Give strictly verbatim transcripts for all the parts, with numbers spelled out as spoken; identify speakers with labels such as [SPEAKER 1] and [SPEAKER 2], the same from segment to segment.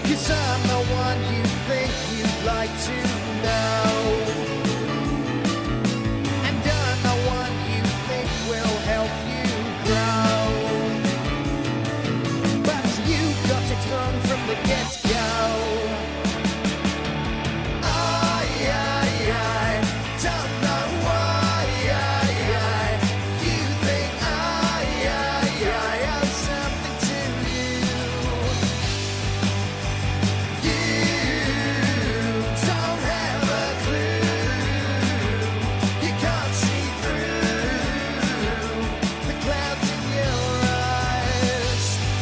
[SPEAKER 1] 'Cause I'm the one you think you'd like to know, and I'm the one you think will help you grow. But you got it wrong from the get-go. I, I, I don't know why I, I, you think I, I, I owe something to you. You don't have a clue. You can't see through the clouds in your eyes.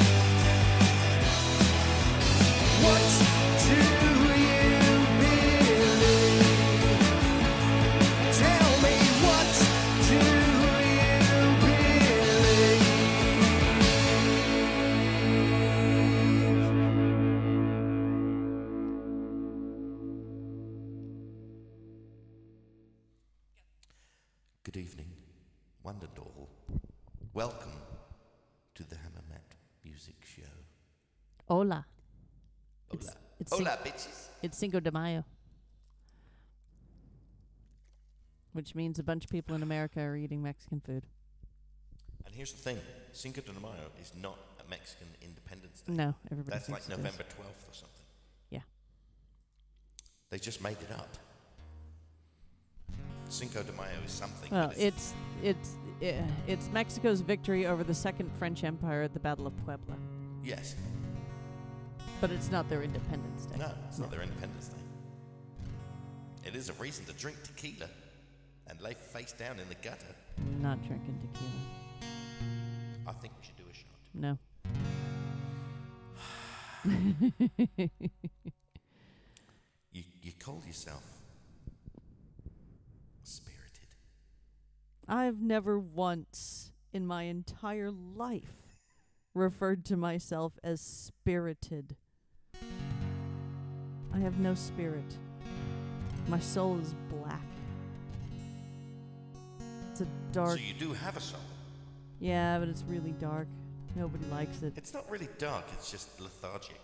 [SPEAKER 1] What do you believe? Tell me, what do you believe?
[SPEAKER 2] Good evening, one and all. Welcome to the Hammermet Music Show.
[SPEAKER 3] Hola.
[SPEAKER 2] Hola.
[SPEAKER 3] It's- it's
[SPEAKER 2] Hola, bitches.
[SPEAKER 3] It's Cinco de Mayo. Which means a bunch of people in America are eating Mexican food.
[SPEAKER 2] And here's the thing, Cinco de Mayo is not a Mexican Independence Day.
[SPEAKER 3] No, everybody
[SPEAKER 2] That's
[SPEAKER 3] thinks
[SPEAKER 2] like
[SPEAKER 3] it is.
[SPEAKER 2] November twelfth or something.
[SPEAKER 3] Yeah.
[SPEAKER 2] They just made it up. Cinco de Mayo is something.
[SPEAKER 3] Well,
[SPEAKER 2] but
[SPEAKER 3] it's it's uh, it's Mexico's victory over the Second French Empire at the Battle of Puebla,
[SPEAKER 2] Yes.
[SPEAKER 3] but it's not their Independence Day.
[SPEAKER 2] No, it's not their Independence Day. It is a reason to drink tequila and lay face down in the gutter.
[SPEAKER 3] Not drinking tequila.
[SPEAKER 2] I think we should do a shot.
[SPEAKER 3] No.
[SPEAKER 2] You you called yourself spirited.
[SPEAKER 3] I've never once in my entire life referred to myself as spirited. I have no spirit. My soul is black. It's a dark.
[SPEAKER 2] So you do have a soul.
[SPEAKER 3] Yeah, but it's really dark. Nobody likes it.
[SPEAKER 2] It's not really dark, it's just lethargic.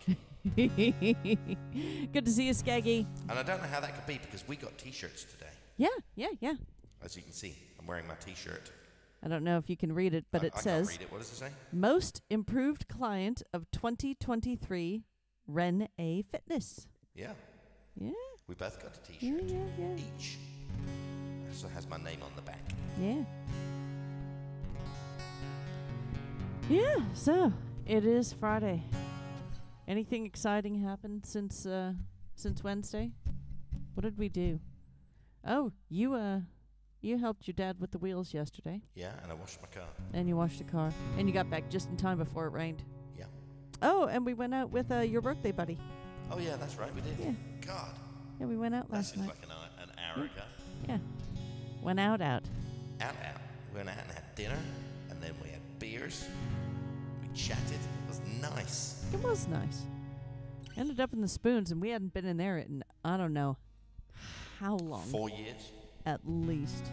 [SPEAKER 3] Good to see you, Skaggy.
[SPEAKER 2] And I don't know how that could be because we got t-shirts today.
[SPEAKER 3] Yeah, yeah, yeah.
[SPEAKER 2] As you can see, I'm wearing my t-shirt.
[SPEAKER 3] I don't know if you can read it, but
[SPEAKER 2] I,
[SPEAKER 3] it
[SPEAKER 2] I
[SPEAKER 3] says,
[SPEAKER 2] can't read it. What does it say?
[SPEAKER 3] Most Improved Client of twenty twenty-three, Ren A Fitness.
[SPEAKER 2] Yeah.
[SPEAKER 3] Yeah,
[SPEAKER 2] We both got a
[SPEAKER 3] yeah,
[SPEAKER 2] t-shirt.
[SPEAKER 3] yeah, yeah.
[SPEAKER 2] Each. So it has my name on the back.
[SPEAKER 3] Yeah. Yeah, so it is Friday. Anything exciting happened since uh since Wednesday? What did we do? Oh, you uh you helped your dad with the wheels yesterday,
[SPEAKER 2] Yeah, and I washed my car.
[SPEAKER 3] and you washed the car, and you got back just in time before it rained.
[SPEAKER 2] Yeah.
[SPEAKER 3] Oh, and we went out with uh, your birthday buddy.
[SPEAKER 2] Oh yeah, that's right, we did.
[SPEAKER 3] Yeah.
[SPEAKER 2] God,
[SPEAKER 3] Yeah, we went out
[SPEAKER 2] that
[SPEAKER 3] last
[SPEAKER 2] seems
[SPEAKER 3] night.
[SPEAKER 2] like an, hour- an hour ago.
[SPEAKER 3] Yeah. Went out out.
[SPEAKER 2] Out, out. We went out and had dinner, and then we had beers. We chatted. It was nice.
[SPEAKER 3] It was nice. Ended up in the Spoons, and we hadn't been in there in I don't know how long.
[SPEAKER 2] Four years.
[SPEAKER 3] At least.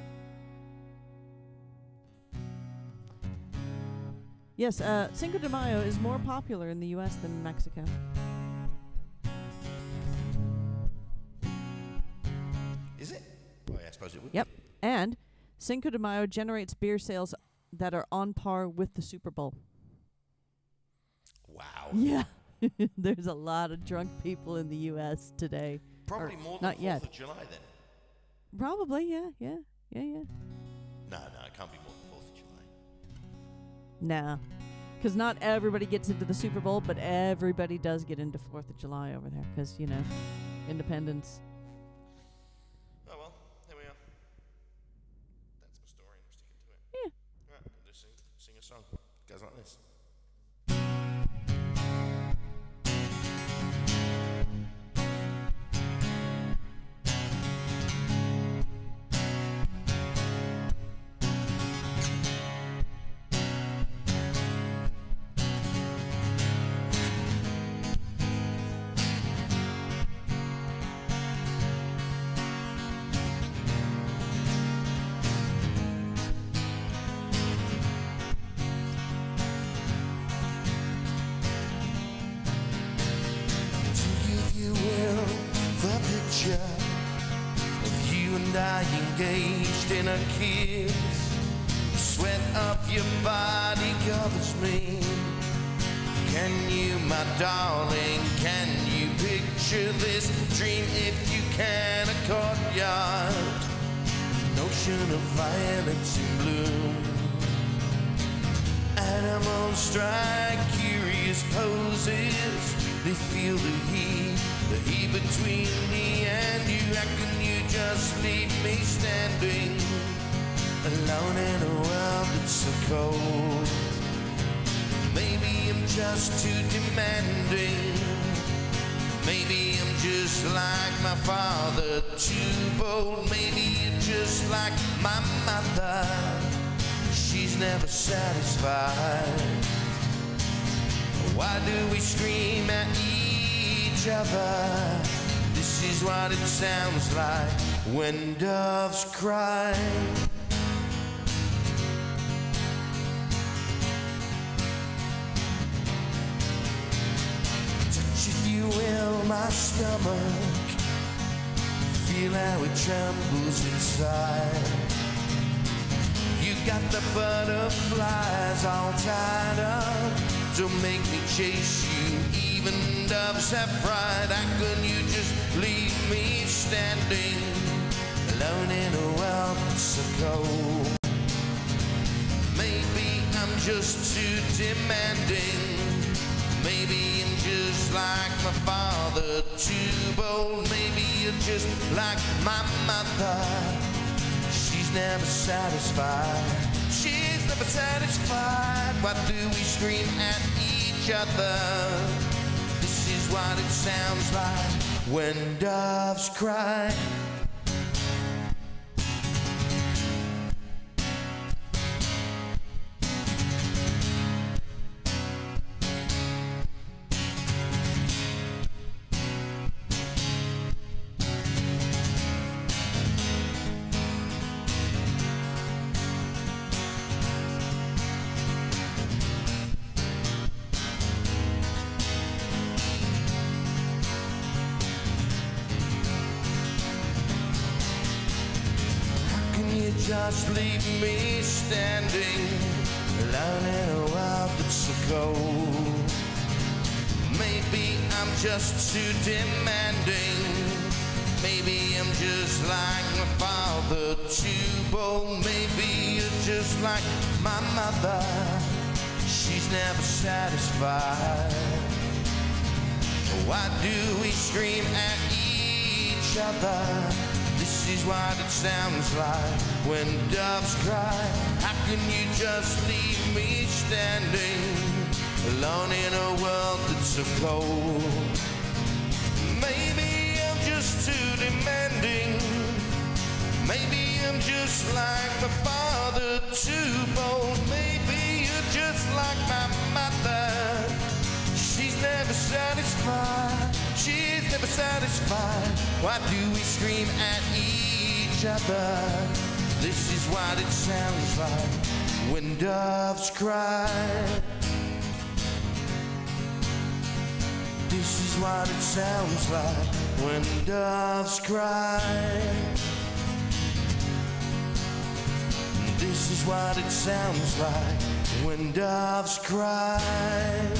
[SPEAKER 3] Yes, uh, Cinco de Mayo is more popular in the U S than in Mexico.
[SPEAKER 2] Is it? Well, yeah, I suppose it would.
[SPEAKER 3] Yep.
[SPEAKER 2] be.
[SPEAKER 3] And Cinco de Mayo generates beer sales that are on par with the Super Bowl.
[SPEAKER 2] Wow.
[SPEAKER 3] Yeah. There's a lot of drunk people in the U S today.
[SPEAKER 2] Probably
[SPEAKER 3] Or
[SPEAKER 2] more than
[SPEAKER 3] not
[SPEAKER 2] Fourth
[SPEAKER 3] yet.
[SPEAKER 2] of July then.
[SPEAKER 3] Probably, yeah, yeah, yeah, yeah.
[SPEAKER 2] No, no, it can't be more than Fourth of July.
[SPEAKER 3] Nah. Because not everybody gets into the Super Bowl, but everybody does get into fourth of July over there. Because, you know, independence.
[SPEAKER 2] Oh well, there we are. That's my story. I'm sticking to it.
[SPEAKER 3] Yeah.
[SPEAKER 2] Right, I'll just sing, sing a song. It goes like this. picture of you and I engaged in a kiss. The sweat of your body covers me. Can you, my darling, can you picture this dream if you can? A courtyard, an ocean of violets in bloom. Animals strike curious poses. They feel the heat, the heat between me and you. How can you just leave me standing alone in a world that's so cold? Maybe I'm just too demanding. Maybe I'm just like my father, too bold. Maybe you're just like my mother. She's never satisfied. Why do we scream at each other? This is what it sounds like when doves cry. Touch, if you will, my stomach. Feel how it trembles inside. You got the butterflies all tied up. Don't make me chase you, even doves have pride. How can you just leave me standing alone in a world that's so cold? Maybe I'm just too demanding. Maybe I'm just like my father, too bold. Maybe you're just like my mother. She's never satisfied. She's never satisfied. Why do we scream at each other? This is what it sounds like when doves cry. Just leave me standing alone in a world that's so cold. Maybe I'm just too demanding. Maybe I'm just like my father, too bold. Maybe you're just like my mother. She's never satisfied. Why do we scream at each other? This is what it sounds like when doves cry. How can you just leave me standing alone in a world that's so cold? Maybe I'm just too demanding. Maybe I'm just like my father, too bold. Maybe you're just like my mother. She's never satisfied. She's never satisfied. Why do we scream at each other? This is what it sounds like when doves cry. This is what it sounds like when doves cry. This is what it sounds like when doves cry.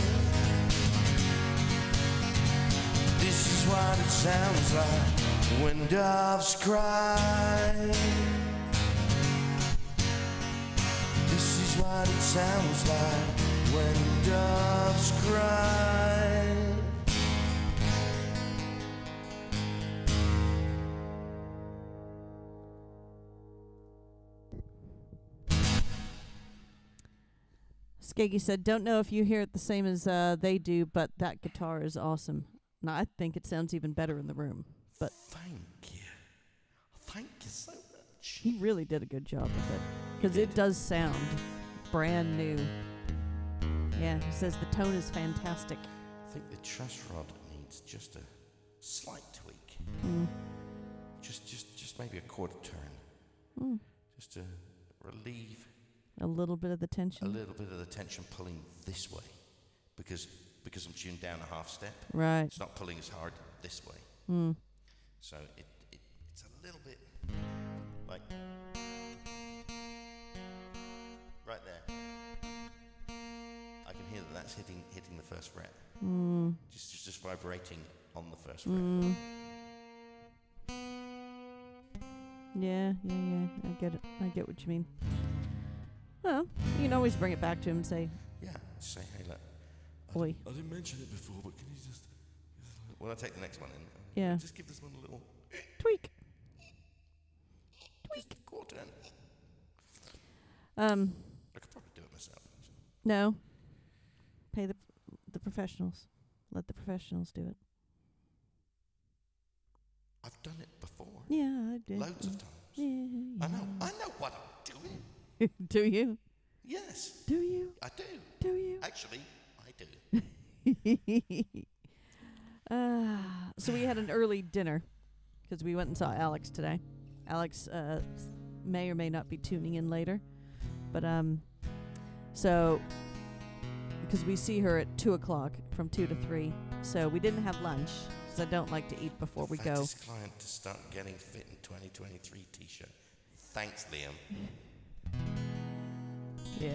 [SPEAKER 2] This is what it sounds like when doves cry. This is what it sounds like when doves cry.
[SPEAKER 3] Skeggy said, don't know if you hear it the same as uh, they do, but that guitar is awesome. No, I think it sounds even better in the room. But
[SPEAKER 2] thank you. Thank you so much.
[SPEAKER 3] He really did a good job with it. Because it does sound brand new. Yeah, he says the tone is fantastic.
[SPEAKER 2] I think the truss rod needs just a slight tweak.
[SPEAKER 3] Mm.
[SPEAKER 2] Just just just maybe a quarter turn.
[SPEAKER 3] Mm.
[SPEAKER 2] Just to relieve
[SPEAKER 3] a little bit of the tension.
[SPEAKER 2] A little bit of the tension pulling this way. Because because I'm tuned down a half step.
[SPEAKER 3] Right.
[SPEAKER 2] It's not pulling as hard this way.
[SPEAKER 3] Mm.
[SPEAKER 2] So it, it it's a little bit like right there. I can hear that that's hitting hitting the first fret.
[SPEAKER 3] Mm.
[SPEAKER 2] Just, just just vibrating on the first
[SPEAKER 3] Mm. Yeah, yeah, yeah. I get it. I get what you mean. Well, you can always bring it back to him and say,
[SPEAKER 2] fret. Yeah, just say, hey, look.
[SPEAKER 3] Oi.
[SPEAKER 2] I, I didn't mention it before, but can you just... Well, I'll take the next one in.
[SPEAKER 3] Yeah.
[SPEAKER 2] Just give this one a little...
[SPEAKER 3] tweak.
[SPEAKER 2] Just quarter turn.
[SPEAKER 3] Um,
[SPEAKER 2] I could probably do it myself.
[SPEAKER 3] no. Pay the the professionals. Let the professionals do it.
[SPEAKER 2] I've done it before.
[SPEAKER 3] Yeah, I did.
[SPEAKER 2] Loads of times.
[SPEAKER 3] Yeah, yeah.
[SPEAKER 2] I know. I know what I'm doing.
[SPEAKER 3] Do you?
[SPEAKER 2] Yes,
[SPEAKER 3] Do you?
[SPEAKER 2] I do.
[SPEAKER 3] Do you?
[SPEAKER 2] Actually, I do.
[SPEAKER 3] uh, so we had an early dinner because we went and saw Alex today. Alex uh, s- may or may not be tuning in later, but um, so because we see her at two o'clock from two to three, so we didn't have lunch because I don't like to eat before
[SPEAKER 2] the
[SPEAKER 3] we go.
[SPEAKER 2] fattest client to start getting fit in twenty twenty-three T-shirt. Thanks, Liam.
[SPEAKER 3] Yeah.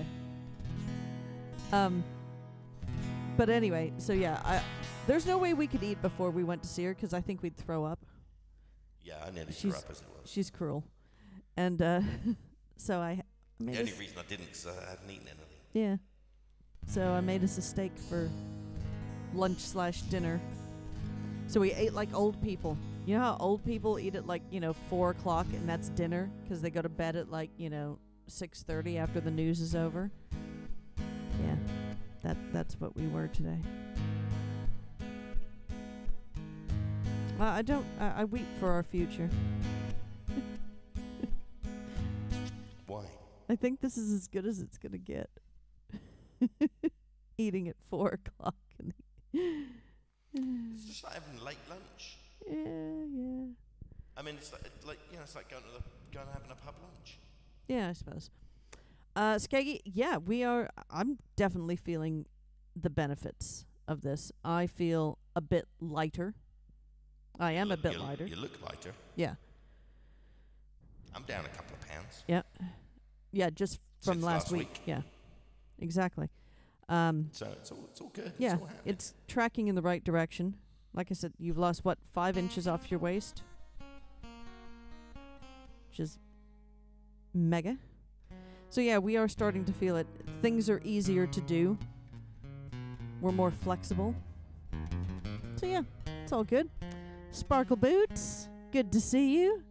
[SPEAKER 3] Um. But anyway, so yeah, I there's no way we could eat before we went to see her because I think we'd throw up.
[SPEAKER 2] Yeah, I nearly threw
[SPEAKER 3] She's-
[SPEAKER 2] up as it was.
[SPEAKER 3] She's cruel, and uh, so I, I made
[SPEAKER 2] The only
[SPEAKER 3] us,
[SPEAKER 2] reason I didn't is I hadn't eaten anything.
[SPEAKER 3] yeah. So I made us a steak for lunch slash dinner. So we ate like old people. You know how old people eat at like you know four o'clock and that's dinner because they go to bed at like you know six thirty after the news is over. Yeah, that that's what we were today. Uh, I don't. I, I weep for our future.
[SPEAKER 2] Why?
[SPEAKER 3] I think this is as good as it's gonna get. Eating at four o'clock. In the
[SPEAKER 2] It's just like having late lunch.
[SPEAKER 3] yeah, yeah,
[SPEAKER 2] I mean, it's like, like you know, it's like going to the, going and having a pub lunch.
[SPEAKER 3] yeah. I suppose. Uh, Skaggy, yeah, we are. I'm definitely feeling the benefits of this. I feel a bit lighter. I am
[SPEAKER 2] You
[SPEAKER 3] a
[SPEAKER 2] look-
[SPEAKER 3] bit
[SPEAKER 2] you,
[SPEAKER 3] lighter.
[SPEAKER 2] You look lighter.
[SPEAKER 3] Yeah,
[SPEAKER 2] I'm down a couple of pounds.
[SPEAKER 3] yeah, yeah. Just from
[SPEAKER 2] Since
[SPEAKER 3] last,
[SPEAKER 2] last
[SPEAKER 3] week.
[SPEAKER 2] week.
[SPEAKER 3] Yeah, exactly. Um,
[SPEAKER 2] So it's all it's all good.
[SPEAKER 3] yeah,
[SPEAKER 2] it's all happening.
[SPEAKER 3] it's tracking in the right direction. Like I said, you've lost what five inches off your waist, which is mega. So yeah, we are starting to feel it. Things are easier to do. We're more flexible. So yeah, it's all good. Sparkle Boots, good to see you.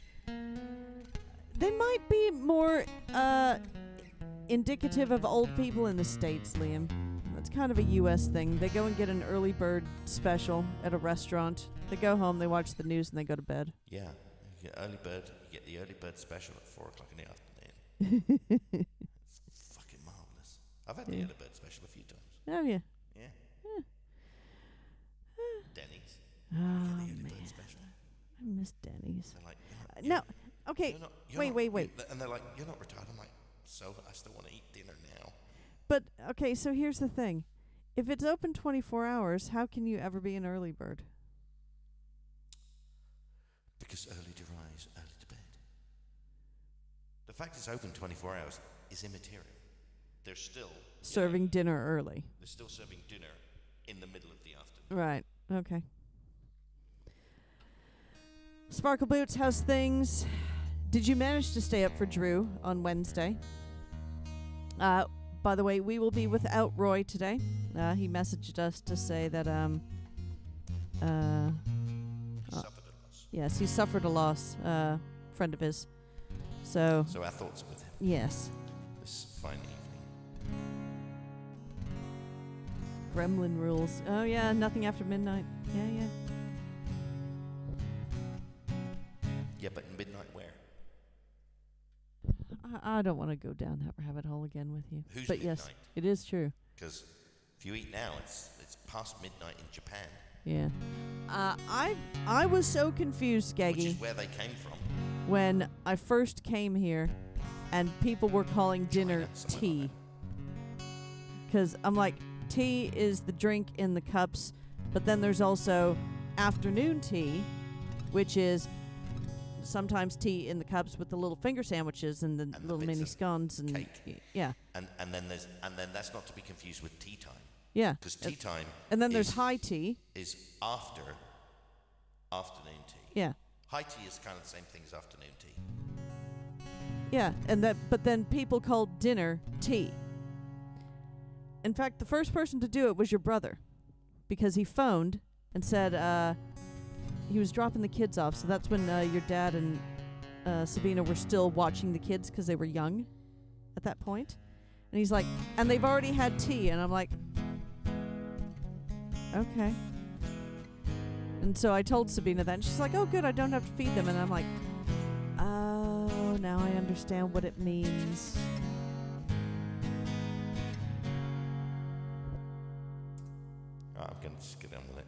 [SPEAKER 3] They might be more uh, indicative of old people in the States, Liam. That's kind of a U S thing. They go and get an early bird special at a restaurant. They go home, they watch the news, and they go to bed.
[SPEAKER 2] Yeah, you get early bird. You get the early bird special at four o'clock in the afternoon. It's fucking marvelous. I've had the
[SPEAKER 3] Yeah.
[SPEAKER 2] early bird special a few times.
[SPEAKER 3] Oh yeah.
[SPEAKER 2] Yeah. Denny's.
[SPEAKER 3] Oh
[SPEAKER 2] Get the early
[SPEAKER 3] man,
[SPEAKER 2] bird special.
[SPEAKER 3] I miss Denny's.
[SPEAKER 2] They're like,
[SPEAKER 3] Uh,
[SPEAKER 2] you're
[SPEAKER 3] no,
[SPEAKER 2] not,
[SPEAKER 3] okay.
[SPEAKER 2] you're not, you're
[SPEAKER 3] wait,
[SPEAKER 2] not-
[SPEAKER 3] wait,
[SPEAKER 2] you-
[SPEAKER 3] wait.
[SPEAKER 2] th- And they're like, you're not retired. I'm like, so I still want to eat dinner now.
[SPEAKER 3] But okay, so here's the thing: if it's open twenty-four hours, how can you ever be an early bird?
[SPEAKER 2] Because early to rise, early to bed. The fact it's open twenty-four hours is immaterial. They're still you know,
[SPEAKER 3] Serving dinner early.
[SPEAKER 2] they're still serving dinner in the middle of the afternoon.
[SPEAKER 3] Right. Okay. Sparkle Boots, how's things? Did you manage to stay up for Drew on Wednesday? Uh, by the way, we will be without Roy today. Uh, he messaged us to say that, um, uh,
[SPEAKER 2] He
[SPEAKER 3] Uh,
[SPEAKER 2] suffered a loss.
[SPEAKER 3] yes, he suffered a loss, uh, friend of his. So,
[SPEAKER 2] So our thoughts are with him
[SPEAKER 3] yes,
[SPEAKER 2] this fine evening.
[SPEAKER 3] Gremlin rules. Oh yeah, nothing after midnight. Yeah, yeah.
[SPEAKER 2] Yeah, but in midnight where?
[SPEAKER 3] I, I don't want to go down that rabbit hole again with you.
[SPEAKER 2] Who's
[SPEAKER 3] but yes,
[SPEAKER 2] midnight?
[SPEAKER 3] it is true.
[SPEAKER 2] Because if you eat now, it's it's past midnight in Japan,
[SPEAKER 3] Yeah. Uh, I I was so confused,
[SPEAKER 2] which
[SPEAKER 3] Skaggy,
[SPEAKER 2] is where they came from.
[SPEAKER 3] when I first came here, and people were calling dinner
[SPEAKER 2] China, somewhere
[SPEAKER 3] tea.
[SPEAKER 2] like
[SPEAKER 3] Because I'm like, tea is the drink in the cups, but then there's also afternoon tea, which is sometimes tea in the cups with the little finger sandwiches and the
[SPEAKER 2] And the
[SPEAKER 3] little
[SPEAKER 2] bits
[SPEAKER 3] mini
[SPEAKER 2] of
[SPEAKER 3] scones and
[SPEAKER 2] cake.
[SPEAKER 3] y- yeah,
[SPEAKER 2] And and then there's and then that's not to be confused with tea time,
[SPEAKER 3] yeah.
[SPEAKER 2] because tea time
[SPEAKER 3] And then there's
[SPEAKER 2] is,
[SPEAKER 3] high tea.
[SPEAKER 2] is after afternoon tea.
[SPEAKER 3] Yeah,
[SPEAKER 2] High tea is kind of the same thing as afternoon tea.
[SPEAKER 3] yeah, and that. But then people called dinner tea. In fact, the first person to do it was your brother, because he phoned and said uh, he was dropping the kids off. So that's when uh, your dad and uh, Sabina were still watching the kids because they were young at that point. And he's like, and they've already had tea. And I'm like, okay. And so I told Sabina that. And she's like, oh, good, I don't have to feed them. And I'm like, oh, now I understand what it means.
[SPEAKER 2] Oh, I'm going to just get on with it.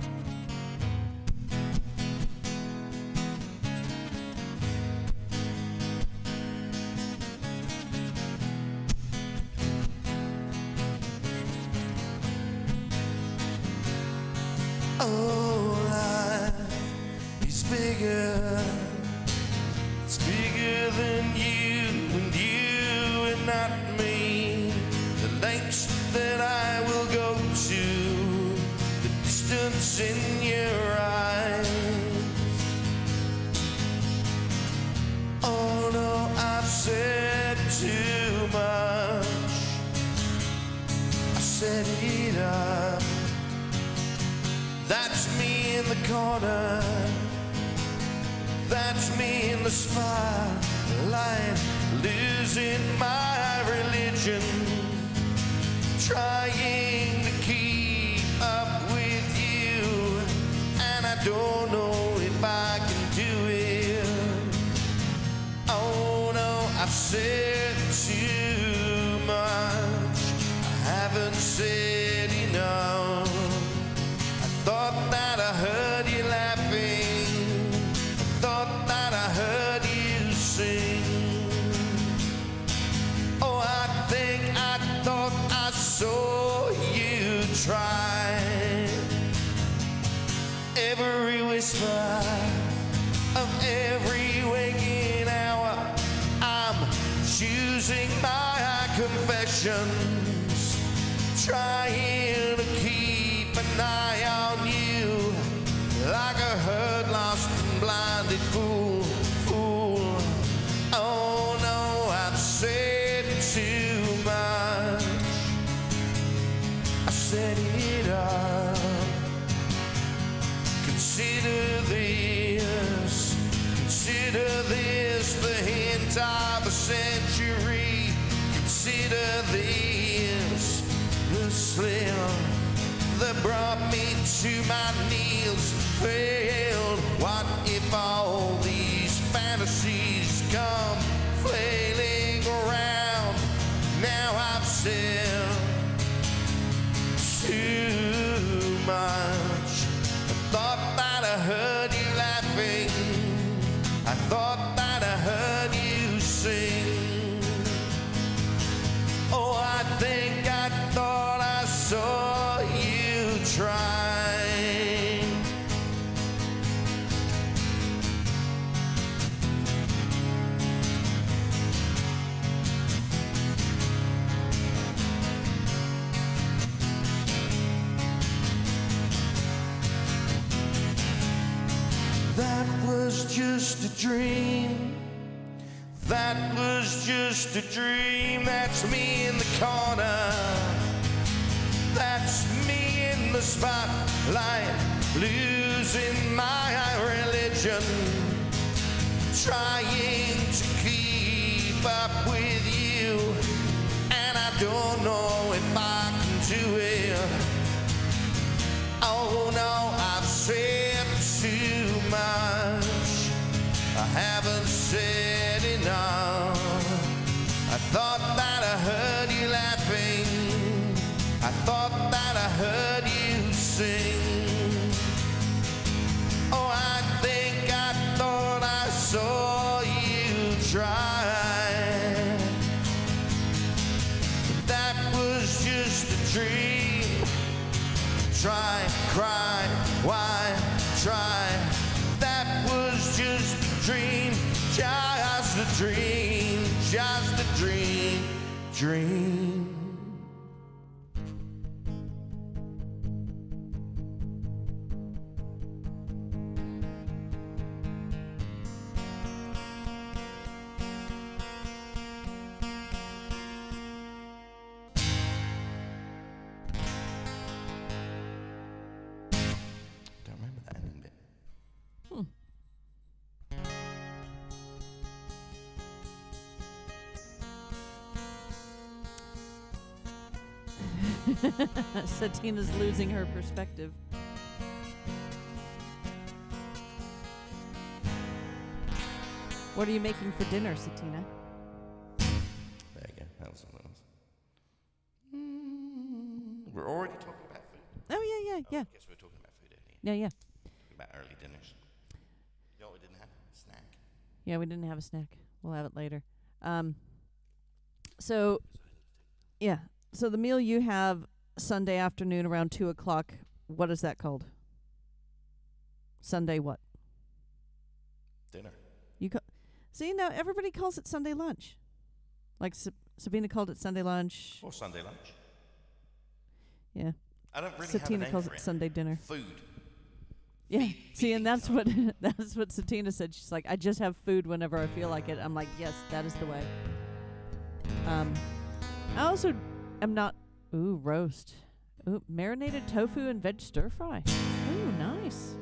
[SPEAKER 2] Oh, life is bigger. It's bigger than you and you and not me. The lengths that I will go to, the distance in your eyes. Oh no, I've said too much. I said it up. That's me in the corner. That's me in the spotlight, losing my religion, trying to keep up with you, and I don't know if I can do it. Oh no, I've said too much. I haven't said enough. Thought that I heard you laughing. I thought that I heard you sing. Oh, I think I thought I saw you try. Every whisper of every waking hour, I'm choosing my confessions, trying to keep an eye on you, like a herd lost and blinded fool, fool. Oh no, I've said too much. I set it up. Consider this, consider this the hint of a century. Consider this the slip that brought me to my knees failed. What if all these fantasies come flailing around? Now I've said too much. I thought that I heard you laughing. I thought that I heard you sing. Oh, I think I thought I saw you try. That was just a dream. That was just a dream. That's me in the corner. That's me in the spotlight, losing my religion, trying to keep up with you, and I don't know if I can do it. Oh no, I've said too much. I haven't said enough. I thought that I heard you laughing. I thought that I heard you sing. Oh, I think I thought I saw you try. But that was just a dream. Try, cry, why, try. That dream, just a dream, just a dream, dream. Don't remember that ending bit.
[SPEAKER 3] Satina's losing her perspective. What are you making for dinner, Satina?
[SPEAKER 2] There you go. That was what it was. Mm, we're already talking about food.
[SPEAKER 3] Oh, yeah, yeah,
[SPEAKER 2] Oh,
[SPEAKER 3] yeah.
[SPEAKER 2] I guess we're talking about food earlier.
[SPEAKER 3] Yeah, yeah.
[SPEAKER 2] Talking about early dinners. You know what we didn't have? Snack.
[SPEAKER 3] Yeah, we didn't have a snack. We'll have it later. Um, so, yeah. So the meal you have Sunday afternoon around two o'clock, what is that called? Sunday what?
[SPEAKER 2] Dinner.
[SPEAKER 3] You ca- See, now everybody calls it Sunday lunch. Like Sab- Sabina called it Sunday lunch.
[SPEAKER 2] Or Sunday lunch.
[SPEAKER 3] Yeah.
[SPEAKER 2] I don't really have a
[SPEAKER 3] Satina
[SPEAKER 2] name
[SPEAKER 3] calls
[SPEAKER 2] for
[SPEAKER 3] it
[SPEAKER 2] it.
[SPEAKER 3] Sunday dinner.
[SPEAKER 2] Food.
[SPEAKER 3] Yeah.
[SPEAKER 2] Feed-
[SPEAKER 3] See, and
[SPEAKER 2] feeding
[SPEAKER 3] that's
[SPEAKER 2] time.
[SPEAKER 3] what that's what Satina said. She's like, I just have food whenever I feel like it. I'm like, yes, that is the way. Um, I also am not. Ooh, roast. Ooh, marinated tofu and veg stir fry. Ooh, nice.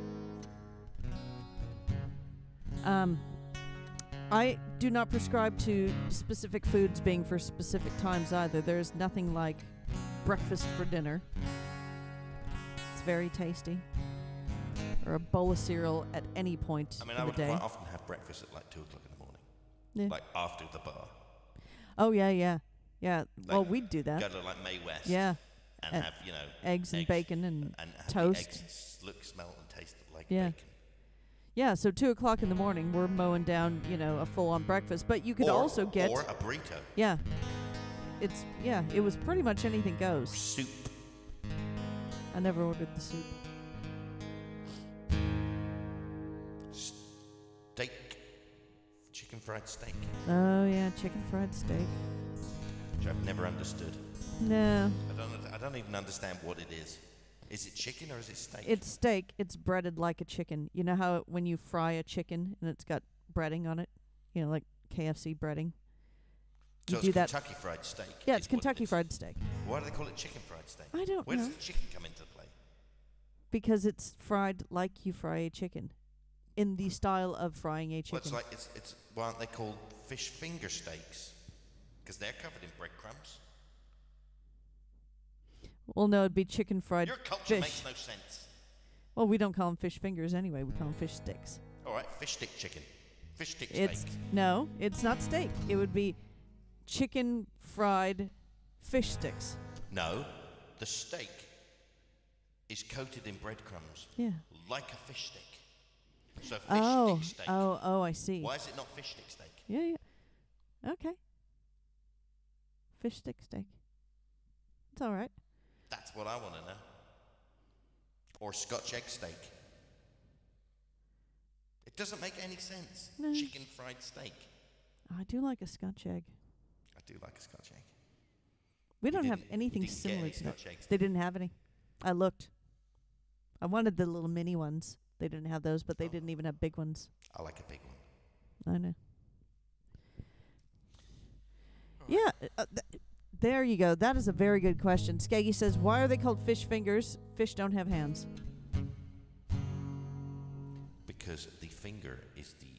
[SPEAKER 3] Um, I do not prescribe to specific foods being for specific times either. There's nothing like breakfast for dinner. It's very tasty. Or a bowl of cereal at any point
[SPEAKER 2] I mean,
[SPEAKER 3] in
[SPEAKER 2] I
[SPEAKER 3] the
[SPEAKER 2] would
[SPEAKER 3] day.
[SPEAKER 2] quite often have breakfast at like two o'clock in the morning.
[SPEAKER 3] Yeah.
[SPEAKER 2] Like after the bar.
[SPEAKER 3] Oh yeah, yeah, yeah. well,
[SPEAKER 2] Like,
[SPEAKER 3] we'd do that.
[SPEAKER 2] Go to like May West.
[SPEAKER 3] Yeah,
[SPEAKER 2] And
[SPEAKER 3] Uh,
[SPEAKER 2] have, you know,
[SPEAKER 3] eggs and bacon and
[SPEAKER 2] and have
[SPEAKER 3] toast.
[SPEAKER 2] The eggs look, smell, and taste like
[SPEAKER 3] Yeah.
[SPEAKER 2] bacon.
[SPEAKER 3] yeah. So two o'clock in the morning, we're mowing down, you know, a full-on breakfast. But you could
[SPEAKER 2] or,
[SPEAKER 3] also get,
[SPEAKER 2] or a burrito.
[SPEAKER 3] yeah, it's yeah. It was pretty much anything
[SPEAKER 2] Or
[SPEAKER 3] goes.
[SPEAKER 2] soup.
[SPEAKER 3] I never ordered the soup.
[SPEAKER 2] Steak. Chicken fried steak.
[SPEAKER 3] Oh yeah, chicken fried steak.
[SPEAKER 2] Which I've never understood.
[SPEAKER 3] No,
[SPEAKER 2] I don't. I don't even understand what it is. Is it chicken or is it steak?
[SPEAKER 3] it's steak. It's breaded like a chicken. You know how it, when you fry a chicken and it's got breading on it, you know, like K F C breading.
[SPEAKER 2] so
[SPEAKER 3] You
[SPEAKER 2] it's
[SPEAKER 3] do that.
[SPEAKER 2] Kentucky fried steak.
[SPEAKER 3] Yeah,
[SPEAKER 2] is
[SPEAKER 3] it's
[SPEAKER 2] what it
[SPEAKER 3] Kentucky
[SPEAKER 2] is.
[SPEAKER 3] fried steak
[SPEAKER 2] Why do they call it chicken fried steak?
[SPEAKER 3] I don't
[SPEAKER 2] Where
[SPEAKER 3] know.
[SPEAKER 2] does the chicken come into play?
[SPEAKER 3] because it's fried like you fry a chicken, in the style of frying a
[SPEAKER 2] Well,
[SPEAKER 3] chicken.
[SPEAKER 2] it's like it's it's. Why aren't they called fish finger steaks? Because they're covered in breadcrumbs.
[SPEAKER 3] Well, no, it'd be chicken fried
[SPEAKER 2] Your culture
[SPEAKER 3] fish.
[SPEAKER 2] makes no sense.
[SPEAKER 3] Well, we don't call them fish fingers anyway. We call them fish sticks.
[SPEAKER 2] All right, fish stick chicken, fish stick
[SPEAKER 3] It's
[SPEAKER 2] steak.
[SPEAKER 3] no, it's not steak. It would be chicken fried fish sticks.
[SPEAKER 2] No, the steak is coated in breadcrumbs
[SPEAKER 3] Yeah.
[SPEAKER 2] like a fish stick. So fish
[SPEAKER 3] Oh,
[SPEAKER 2] stick steak.
[SPEAKER 3] oh, oh! I see.
[SPEAKER 2] Why is it not fish stick steak?
[SPEAKER 3] Yeah, yeah. Okay. Fish stick steak. It's all right.
[SPEAKER 2] That's what I want to know. Or Scotch egg steak. It doesn't make any sense.
[SPEAKER 3] No.
[SPEAKER 2] Chicken fried steak.
[SPEAKER 3] I do like a Scotch egg.
[SPEAKER 2] I do like a Scotch egg.
[SPEAKER 3] We
[SPEAKER 2] You
[SPEAKER 3] don't have
[SPEAKER 2] didn't-
[SPEAKER 3] anything
[SPEAKER 2] you didn't get
[SPEAKER 3] similar
[SPEAKER 2] any
[SPEAKER 3] to that.
[SPEAKER 2] Scotch eggs,
[SPEAKER 3] They
[SPEAKER 2] did you?
[SPEAKER 3] didn't have any. I looked. I wanted the little mini ones. They didn't have those, but they
[SPEAKER 2] Oh.
[SPEAKER 3] didn't even have big ones.
[SPEAKER 2] I like a big one.
[SPEAKER 3] I know. Yeah, uh, th- there you go. That is a very good question. Skaggy says, why are they called fish fingers? Fish don't have hands.
[SPEAKER 2] Because the finger is the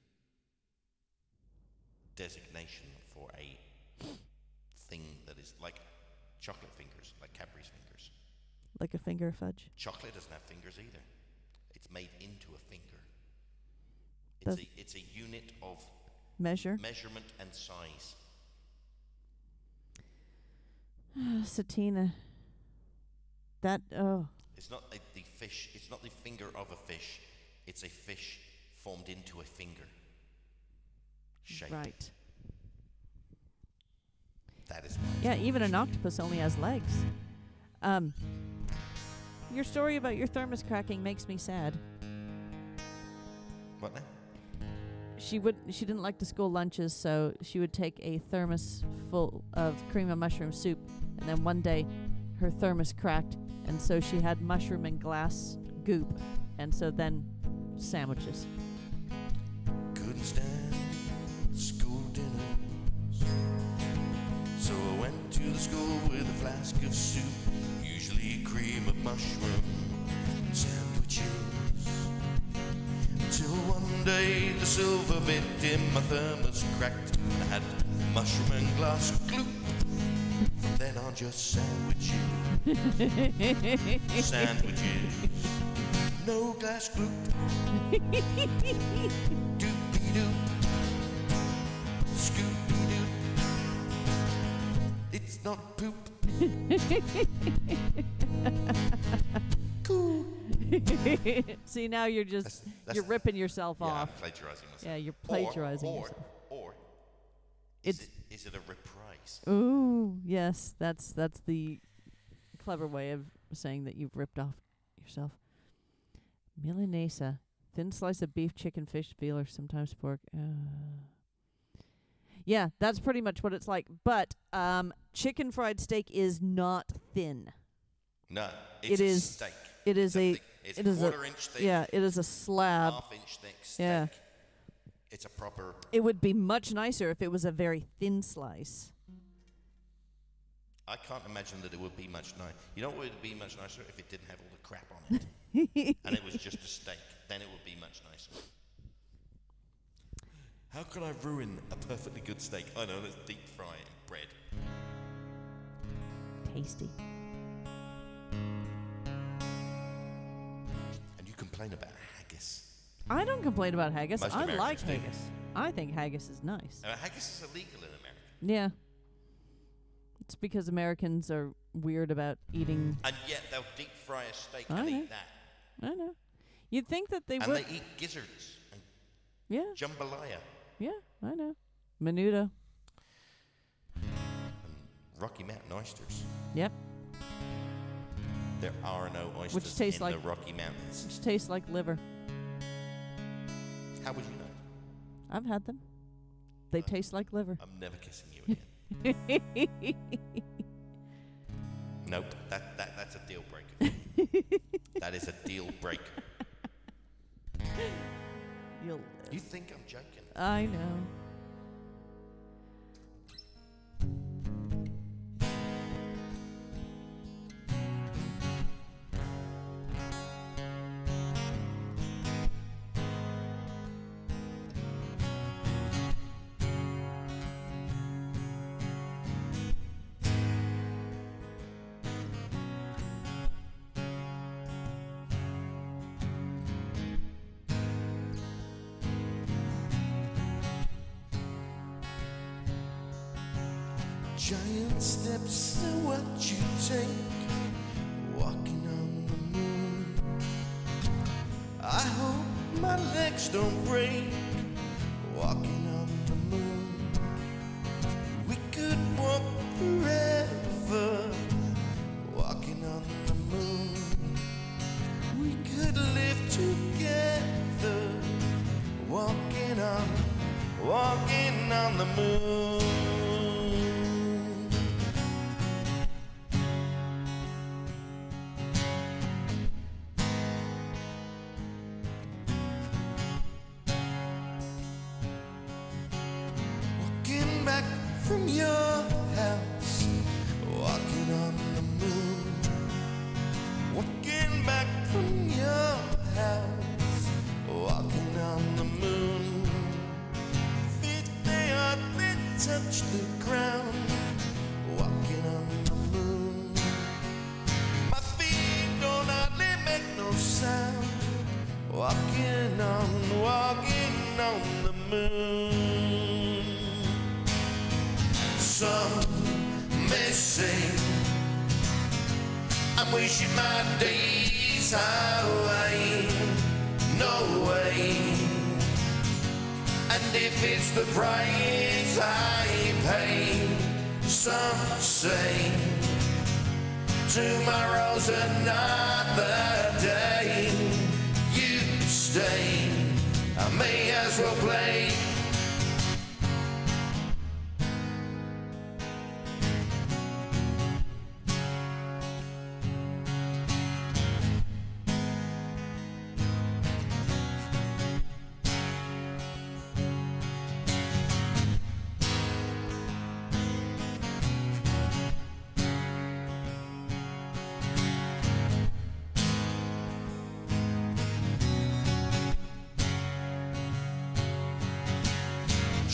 [SPEAKER 2] designation for a thing that is like chocolate fingers, like Cadbury's fingers.
[SPEAKER 3] Like a finger of fudge.
[SPEAKER 2] Chocolate doesn't have fingers either. It's made into a finger. It's
[SPEAKER 3] Does-
[SPEAKER 2] a, it's a unit of
[SPEAKER 3] Measure.
[SPEAKER 2] measurement and size.
[SPEAKER 3] Satina. That, oh.
[SPEAKER 2] It's not a, the fish. It's not the finger of a fish. It's a fish formed into a finger shape.
[SPEAKER 3] Right.
[SPEAKER 2] That is.
[SPEAKER 3] Yeah, even an octopus only has legs. Um, your story about your thermos cracking makes me sad.
[SPEAKER 2] What now?
[SPEAKER 3] she would she didn't like the school lunches, so she would take a thermos full of cream of mushroom soup, and then one day her thermos cracked, and so she had mushroom and glass goop, and so then sandwiches.
[SPEAKER 2] Couldn't stand school dinners, so I went to the school with a flask of soup, usually cream of mushroom sandwiches. Till one day the silver bit in my thermos cracked, and I had mushroom and glass gloop. From then on, just sandwiches, sandwiches, no glass gloop. Doopy doop, scoopy doop. It's not poop. Cool.
[SPEAKER 3] See, now you're just
[SPEAKER 2] That's- that's-
[SPEAKER 3] you're ripping yourself
[SPEAKER 2] Yeah,
[SPEAKER 3] off.
[SPEAKER 2] I'm plagiarizing myself.
[SPEAKER 3] Yeah, you're plagiarizing
[SPEAKER 2] or,
[SPEAKER 3] yourself.
[SPEAKER 2] Or, or is
[SPEAKER 3] It's-
[SPEAKER 2] it, is it a reprise?
[SPEAKER 3] Ooh, yes, that's that's the clever way of saying that you've ripped off yourself. Milanesa, thin slice of beef, chicken, fish, veal, or sometimes pork. Uh, yeah, that's pretty much what it's like. But um, chicken fried steak is not thin.
[SPEAKER 2] No,
[SPEAKER 3] It
[SPEAKER 2] it's a
[SPEAKER 3] is-
[SPEAKER 2] steak.
[SPEAKER 3] It is
[SPEAKER 2] It's
[SPEAKER 3] a
[SPEAKER 2] thick- it's
[SPEAKER 3] it
[SPEAKER 2] a
[SPEAKER 3] is a
[SPEAKER 2] quarter inch thick,
[SPEAKER 3] yeah, it is a slab.
[SPEAKER 2] half inch thick steak.
[SPEAKER 3] Yeah.
[SPEAKER 2] It's a proper.
[SPEAKER 3] It would be much nicer if it was a very thin slice.
[SPEAKER 2] I can't imagine that it would be much nicer. You know what would be much nicer? If it didn't have all the crap on it. And it was just a steak. Then it would be much nicer. How can I ruin a perfectly good steak? I know, let's deep fry it in bread.
[SPEAKER 3] Tasty.
[SPEAKER 2] And you complain about haggis.
[SPEAKER 3] I don't complain about haggis.
[SPEAKER 2] Most
[SPEAKER 3] I
[SPEAKER 2] Americans
[SPEAKER 3] like
[SPEAKER 2] do.
[SPEAKER 3] haggis. I think haggis is nice.
[SPEAKER 2] Uh, haggis is illegal in America.
[SPEAKER 3] Yeah. It's because Americans are weird about eating.
[SPEAKER 2] And yet they'll deep fry a steak
[SPEAKER 3] I
[SPEAKER 2] and
[SPEAKER 3] know.
[SPEAKER 2] eat that.
[SPEAKER 3] I know. You'd think that they
[SPEAKER 2] And
[SPEAKER 3] would.
[SPEAKER 2] they eat gizzards and
[SPEAKER 3] Yeah,
[SPEAKER 2] jambalaya
[SPEAKER 3] yeah, I know. Menudo.
[SPEAKER 2] and Rocky Mountain oysters.
[SPEAKER 3] Yep.
[SPEAKER 2] There are no oysters
[SPEAKER 3] tastes
[SPEAKER 2] in
[SPEAKER 3] like-
[SPEAKER 2] the Rocky Mountains.
[SPEAKER 3] Which tastes like liver.
[SPEAKER 2] How would you know?
[SPEAKER 3] I've had them. They taste like liver.
[SPEAKER 2] I'm never kissing you again. Nope, that, that that's a deal breaker. That is a deal breaker.
[SPEAKER 3] You'll
[SPEAKER 2] You think I'm joking?
[SPEAKER 3] I know.
[SPEAKER 2] Giant steps are what you take, walking on the moon. I hope my legs don't break, walking on the moon. We could walk forever, walking on the moon. We could live together, walking on, walking on the moon. Walking back from your house, walking on the moon. Walking back from your house, walking on the moon. Feet they hardly touch the ground, walking on the moon. My feet don't hardly make no sound, walking on, walking on the moon. Some may say I'm wishing my days away. No way. And if it's the price I pay, some say tomorrow's another day. You stay, I may as well play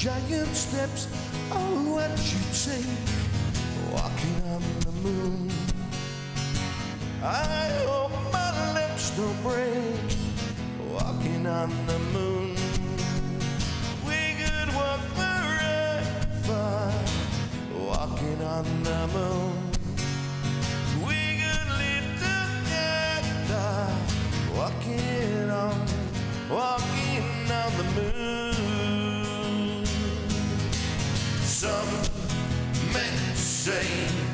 [SPEAKER 2] giant steps, oh, what you'd say, walking on the moon. I hope my lips don't break, walking on the moon. We could walk forever, walking on the moon. We could live together, walking on, walking on the moon. Some men say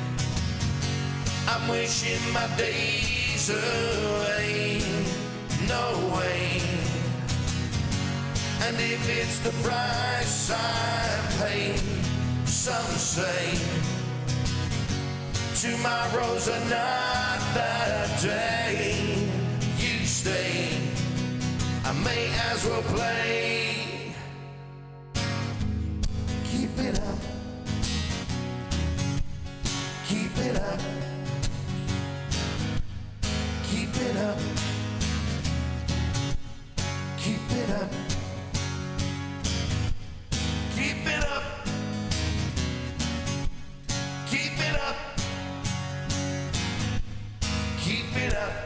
[SPEAKER 2] I'm wishing my days away. No way. And if it's the price I pay, some say tomorrow's another day. You stay, I may as well play. Keep it up, keep it up, keep it up, keep it up, keep it up, keep it up, keep it up.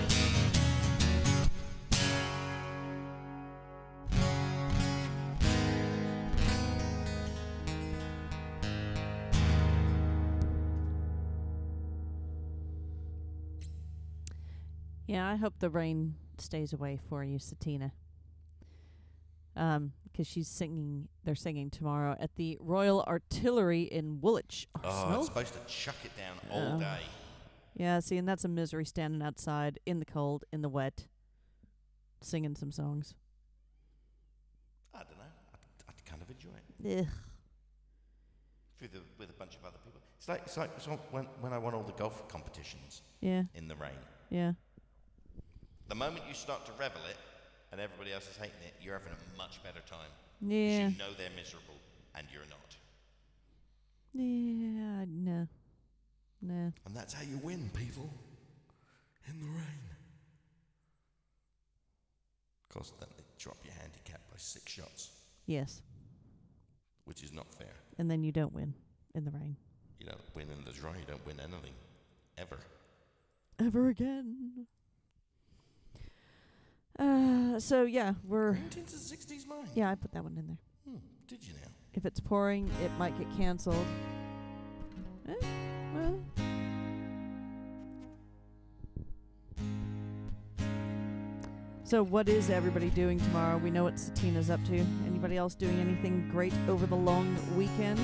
[SPEAKER 3] Yeah, I hope the rain stays away for you, Satina. Um, because she's singing, they're singing tomorrow at the Royal Artillery in Woolwich.
[SPEAKER 2] Oh,
[SPEAKER 3] Arsenal.
[SPEAKER 2] it's supposed to chuck it down all
[SPEAKER 3] Oh.
[SPEAKER 2] day.
[SPEAKER 3] Yeah, see, and that's a misery standing outside in the cold, in the wet, singing some songs.
[SPEAKER 2] I don't know. I, I kind of enjoy it.
[SPEAKER 3] Ugh.
[SPEAKER 2] With a, with a bunch of other people. It's like, it's like it's like when, when I won all the golf competitions
[SPEAKER 3] Yeah,
[SPEAKER 2] in the rain.
[SPEAKER 3] yeah.
[SPEAKER 2] The moment you start to revel it and everybody else is hating it, you're having a much better time. 'Cause
[SPEAKER 3] Yeah.
[SPEAKER 2] you know they're miserable and you're not.
[SPEAKER 3] Yeah, no. No.
[SPEAKER 2] And that's how you win, people. In the rain. Of course, then they drop your handicap by six shots,
[SPEAKER 3] Yes.
[SPEAKER 2] which is not fair.
[SPEAKER 3] And then you don't win in the rain.
[SPEAKER 2] You don't win in the dry, you don't win anything. Ever.
[SPEAKER 3] Ever again. Uh, so, yeah, we're...
[SPEAKER 2] Into the sixties mine.
[SPEAKER 3] Yeah, I put that one in there.
[SPEAKER 2] Hmm, did you now?
[SPEAKER 3] If it's pouring, it might get canceled. Eh, well. So what is everybody doing tomorrow? We know what Satina's up to. Anybody else doing anything great over the long weekend?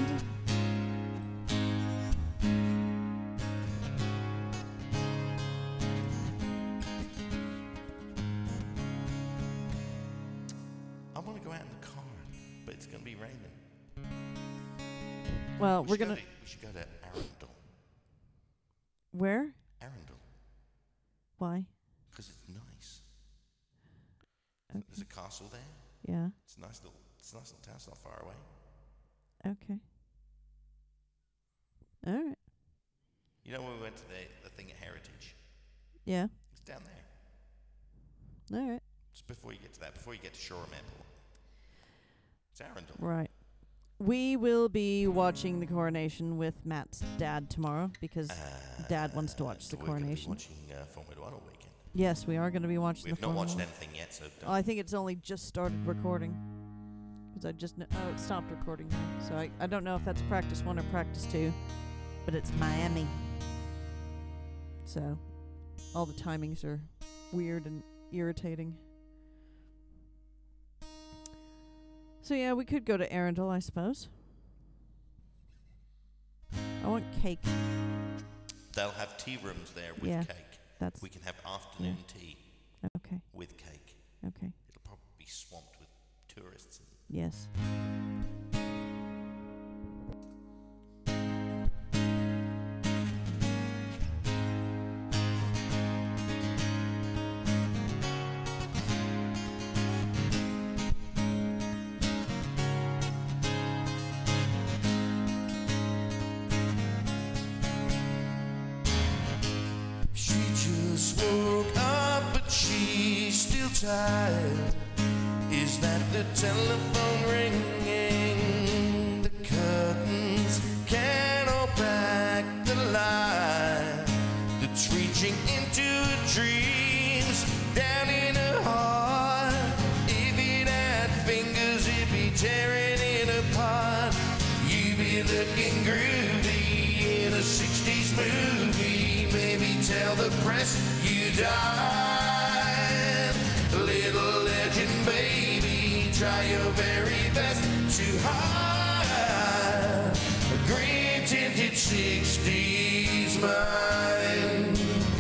[SPEAKER 2] I want to go out in the car, but it's going to be raining.
[SPEAKER 3] Well,
[SPEAKER 2] We
[SPEAKER 3] we're
[SPEAKER 2] should go
[SPEAKER 3] gonna...
[SPEAKER 2] to- we should go to Arundel.
[SPEAKER 3] Where?
[SPEAKER 2] Arundel.
[SPEAKER 3] Why?
[SPEAKER 2] Because it's nice.
[SPEAKER 3] Okay.
[SPEAKER 2] There's a castle there.
[SPEAKER 3] Yeah.
[SPEAKER 2] It's a nice little, it's a nice little town. It's not far away.
[SPEAKER 3] Okay. All right.
[SPEAKER 2] You know when we went to the, the thing at Heritage?
[SPEAKER 3] Yeah.
[SPEAKER 2] It's down there.
[SPEAKER 3] All right.
[SPEAKER 2] Just before you get to that, before you get to Shoreham Airport. It's Arundel.
[SPEAKER 3] Right. We will be watching the coronation with Matt's dad tomorrow because Dad wants to watch the
[SPEAKER 2] We're gonna be
[SPEAKER 3] coronation.
[SPEAKER 2] watching uh, Formula One all weekend.
[SPEAKER 3] Yes, we are going to be watching
[SPEAKER 2] We've
[SPEAKER 3] the
[SPEAKER 2] not
[SPEAKER 3] Formula
[SPEAKER 2] watched
[SPEAKER 3] One.
[SPEAKER 2] anything yet, so don't.
[SPEAKER 3] Oh, I think it's only just started recording. Because I just kn- oh, it stopped recording now. So I, I don't know if that's practice one or practice two, but it's Miami. So all the timings are weird and irritating. So yeah, we could go to Arundel, I suppose. I want cake.
[SPEAKER 2] They'll have tea rooms there with
[SPEAKER 3] Yeah.
[SPEAKER 2] cake.
[SPEAKER 3] That's
[SPEAKER 2] We can have afternoon tea
[SPEAKER 3] okay.
[SPEAKER 2] with cake.
[SPEAKER 3] Okay.
[SPEAKER 2] It'll probably be swamped with tourists.
[SPEAKER 3] Yes.
[SPEAKER 2] She just woke up, but she's still tired. Is that the telephone ringing? reaching into her dreams, down in her heart. If it had fingers, it'd be tearing it apart. You'd be looking groovy in a sixties movie. Maybe tell the press you died. Little legend, baby, try your very best to hide a green tinted sixties mind.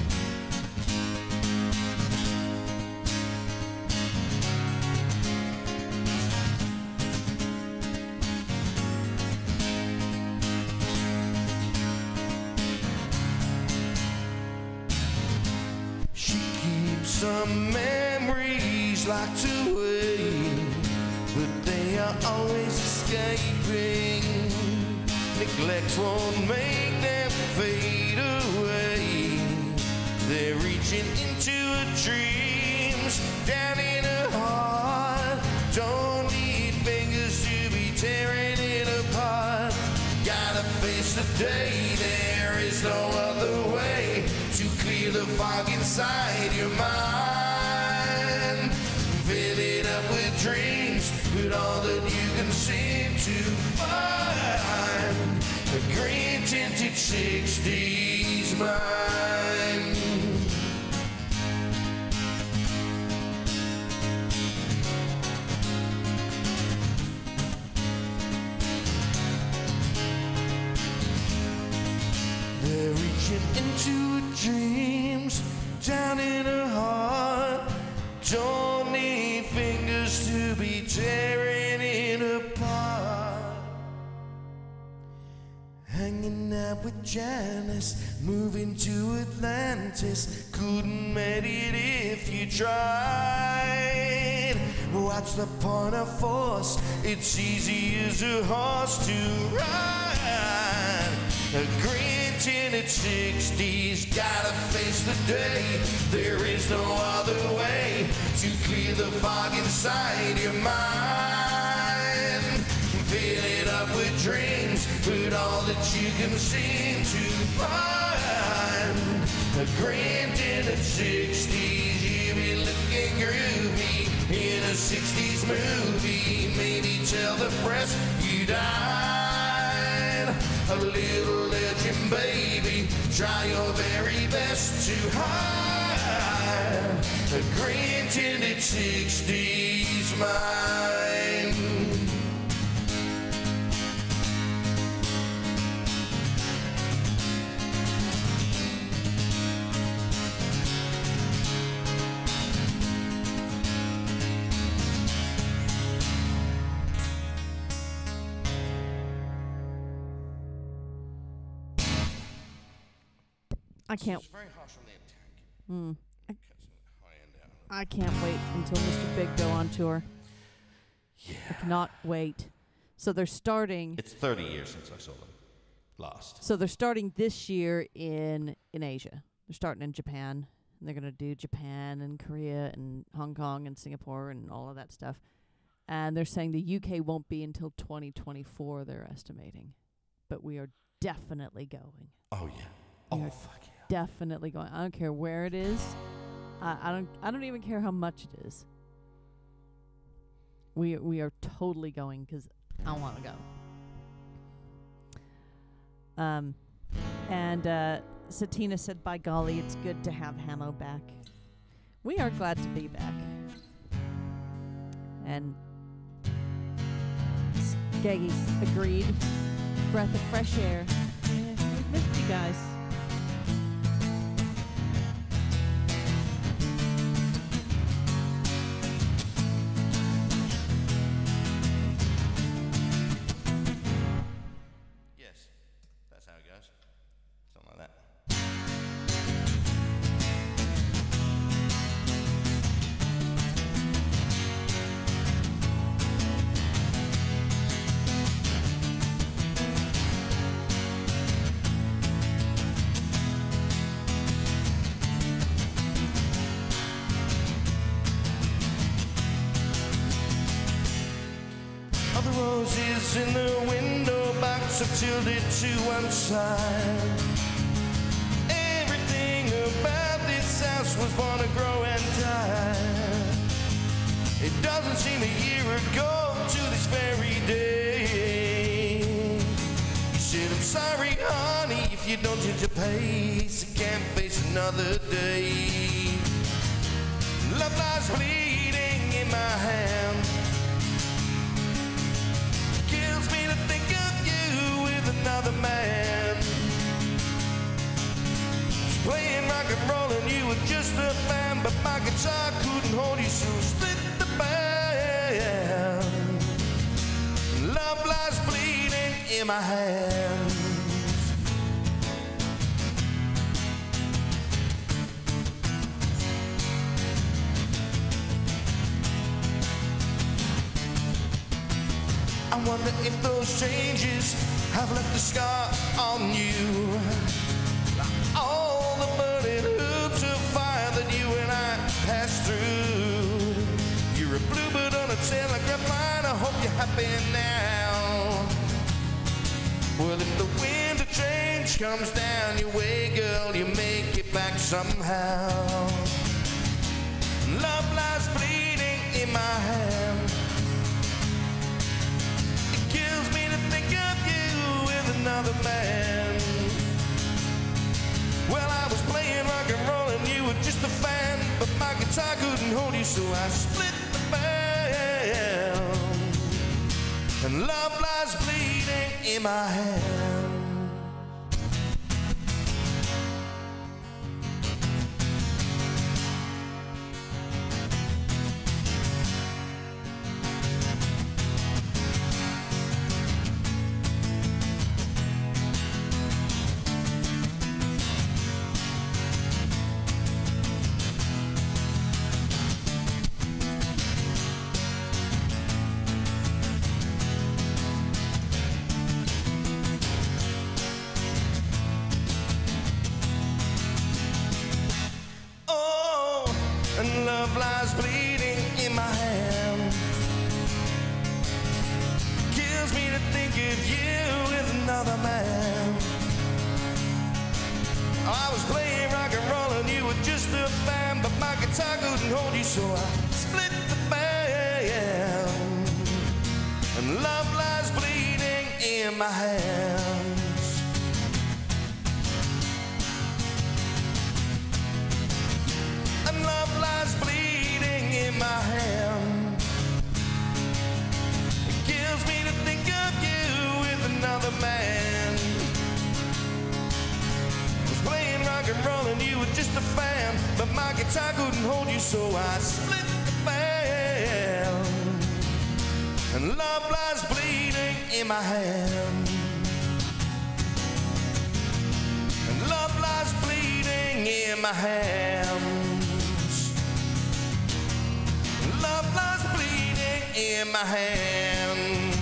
[SPEAKER 2] She keeps some memories locked away, but they are always escaping. Neglect won't make them fade away. They're reaching into her dreams, down in her heart. Don't need fingers to be tearing it apart. Gotta face the day, there is no other way to clear the fog inside your mind. Fill it up with dreams, with all that you can seem to find. A green tinted sixties mind. They're reaching into her dreams, down in her heart. Don't need fingers to be tearing it apart. Hanging out with Janice, moving to Atlantis. Couldn't make it if you tried. What's the point of force? It's easy as a horse to ride. A green tinted sixties, gotta face the day. There is no other way to clear the fog inside your mind. Fill it up with dreams, with all that you can seem to find. A green tinted sixties, you be looking groovy in a sixties movie. Maybe tell the press you died. A little legend, baby, try your very best to hide a green tinted sixties mind.
[SPEAKER 3] I can't.
[SPEAKER 2] It's very harsh on the attack.
[SPEAKER 3] Mm, I,
[SPEAKER 2] Cuts the high end down.
[SPEAKER 3] I can't wait until Mister Big go on tour.
[SPEAKER 2] Yeah.
[SPEAKER 3] I cannot wait. So they're starting.
[SPEAKER 2] It's thirty years since I saw them last.
[SPEAKER 3] So they're starting this year in in Asia. They're starting in Japan. And they're gonna do Japan and Korea and Hong Kong and Singapore and all of that stuff. And they're saying the U K won't be until twenty twenty-four. They're estimating, but we are definitely going.
[SPEAKER 2] Oh yeah.
[SPEAKER 3] We
[SPEAKER 2] Oh
[SPEAKER 3] are
[SPEAKER 2] fuck yeah.
[SPEAKER 3] Definitely going. I don't care where it is. I, I don't. I don't even care how much it is. We we are totally going because I want to go. Um, and uh, Satina said, "By golly, it's good to have Hamo back." We are glad to be back. And Skaggy agreed. Breath of fresh air. Yeah, we missed you guys.
[SPEAKER 2] Yes, that's how it goes. Something like that. All the roses in the window box are tilted to one side. Everything about else was born to grow and die. It doesn't seem a year ago to this very day. You said, I'm sorry, honey, if you don't change your pace, I can't face another day. Love lies bleeding in my hand. Kills me to think of you with another man. Playing rock and roll and you were just a fan, but my guitar couldn't hold you, so split the band. Love lies bleeding in my hands. I wonder if those changes have left a scar on you. All the burning hoops of fire that you and I passed through. You're a bluebird on a telegraph line, I hope you're happy now. Well, if the wind of change comes down your way, girl, you make it back somehow. Love lies bleeding in my hand. It kills me to think of you with another man. Well, I was playing rock and roll and you were just a fan, but my guitar couldn't hold you, so I split the band. And love lies bleeding in my hand. And love lies bleeding in my hand. Kills me to think of you with another man. I was playing rock and roll and you were just a fan, but my guitar couldn't hold you, so I split the band. And love lies bleeding in my hands. And love lies bleeding in my hand. It kills me to think of you with another man. I was playing rock and roll and you were just a fan, but my guitar couldn't hold you, so I split the band. And love lies bleeding in my hand. And love lies bleeding in my hand. Love lies bleeding in my hands.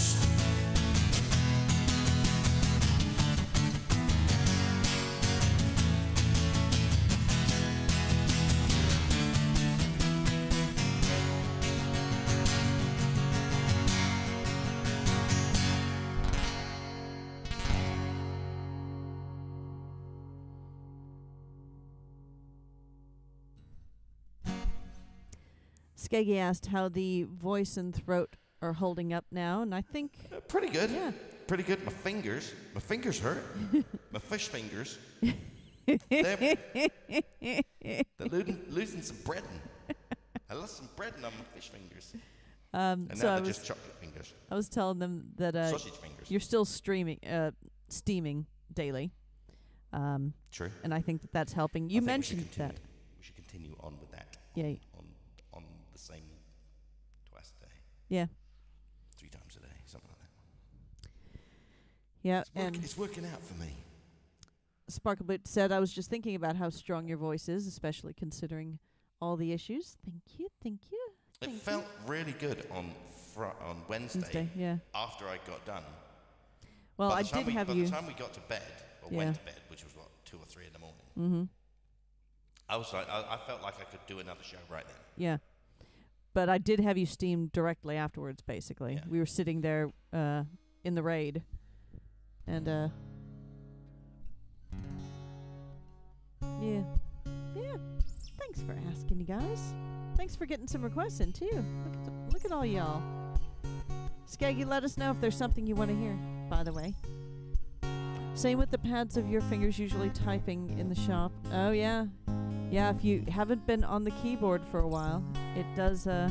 [SPEAKER 3] Skeggy asked how the voice and throat are holding up now, and I think
[SPEAKER 2] Uh, pretty good.
[SPEAKER 3] Yeah.
[SPEAKER 2] Pretty good. My fingers. My fingers hurt. My fish fingers. They're, they're losing, losing some breading. I lost some breading on my fish fingers.
[SPEAKER 3] um,
[SPEAKER 2] And
[SPEAKER 3] so
[SPEAKER 2] now
[SPEAKER 3] I
[SPEAKER 2] they're
[SPEAKER 3] was
[SPEAKER 2] just chocolate fingers.
[SPEAKER 3] I was telling them that uh,
[SPEAKER 2] Sausage fingers.
[SPEAKER 3] you're still streaming, uh, steaming daily, um,
[SPEAKER 2] True.
[SPEAKER 3] and I think that that's helping. You
[SPEAKER 2] I think we should
[SPEAKER 3] mentioned
[SPEAKER 2] continue-
[SPEAKER 3] that,
[SPEAKER 2] We should continue on with that.
[SPEAKER 3] yeah,
[SPEAKER 2] On, on the same twice a day.
[SPEAKER 3] yeah,
[SPEAKER 2] Three times a day. Something like that.
[SPEAKER 3] yeah.
[SPEAKER 2] It's, work,
[SPEAKER 3] And
[SPEAKER 2] it's working out for me.
[SPEAKER 3] Sparkleboot said, I was just thinking about how strong your voice is, especially considering all the issues. Thank you, thank you.
[SPEAKER 2] It
[SPEAKER 3] Thank
[SPEAKER 2] felt really good on fr- on Wednesday,
[SPEAKER 3] Wednesday, yeah.
[SPEAKER 2] after I got done.
[SPEAKER 3] Well,
[SPEAKER 2] by
[SPEAKER 3] I
[SPEAKER 2] the time
[SPEAKER 3] did
[SPEAKER 2] we,
[SPEAKER 3] have
[SPEAKER 2] by
[SPEAKER 3] you.
[SPEAKER 2] the time we got to bed, or
[SPEAKER 3] Yeah.
[SPEAKER 2] went to bed, which was what, two or three in the morning,
[SPEAKER 3] Mm-hmm.
[SPEAKER 2] I was like, I, I felt like I could do another show right then.
[SPEAKER 3] Yeah. But I did have you steam directly afterwards, basically.
[SPEAKER 2] Yeah.
[SPEAKER 3] We were sitting there uh, in the raid. And, uh... yeah. Yeah. Thanks for asking, you guys. Thanks for getting some requests in, too. Look at, the, look at all y'all. Skaggy, let us know if there's something you want to hear, by the way. Same with the pads of your fingers usually typing in the shop. Oh, yeah. Yeah, if you haven't been on the keyboard for a while, it does, uh...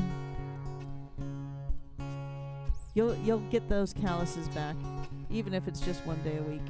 [SPEAKER 3] You'll, you'll get those calluses back, even if it's just one day a week.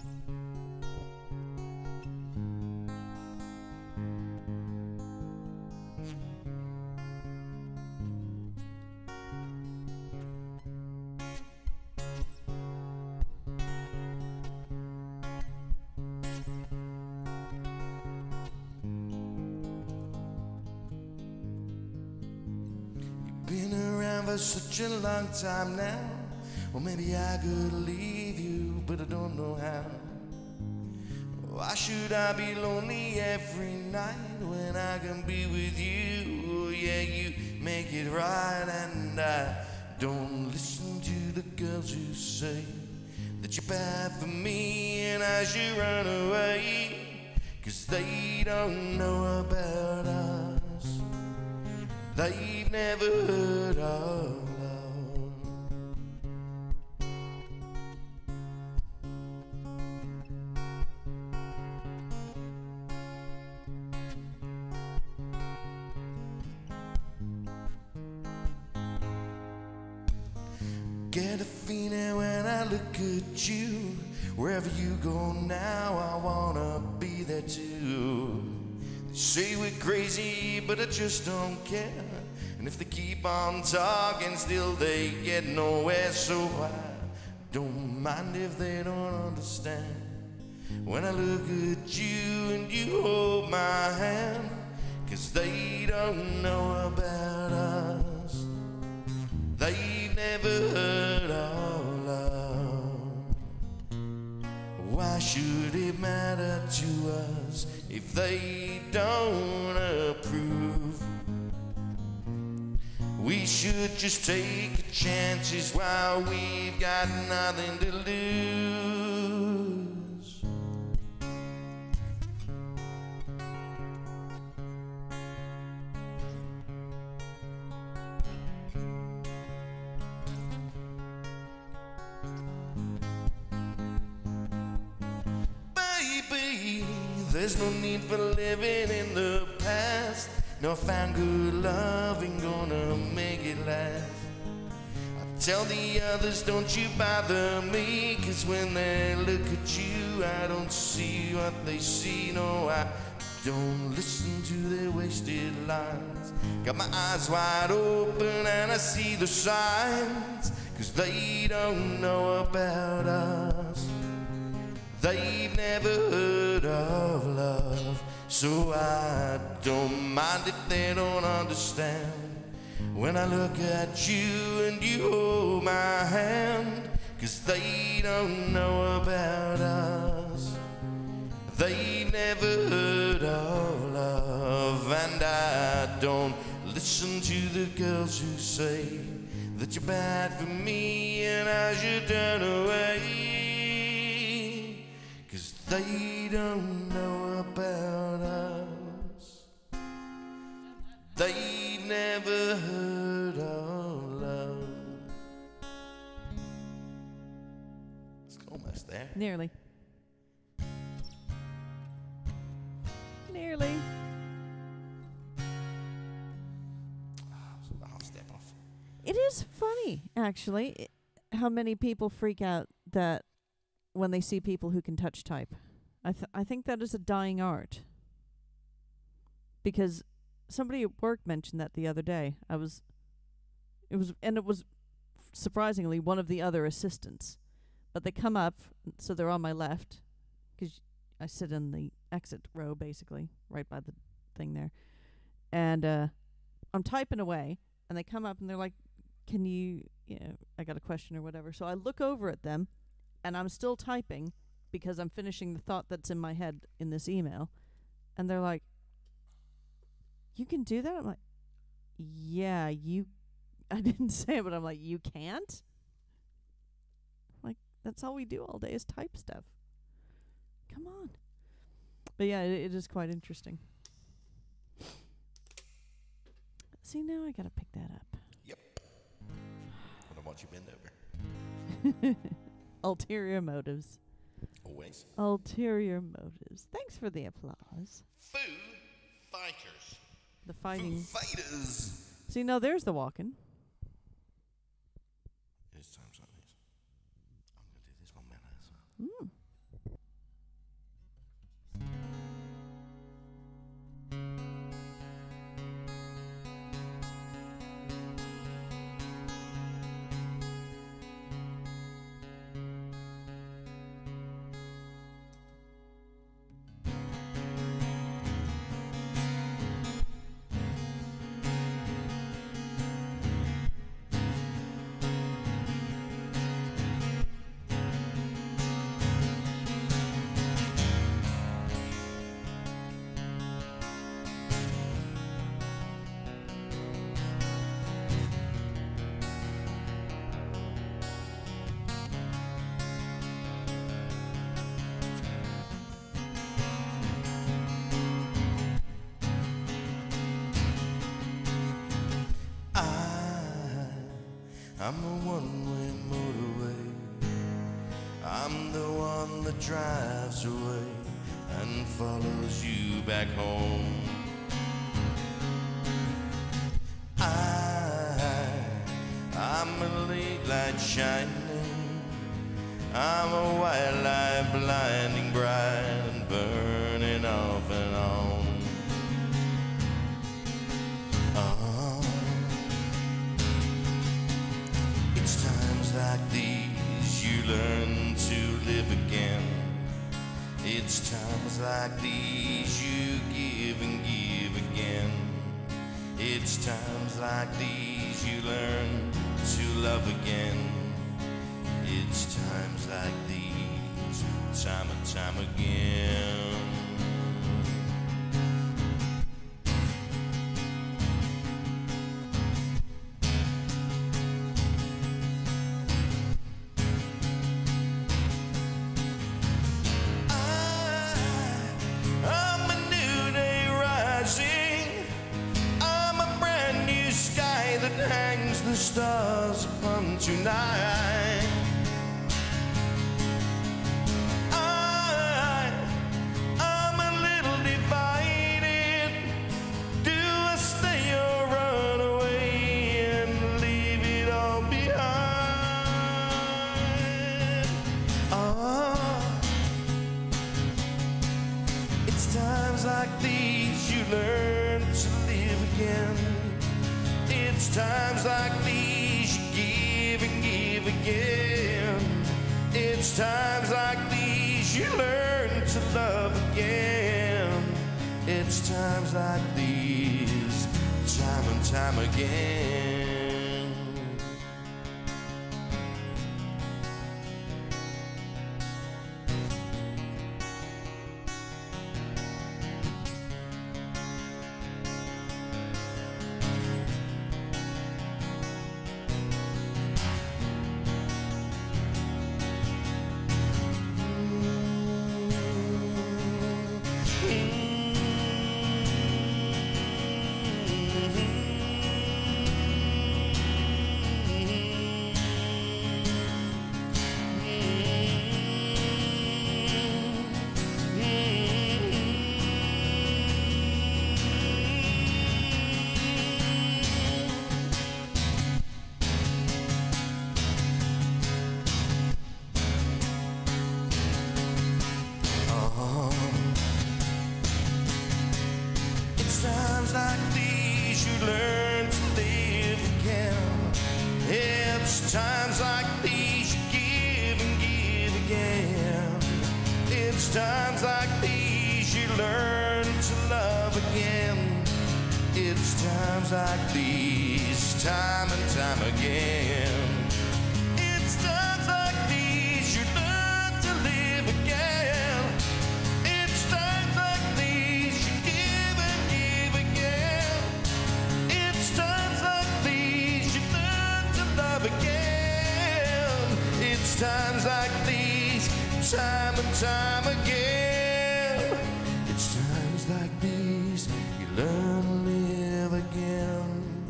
[SPEAKER 2] Been around for such a long time now. Well, maybe I could leave you, but I don't know how. Why should I be lonely every night when I can be with you? Oh, yeah, you make it right, and I don't listen to the girls who say that you're bad for me and I should run away, 'cause they don't know about us. They've never heard of love. Get a feeling when I look at you. Wherever you go now, I wanna be there too. Say we're crazy, but I just don't care. And if they keep on talking, still they get nowhere. So I don't mind if they don't understand. When I look at you and you hold my hand, 'cause they don't know about us. They've never heard of love. Why should it matter to us if they don't approve? We should just take chances while we've got nothing to lose. Baby, there's no need for living in the past. No, I found good love ain't gonna make it last. I tell the others, don't you bother me, 'cause when they look at you, I don't see what they see. No, I don't listen to their wasted lines. Got my eyes wide open and I see the signs, 'cause they don't know about us. They've never heard of love. So I don't mind if they don't understand. When I look at you and you hold my hand, 'cause they don't know about us. They've never heard of love. And I don't listen to the girls who say that you're bad for me and I should turn away, 'cause they don't know about us. They've never heard of love. It's almost there.
[SPEAKER 3] Nearly. Nearly.
[SPEAKER 2] I'll step off.
[SPEAKER 3] It is funny, actually, I- how many people freak out that when they see people who can touch type. I th- I think that is a dying art. Because somebody at work mentioned that the other day. I was, it was, and it was surprisingly one of the other assistants. But they come up, so they're on my left, 'cause I sit in the exit row, basically, right by the thing there. And uh, I'm typing away, and they come up and they're like, can you, you know, I got a question or whatever. So I look over at them, and I'm still typing because I'm finishing the thought that's in my head in this email. And they're like, you can do that? I'm like, yeah, you, I didn't say it, but I'm like, you can't? Like, that's all we do all day is type stuff. Come on. But yeah, it, it is quite interesting. See, now I gotta pick that up.
[SPEAKER 2] Yep. I don't want you bend over.
[SPEAKER 3] Ulterior motives.
[SPEAKER 2] Always.
[SPEAKER 3] Ulterior motives. Thanks for the applause.
[SPEAKER 2] Foo Fighters.
[SPEAKER 3] The fighting.
[SPEAKER 2] Foo Fighters.
[SPEAKER 3] See, no, there's the walking.
[SPEAKER 2] It's times like this. I'm going to do this one minute as well.
[SPEAKER 3] Mm.
[SPEAKER 2] I'm the one-way motorway. I'm the one that drives away and follows you back home. I, I'm a late light shining. I'm a white light blinding bright and burning off and on. Oh. It's times like these you learn to live again. It's times like these you give and give again. It's times like these you learn to love again. It's times like these, time and time again. Hangs the stars upon tonight. I, I'm a little divided. Do I stay or run away and leave it all behind? Oh, it's times like these you learn to live again. It's times like these you give and give again. It's times like these you learn to love again. It's times like these, time and time again. Times like these you learn to live again. It's times like these you give and give again. It's times like these you learn to love again. It's times like these, time and time again. It's times like these you learn to live again. It's times like these you give and give again. It's times like these you learn to love again. It's times like these, time and time again. It's times like these you learn to live again.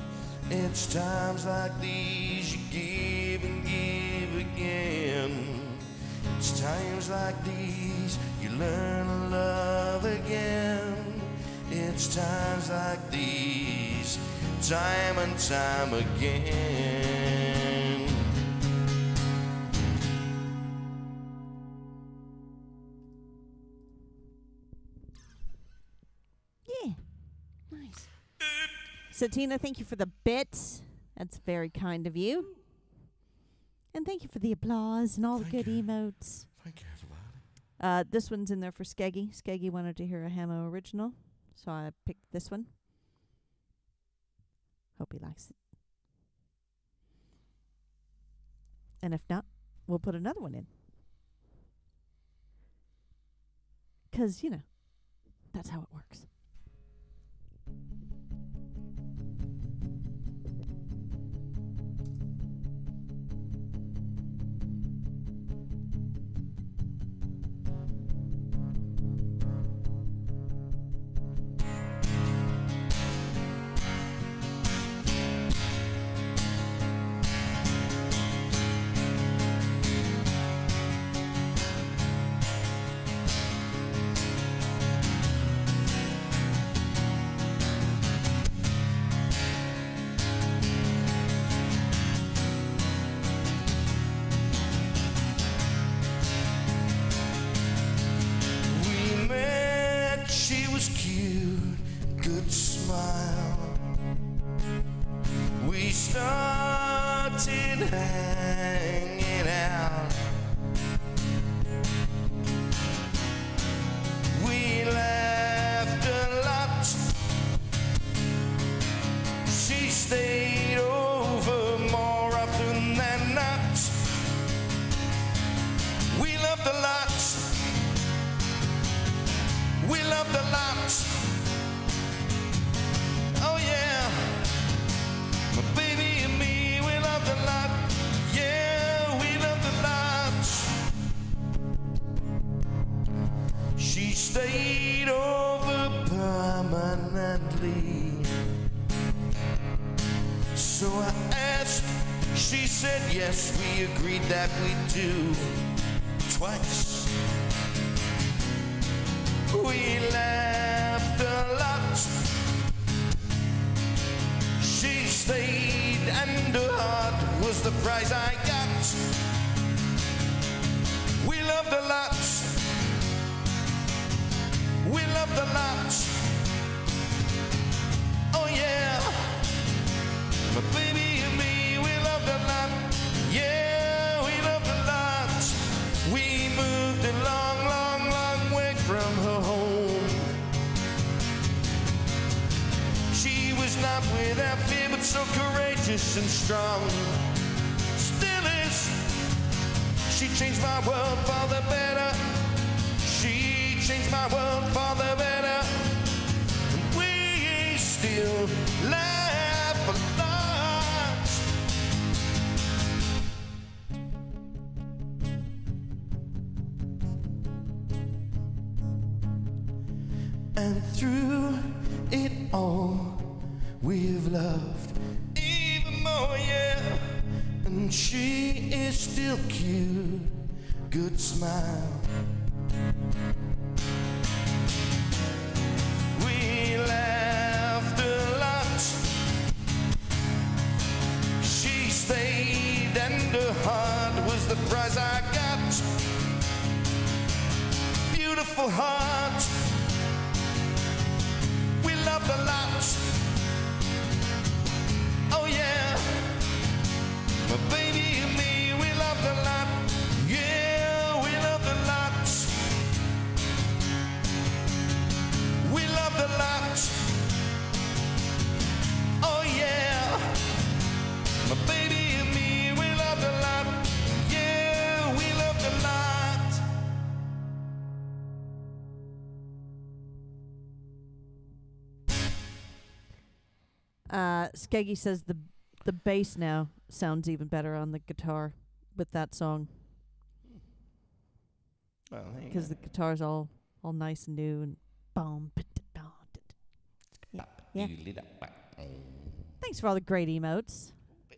[SPEAKER 2] times like these you give and give again. It's times like these you learn to love again. It's times like these, time and time again.
[SPEAKER 3] Yeah. Nice. Satina, thank you for the bits. That's very kind of you. And thank you for the applause and all
[SPEAKER 2] Thank
[SPEAKER 3] the good
[SPEAKER 2] you.
[SPEAKER 3] emotes.
[SPEAKER 2] Thank you, everybody.
[SPEAKER 3] Uh, this one's in there for Skeggy. Skeggy wanted to hear a Hamo original, so I picked this one. Hope he likes it. And if not, we'll put another one in. 'Cause, you know, that's how it works.
[SPEAKER 2] We met, she was cute, good smile. We started hanging out. We laughed a lot. She stayed over more often than not. We loved a lot. We loved a lot. Oh yeah. My baby and me, we loved a lot. Yeah, we loved a lot. She stayed over permanently. So I asked, she said yes, we agreed that we'd do twice. We laughed a lot. She stayed and her heart was the prize I got. We loved a lot. We loved a lot. Oh yeah. My baby and me, we loved a lot. Yeah, we loved a lot. We moved a long, long, long way from her home. She was not without fear, but so courageous and strong. Still is. She changed my world for the better. She changed my world for the better. And we still laugh a lot. And through it all, we've loved even more, yeah. And she is still cute, good smile. We laughed a lot. She stayed and her heart was the prize I got. Beautiful heart. We loved a lot. Oh yeah. My baby and me, we loved a lot. Yeah, we loved a lot. We loved a lot. Oh yeah. My baby and me, we loved a lot. Yeah, we loved a lot.
[SPEAKER 3] Uh, Skeggy says the the bass now sounds even better on the guitar with that song
[SPEAKER 2] Well, hang
[SPEAKER 3] because the guitar's all all nice and new and boom. Yeah. thanks for all the great emotes.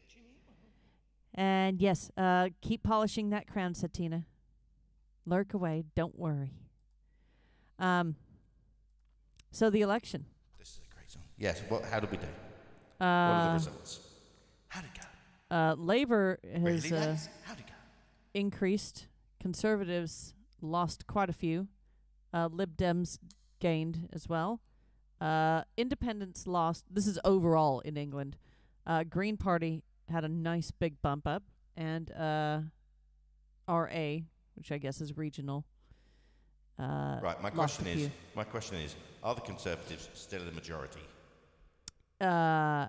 [SPEAKER 3] And yes, uh, keep polishing that crown, said Tina. Lurk away, don't worry. Um. So the election.
[SPEAKER 2] This is a great song. Yes. What? How did we do?
[SPEAKER 3] Uh,
[SPEAKER 2] what are the results? How'd it go?
[SPEAKER 3] Uh, Labor has
[SPEAKER 2] Really,
[SPEAKER 3] uh,
[SPEAKER 2] lads? How'd it go?
[SPEAKER 3] increased. Conservatives lost quite a few. Uh, Lib Dems gained as well. Uh, Independents lost. This is overall in England. Uh, Green Party had a nice big bump up, and uh, R A, which I guess is regional. Uh,
[SPEAKER 2] Right. My
[SPEAKER 3] lost
[SPEAKER 2] question
[SPEAKER 3] a
[SPEAKER 2] is.
[SPEAKER 3] few.
[SPEAKER 2] My question is: are the Conservatives still in the majority?
[SPEAKER 3] Uh,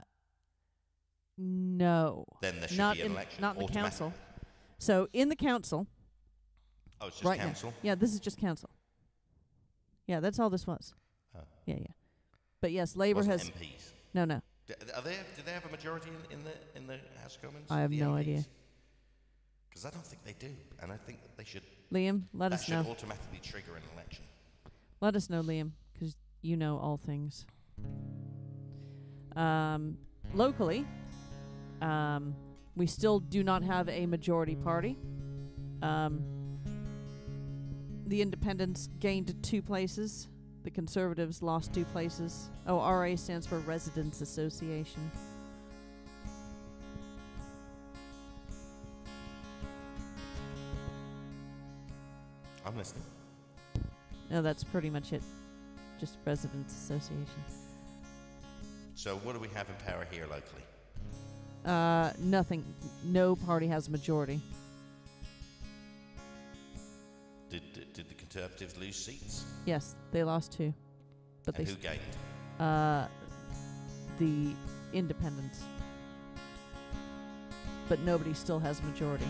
[SPEAKER 3] no.
[SPEAKER 2] Then there should
[SPEAKER 3] not
[SPEAKER 2] be an
[SPEAKER 3] in,
[SPEAKER 2] election.
[SPEAKER 3] Not in the
[SPEAKER 2] automatically.
[SPEAKER 3] council. So in the council.
[SPEAKER 2] Oh, it's just
[SPEAKER 3] right
[SPEAKER 2] council.
[SPEAKER 3] Now. Yeah, this is just council. Yeah, that's all this was.
[SPEAKER 2] Oh.
[SPEAKER 3] Yeah, yeah. But yes, Labor
[SPEAKER 2] Wasn't
[SPEAKER 3] has
[SPEAKER 2] M Ps.
[SPEAKER 3] no, no.
[SPEAKER 2] D- are they? Do they have a majority in, in the in the House of Commons?
[SPEAKER 3] I have
[SPEAKER 2] the
[SPEAKER 3] no
[SPEAKER 2] M Ps?
[SPEAKER 3] idea.
[SPEAKER 2] Because I don't think they do, and I think that they should.
[SPEAKER 3] Liam, let
[SPEAKER 2] that
[SPEAKER 3] us
[SPEAKER 2] should
[SPEAKER 3] know.
[SPEAKER 2] automatically trigger an election.
[SPEAKER 3] Let us know, Liam, because you know all things. Um, locally, um, we still do not have a majority party. Um, the Independents gained two places. The Conservatives lost two places. Oh, R A stands for Residents Association.
[SPEAKER 2] I'm listening.
[SPEAKER 3] No, that's pretty much it. Just Residents Association.
[SPEAKER 2] So what do we have in power here locally?
[SPEAKER 3] Uh, nothing. No party has a majority.
[SPEAKER 2] Did did, did the Conservatives lose seats?
[SPEAKER 3] Yes, they lost two. But
[SPEAKER 2] And
[SPEAKER 3] they
[SPEAKER 2] who gained?
[SPEAKER 3] Uh, the Independents. But nobody still has a majority.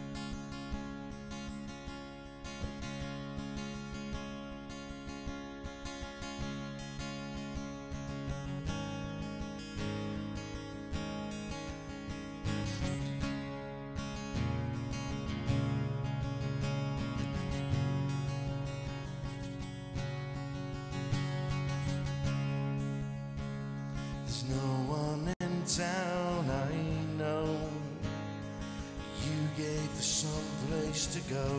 [SPEAKER 2] There's no one in town I know. You gave us some place to go.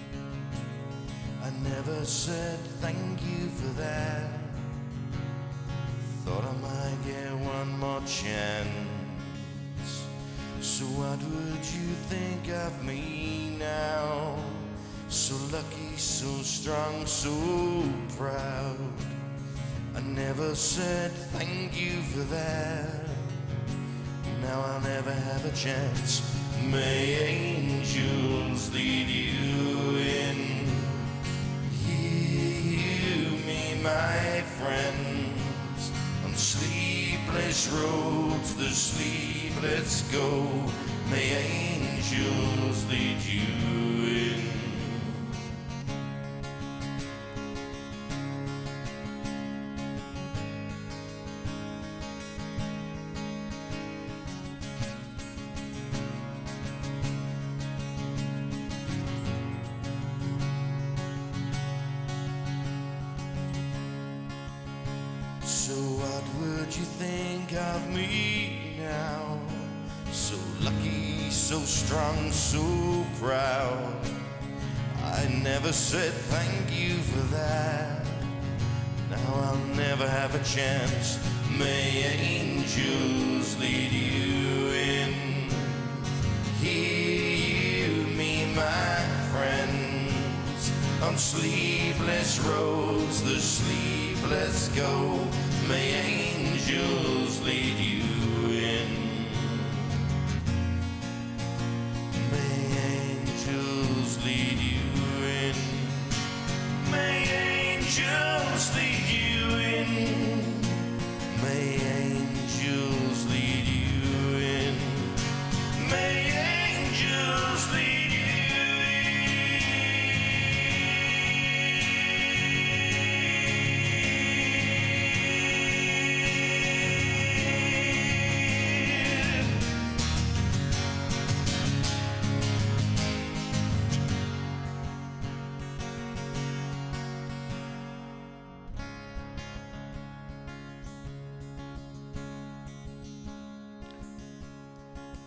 [SPEAKER 2] I never said thank you for that. Thought I might get one more chance. So what would you think of me now? So lucky, so strong, so proud. I never said thank you for that. Now I'll never have a chance. May angels lead you in. Hear me, my friends. On sleepless roads, the sleepless go. May angels lead you in. So what would you think of me now? So lucky, so strong, so proud. I never said thank you for that. Now I'll never have a chance. May angels lead you in. Hear me, my friends. On sleepless roads, the sleepless go. May angels lead you in. May angels lead you in. May angels lead you in. May angels lead you in. May angels lead you in.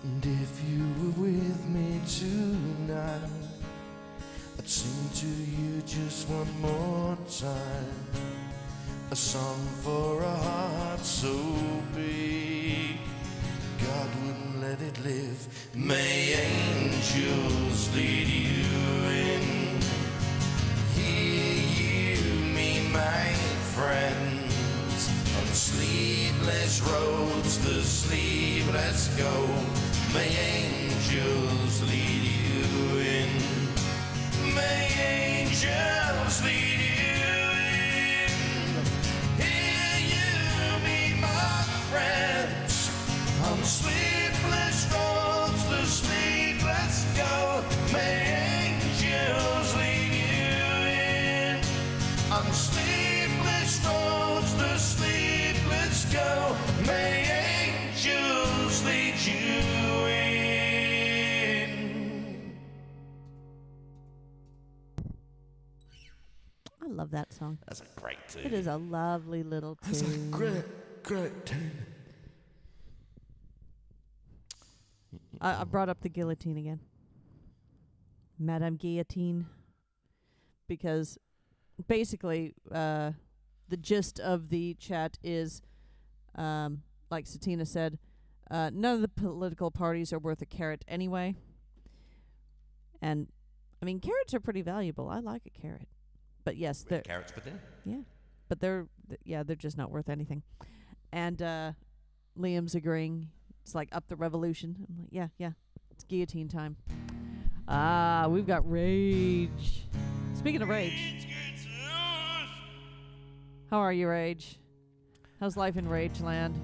[SPEAKER 2] And if you were with me tonight, I'd sing to you just one more time, a song for a heart so big God wouldn't let it live. May angels lead you in. Hear you, me, my friends, on sleepless roads, the sleepless go. May angels lead you in. May angels lead you in. Hear you, me, my friends, on sleepless roads, the sleepless go. May angels lead you in. On sleepless roads, the sleepless go. May angels lead you in.
[SPEAKER 3] I love that song.
[SPEAKER 2] That's a great tune.
[SPEAKER 3] It is a lovely little tune.
[SPEAKER 2] That's a great, great tune.
[SPEAKER 3] I, I brought up the guillotine again. Madame Guillotine. Because basically, uh, the gist of the chat is, um, like Satina said, uh, none of the political parties are worth a carrot anyway. And, I mean, carrots are pretty valuable. I like a carrot. But yes, they're...
[SPEAKER 2] Carrots for dinner?
[SPEAKER 3] Yeah. But they're, th- yeah, they're just not worth anything. And uh, Liam's agreeing. It's like up the revolution. I'm like, yeah, yeah, it's guillotine time. Ah, we've got Rage. Speaking of Rage, how are you, Rage? How's life in Rage Land?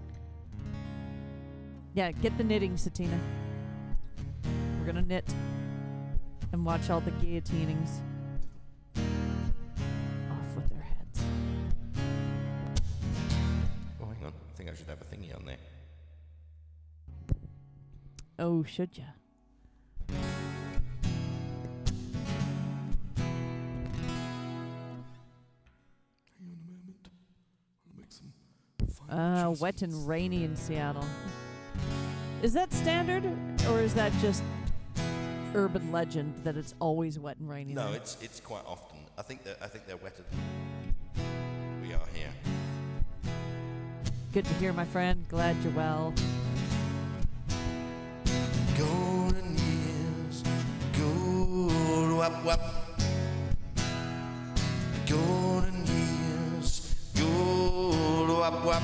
[SPEAKER 3] Yeah, get the knitting, Satina. We're gonna knit and watch all the guillotinings. Off with their heads.
[SPEAKER 2] Oh, hang on. I think I should have a thingy on there.
[SPEAKER 3] Oh, should ya? Uh, wet and rainy in Seattle. Is that standard, or is that just urban legend that it's always wet and rainy?
[SPEAKER 2] No,
[SPEAKER 3] there?
[SPEAKER 2] it's it's quite often. I think that I think they're wetter than we are here.
[SPEAKER 3] Good to hear, my friend. Glad you're well.
[SPEAKER 2] Golden years, gold wap wap. Golden years, gold wap wap.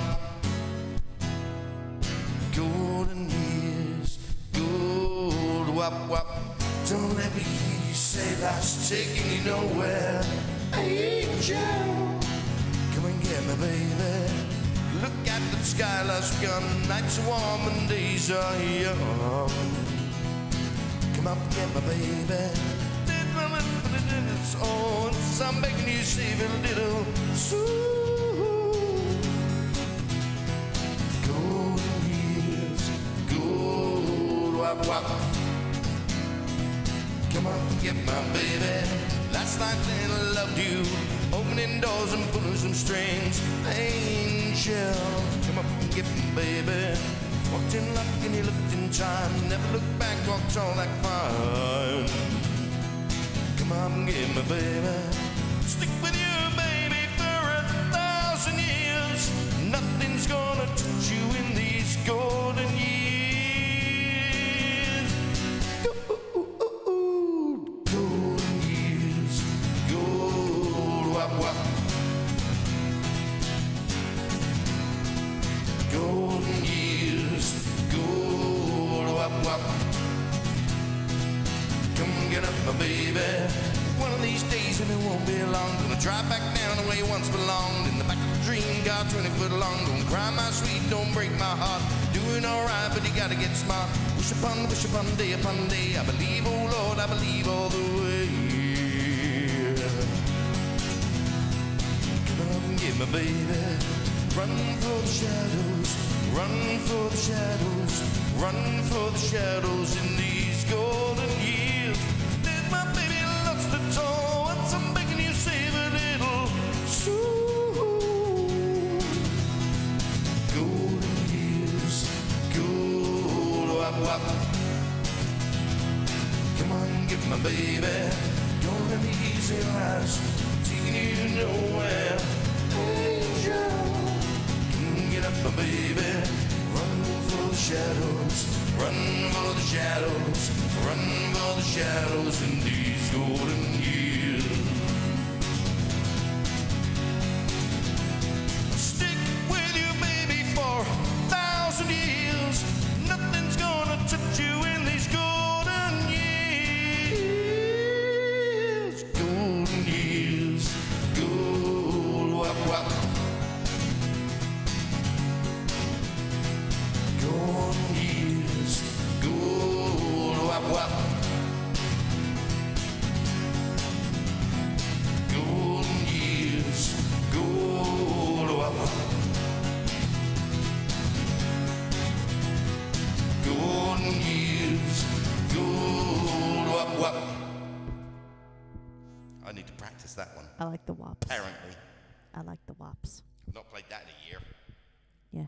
[SPEAKER 2] Golden years, gold wap wap. Don't let me hear you say that's taking you nowhere. Angel, come and get me, baby. Look at the sky, love's gone. Nights are warm and days are young. Come up, get my baby. It's on. I'm begging you, save a little soon. Golden years, gold wap wap. Come on, get my baby. Last night then I loved you, opening doors and pulling some strings. Angel, come up and get me, baby. Walked in luck and you looked in time. Never looked back, walked all that fine. Come on, get me, baby. Stick with you, baby, for a thousand years. Nothing's gonna touch you in these golden years. Gold, golden years, gold wap wap. Golden years, gold wap wap. Come get up, my baby. One of these days, and it won't be long, gonna drive back down the way you once belonged. In the back of a dream car, twenty foot long. Don't cry, my sweet, don't break my heart. Doing alright, but you gotta get smart. Wish upon, wish upon, day upon day. I believe, oh Lord, I believe all the way. Come on, get me, baby. Run for the shadows, run for the shadows, run for the shadows in these golden years. There's my baby lost its all, and I'm begging you save a little soon. Golden years, gold wap wop. Come on, get my baby. Don't let me easy rise. Taking you to nowhere. Angel. Get up, my baby. Run for the shadows. Run for the shadows. Run for the shadows in these golden years. Stick with you, baby, for a thousand years. Nothing's gonna touch you in these golden years. Golden years. Gold wop wop. Golden years. Gold wop wop. Golden years. Gold wop. Golden years. Gold wop wop. I need to practice that one.
[SPEAKER 3] I like the wops.
[SPEAKER 2] Apparently.
[SPEAKER 3] I like the wops.
[SPEAKER 2] I've not played that in a year.
[SPEAKER 3] Yeah.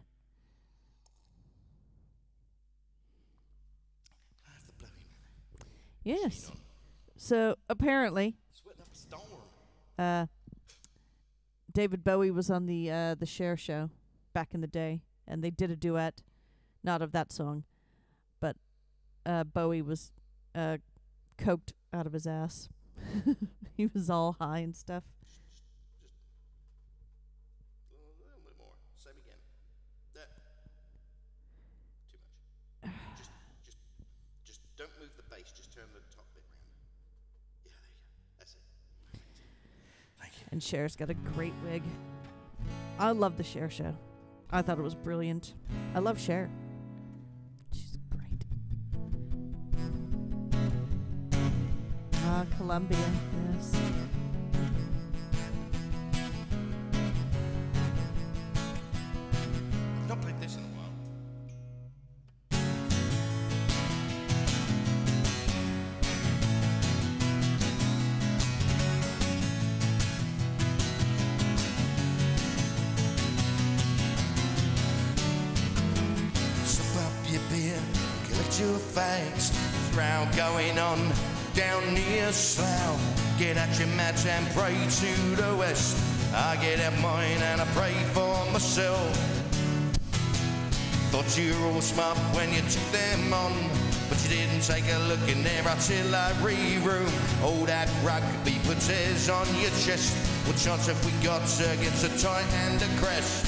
[SPEAKER 2] I have the bloody
[SPEAKER 3] Yes. So apparently,
[SPEAKER 2] sweating up a storm.
[SPEAKER 3] uh, David Bowie was on the uh, the Cher show back in the day, and they did a duet, not of that song, but uh, Bowie was uh, coked out of his ass. He was all high and stuff.
[SPEAKER 2] A little bit more. Same again. That. Too much. just, just, just don't move the bass. Just turn the top bit round. Yeah, there you go. That's it. Thank you.
[SPEAKER 3] And Cher's got a great wig. I love the Cher show. I thought it was brilliant. I love Cher. She's great. Ah, Columbia, yes.
[SPEAKER 2] I've not played this in a while. Sip up your beer, collect your fags. Round going on down near Slough. Get out your mats and pray to the west. I get out mine and I pray for myself. Thought you were all smart when you took them on, but you didn't take a look in their artillery room. Oh, that rugby puts hairs on your chest. What chance have we got against a tight and a crest?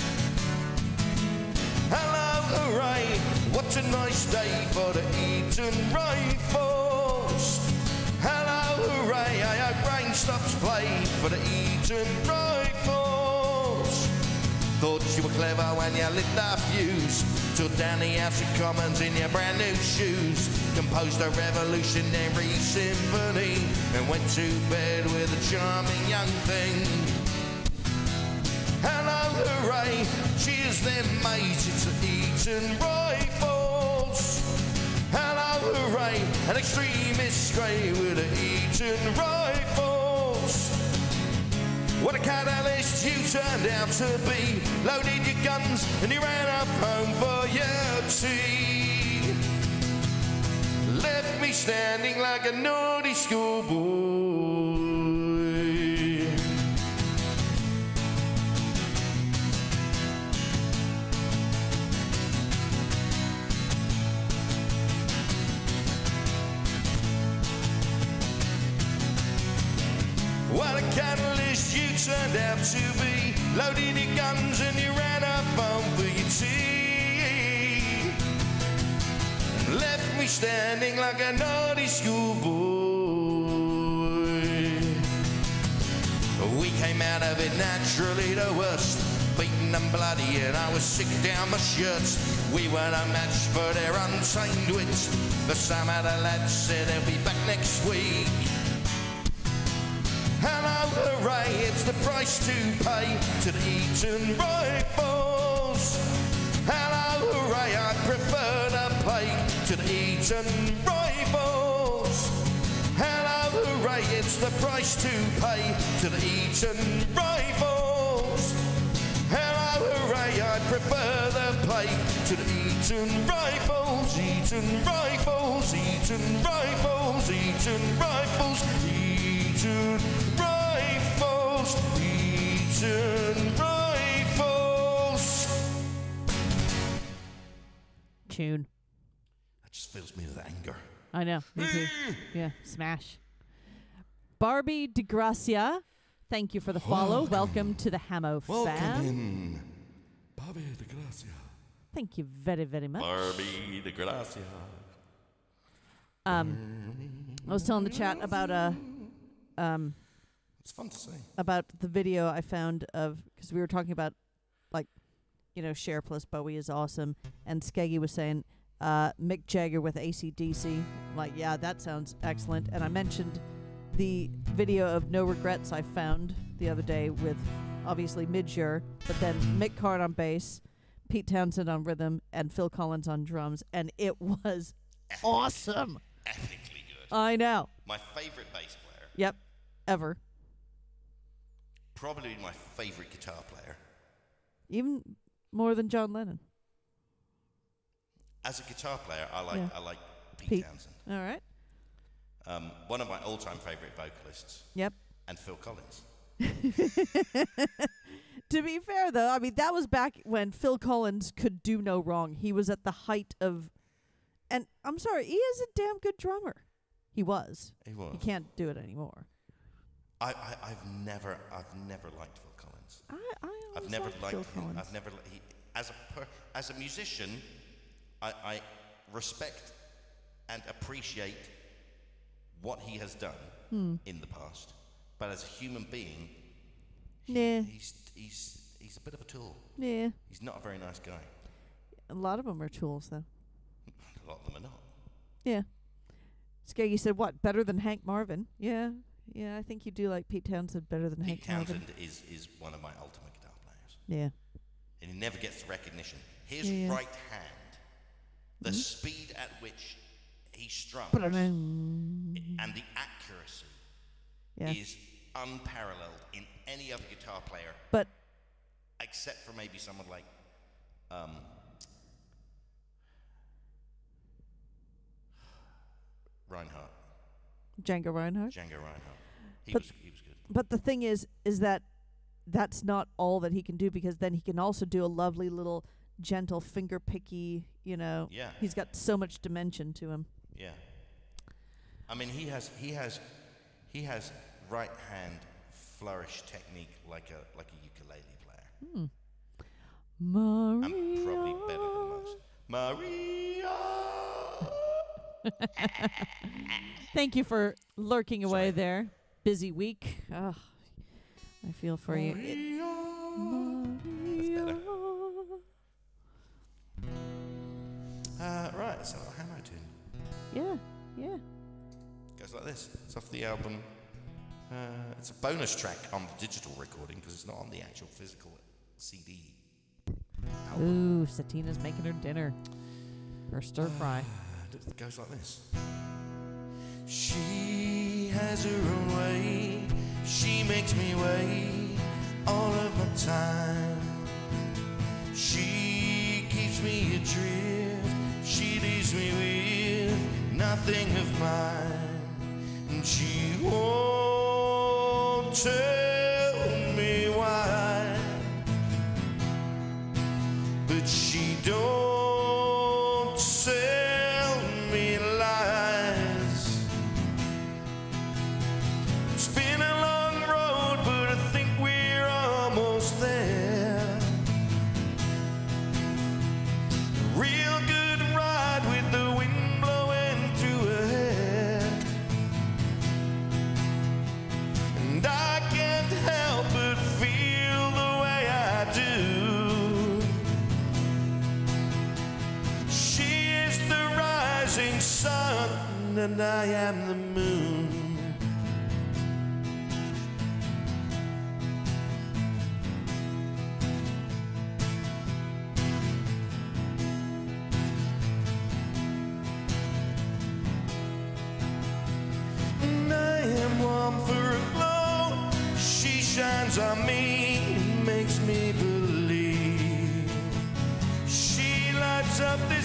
[SPEAKER 2] Hello, hooray, what a nice day for the Eton Rifles. Hello, hooray, I hope rain stops play for the Eton Rifles. Thought you were clever when you lit the fuse, took down the House of Commons in your brand new shoes, composed a revolutionary symphony, and went to bed with a charming young thing. Hello, hooray, cheers then mate, it's the Eton Rifles. Hello, hooray, an extremist stray with the Eton Rifles. What a catalyst you turned out to be. Loaded your guns and you ran up home for your tea. Left me standing like a naughty schoolboy. What a catalyst you turned out to be. Loaded your guns and you ran up home for your tea. Left me standing like a naughty schoolboy. We came out of it naturally the worst, beaten and bloody, and I was sick down my shirts. We weren't a match for their untamed wits, but some of the lads said they'll be back next week. Hello, hooray, it's the price to pay to the Eton Rifles. Hello, hooray, I prefer to play to the Eton Rifles. Hello, hooray, it's the price to pay to the Eton Rifles. Hello, hooray, I prefer to play to the Eton Eaton rifles, Eaton rifles, Eaton rifles, Eaton rifles, Eaton rifles, Eaton rifles.
[SPEAKER 3] Tune.
[SPEAKER 2] That just fills me with anger.
[SPEAKER 3] I know. Me too. Yeah. Smash. Barbie DeGracia, thank you for the follow.
[SPEAKER 2] Welcome.
[SPEAKER 3] Welcome to the Hamo
[SPEAKER 2] Welcome
[SPEAKER 3] fam.
[SPEAKER 2] in, Barbie de Gracia.
[SPEAKER 3] Thank you very, very much.
[SPEAKER 2] Barbie de Gracia.
[SPEAKER 3] Um, I was telling the chat about uh, um,
[SPEAKER 2] It's fun to say.
[SPEAKER 3] about the video I found of, because we were talking about, like, you know, Cher plus Bowie is awesome, and Skeggy was saying uh, Mick Jagger with A C D C. Like, yeah, that sounds excellent. And I mentioned the video of No Regrets I found the other day with, obviously, Midger, but then Mick Card on bass, Pete Townsend on rhythm, and Phil Collins on drums, and it was
[SPEAKER 2] Epic.
[SPEAKER 3] awesome.
[SPEAKER 2] Epically good.
[SPEAKER 3] I know.
[SPEAKER 2] My favorite bass player.
[SPEAKER 3] Yep. Ever.
[SPEAKER 2] Probably my favorite guitar player.
[SPEAKER 3] Even more than John Lennon.
[SPEAKER 2] As a guitar player, I like
[SPEAKER 3] Yeah.
[SPEAKER 2] I like Pete,
[SPEAKER 3] Pete.
[SPEAKER 2] Townsend.
[SPEAKER 3] All right.
[SPEAKER 2] Um, one of my all-time favorite vocalists,
[SPEAKER 3] Yep.
[SPEAKER 2] and Phil Collins.
[SPEAKER 3] To be fair, though, I mean, that was back when Phil Collins could do no wrong. He was at the height of... And I'm sorry, he is a damn good drummer. He was.
[SPEAKER 2] He was.
[SPEAKER 3] He can't do it anymore.
[SPEAKER 2] I, I I've never I've never liked Phil Collins.
[SPEAKER 3] I, I always
[SPEAKER 2] I've never
[SPEAKER 3] liked
[SPEAKER 2] liked
[SPEAKER 3] Phil
[SPEAKER 2] him.
[SPEAKER 3] Collins.
[SPEAKER 2] I've never li- he, as a per, as a musician, I, I respect and appreciate what he has done
[SPEAKER 3] Hmm.
[SPEAKER 2] in the past. But as a human being,
[SPEAKER 3] Nah.
[SPEAKER 2] he's he's he's a bit of a tool.
[SPEAKER 3] Yeah.
[SPEAKER 2] He's not a very nice guy.
[SPEAKER 3] A lot of them are tools, though.
[SPEAKER 2] A lot of them are not.
[SPEAKER 3] Yeah. Skeggy said, what, better than Hank Marvin? Yeah. Yeah, I think you do like Pete Townsend better than
[SPEAKER 2] Pete
[SPEAKER 3] Hank Marvin.
[SPEAKER 2] Townsend is is one of my ultimate guitar players,
[SPEAKER 3] Yeah.
[SPEAKER 2] and he never gets the recognition. His
[SPEAKER 3] Yeah, yeah.
[SPEAKER 2] right hand, the speed at which he strums,
[SPEAKER 3] Ba-da-dum.
[SPEAKER 2] and the accuracy
[SPEAKER 3] Yeah.
[SPEAKER 2] is unparalleled in any other guitar player,
[SPEAKER 3] But
[SPEAKER 2] except for maybe someone like um, Reinhardt,
[SPEAKER 3] Django Reinhardt.
[SPEAKER 2] Django Reinhardt. He
[SPEAKER 3] But-
[SPEAKER 2] was he was good.
[SPEAKER 3] But the thing is, is that that's not all that he can do, because then he can also do a lovely little gentle finger picky, you know.
[SPEAKER 2] Yeah.
[SPEAKER 3] He's got so much dimension to him.
[SPEAKER 2] Yeah. I mean, he has he has he has right hand flourish technique like a like a ukulele player.
[SPEAKER 3] Maria.
[SPEAKER 2] And probably better than most. Maria.
[SPEAKER 3] Thank you for lurking away
[SPEAKER 2] Sorry.
[SPEAKER 3] there. Busy week. Ugh, I feel for you. It-
[SPEAKER 2] That's better. Uh, right, it's a little Hamo tune.
[SPEAKER 3] Yeah, yeah.
[SPEAKER 2] Goes like this. It's off the album. Uh, it's a bonus track on the digital recording because it's not on the actual physical C D album.
[SPEAKER 3] Ooh, Satina's making her dinner. Her stir fry.
[SPEAKER 2] It goes like this. She has her own way. She makes me wait all of my time. She keeps me adrift. She leaves me with nothing of mine. And she won't tell me why. But she don't sell me lies. It's been a long road, but I think we're almost there. A real good ride with the wind blowing through her hair. And I can't help but feel the way I do. She is the rising sun, and I am the moon. And I am warm for a glow. She shines on me, makes me believe. She lights up the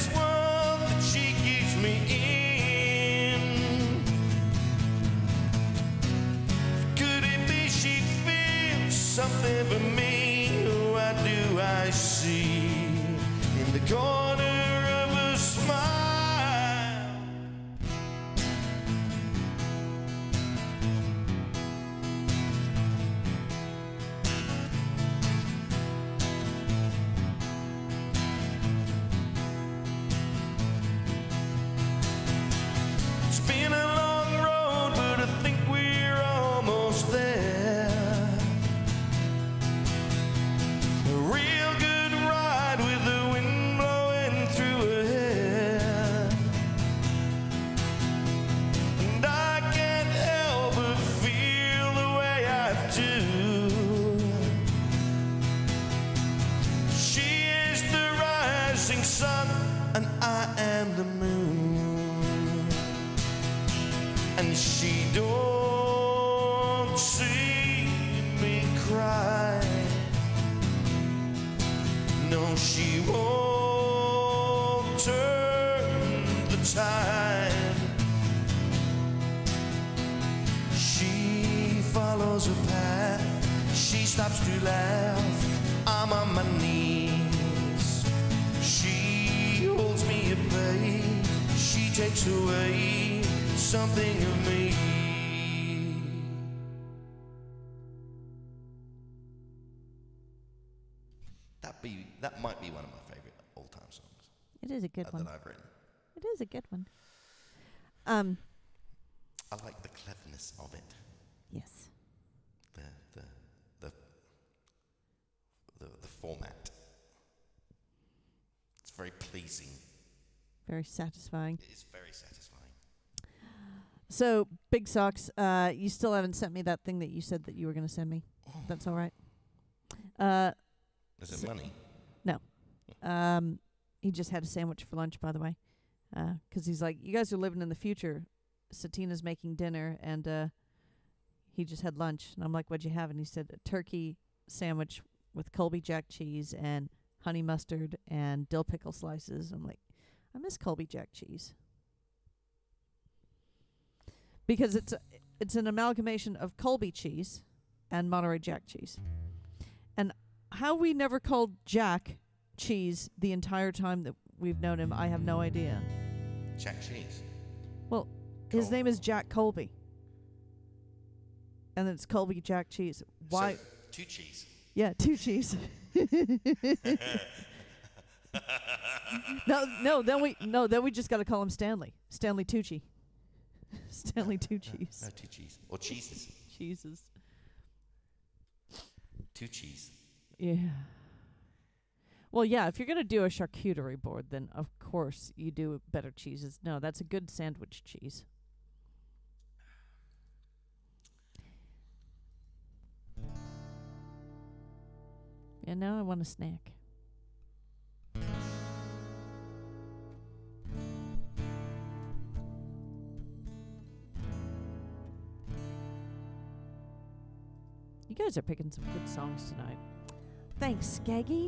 [SPEAKER 2] there for me? What do I see in the corner of a smile? It's been a long road, but I think we're almost there. A real good ride with the wind blowing through her hair. And I can't help but feel the way I do. She is the rising sun, and I am the moon. And she don't see me cry. No, she won't turn the tide. She follows a path. She stops to laugh. I'm on my knees. She holds me at bay. She takes away something of me. That be that might be one of my favorite all-time songs
[SPEAKER 3] It is a good
[SPEAKER 2] uh,
[SPEAKER 3] one.
[SPEAKER 2] that I've written.
[SPEAKER 3] It is a good one. Um,
[SPEAKER 2] I like the cleverness of it.
[SPEAKER 3] yes.
[SPEAKER 2] The the the the, the format. It's very pleasing.
[SPEAKER 3] Very satisfying.
[SPEAKER 2] It is very satisfying.
[SPEAKER 3] So, Big Socks, uh, you still haven't sent me that thing that you said that you were going to send me. That's all right. Uh,
[SPEAKER 2] Is it
[SPEAKER 3] So-
[SPEAKER 2] money?
[SPEAKER 3] um, he just had a sandwich for lunch, by the way. Uh 'cause he's like, you guys are living in the future. Satina's making dinner, and uh, he just had lunch. And I'm like, what'd you have? And he said a turkey sandwich with Colby Jack cheese and honey mustard and dill pickle slices. I'm like, I miss Colby Jack cheese. Because it's a, it's an amalgamation of Colby cheese and Monterey Jack cheese. And how we never called Jack cheese the entire time that we've known him, I have no idea.
[SPEAKER 2] Jack cheese.
[SPEAKER 3] Well, his
[SPEAKER 2] Col-
[SPEAKER 3] name is Jack Colby. And it's Colby Jack cheese. Why?
[SPEAKER 2] So, two cheese.
[SPEAKER 3] Yeah, two cheese. no, no, then we no, then we just got to call him Stanley. Stanley Tucci. Stanley Two Cheese.
[SPEAKER 2] No, two cheese. Or cheeses.
[SPEAKER 3] Cheeses.
[SPEAKER 2] Two cheese.
[SPEAKER 3] Yeah. Well, yeah, if you're going to do a charcuterie board, then of course you do better cheeses. No, that's a good sandwich cheese. Yeah, now I want a snack. You guys are picking some good songs tonight. Thanks, Skaggy.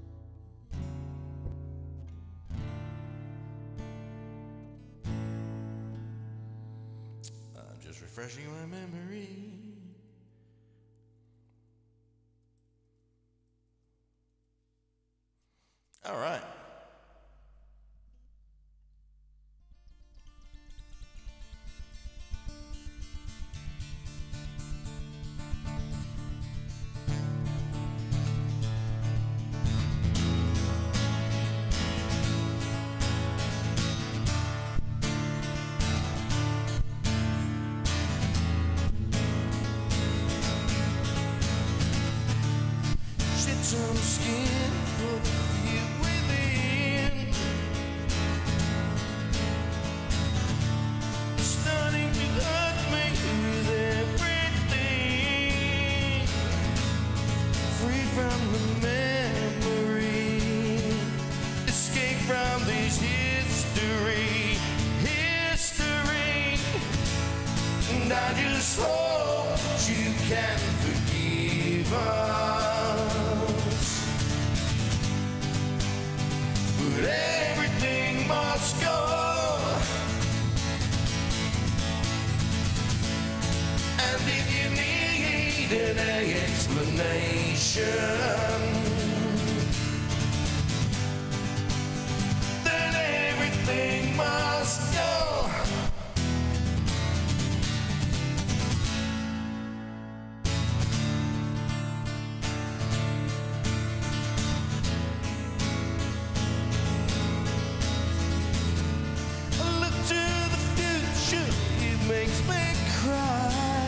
[SPEAKER 2] I'm just refreshing my memory. All right. Some skin for the view within. It's starting to hurt me with everything. Free from the memory, escape from this history, history. And I just hope you can forgive us. But everything must go. And if you need an explanation, then everything must go. I look to the future, it makes me cry,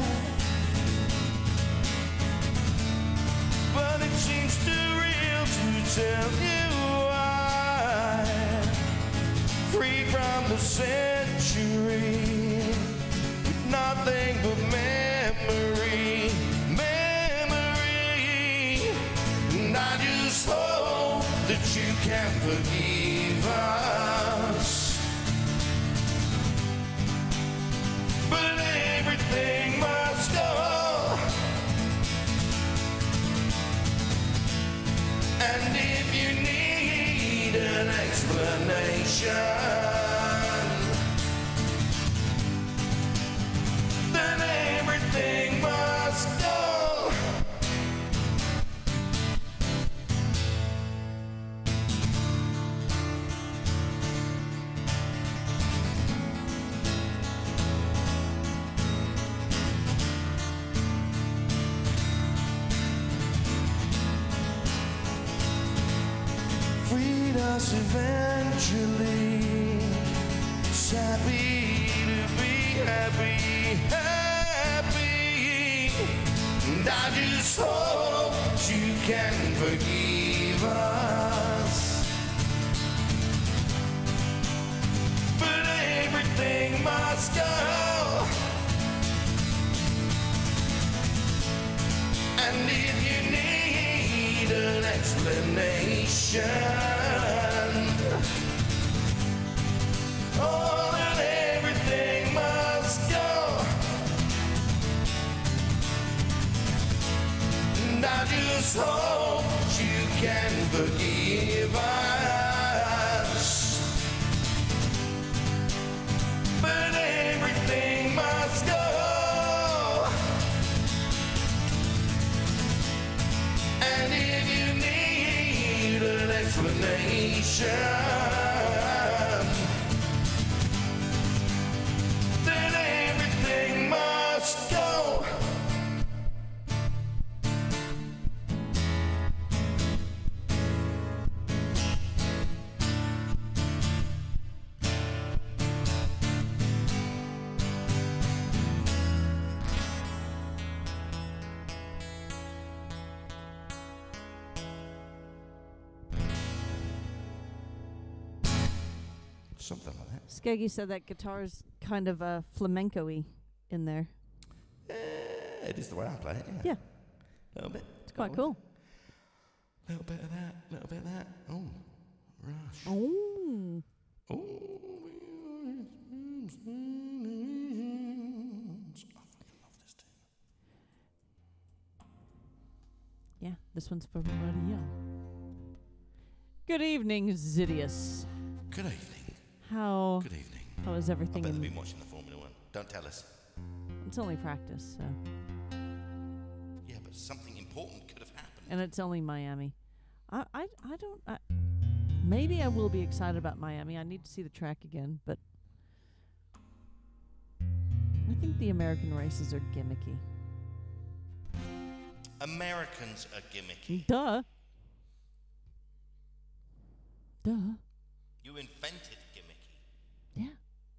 [SPEAKER 2] but it seems too real to tell you why. Free from the century, with nothing but memory, memory. And I just hope that you can forgive us. But everything must go. And if you need an explanation, then everything must go. Freed us eventually. It's happy to be happy, happy. And I just hope you can forgive us. But everything must go. And if you need an explanation, oh, then everything must go. And I just hope you can forgive us. But everything must go. And if you need an explanation, then everything must go. Something like that.
[SPEAKER 3] Skeggy said that guitar's kind of uh, flamenco-y in there.
[SPEAKER 2] Uh, it is the way I play it, yeah.
[SPEAKER 3] Yeah,
[SPEAKER 2] A little bit.
[SPEAKER 3] it's quite cool.
[SPEAKER 2] A little bit of that, a little bit of that. Oh, rush.
[SPEAKER 3] Oh.
[SPEAKER 2] Oh. I fucking love this tune.
[SPEAKER 3] Yeah, this one's for Radio. Good evening, Zidius.
[SPEAKER 2] Good evening.
[SPEAKER 3] How
[SPEAKER 2] Good evening.
[SPEAKER 3] how is
[SPEAKER 2] I
[SPEAKER 3] everything?
[SPEAKER 2] bet they've
[SPEAKER 3] In,
[SPEAKER 2] been watching the Formula One. Don't tell us.
[SPEAKER 3] it's only practice, so,
[SPEAKER 2] Yeah, but something important could have happened.
[SPEAKER 3] and it's only Miami. I I I don't. I, maybe I will be excited about Miami. I need to see the track again, but I think the American races are gimmicky.
[SPEAKER 2] Americans are gimmicky.
[SPEAKER 3] Duh. Duh.
[SPEAKER 2] You invented gimmicky.
[SPEAKER 3] Yeah.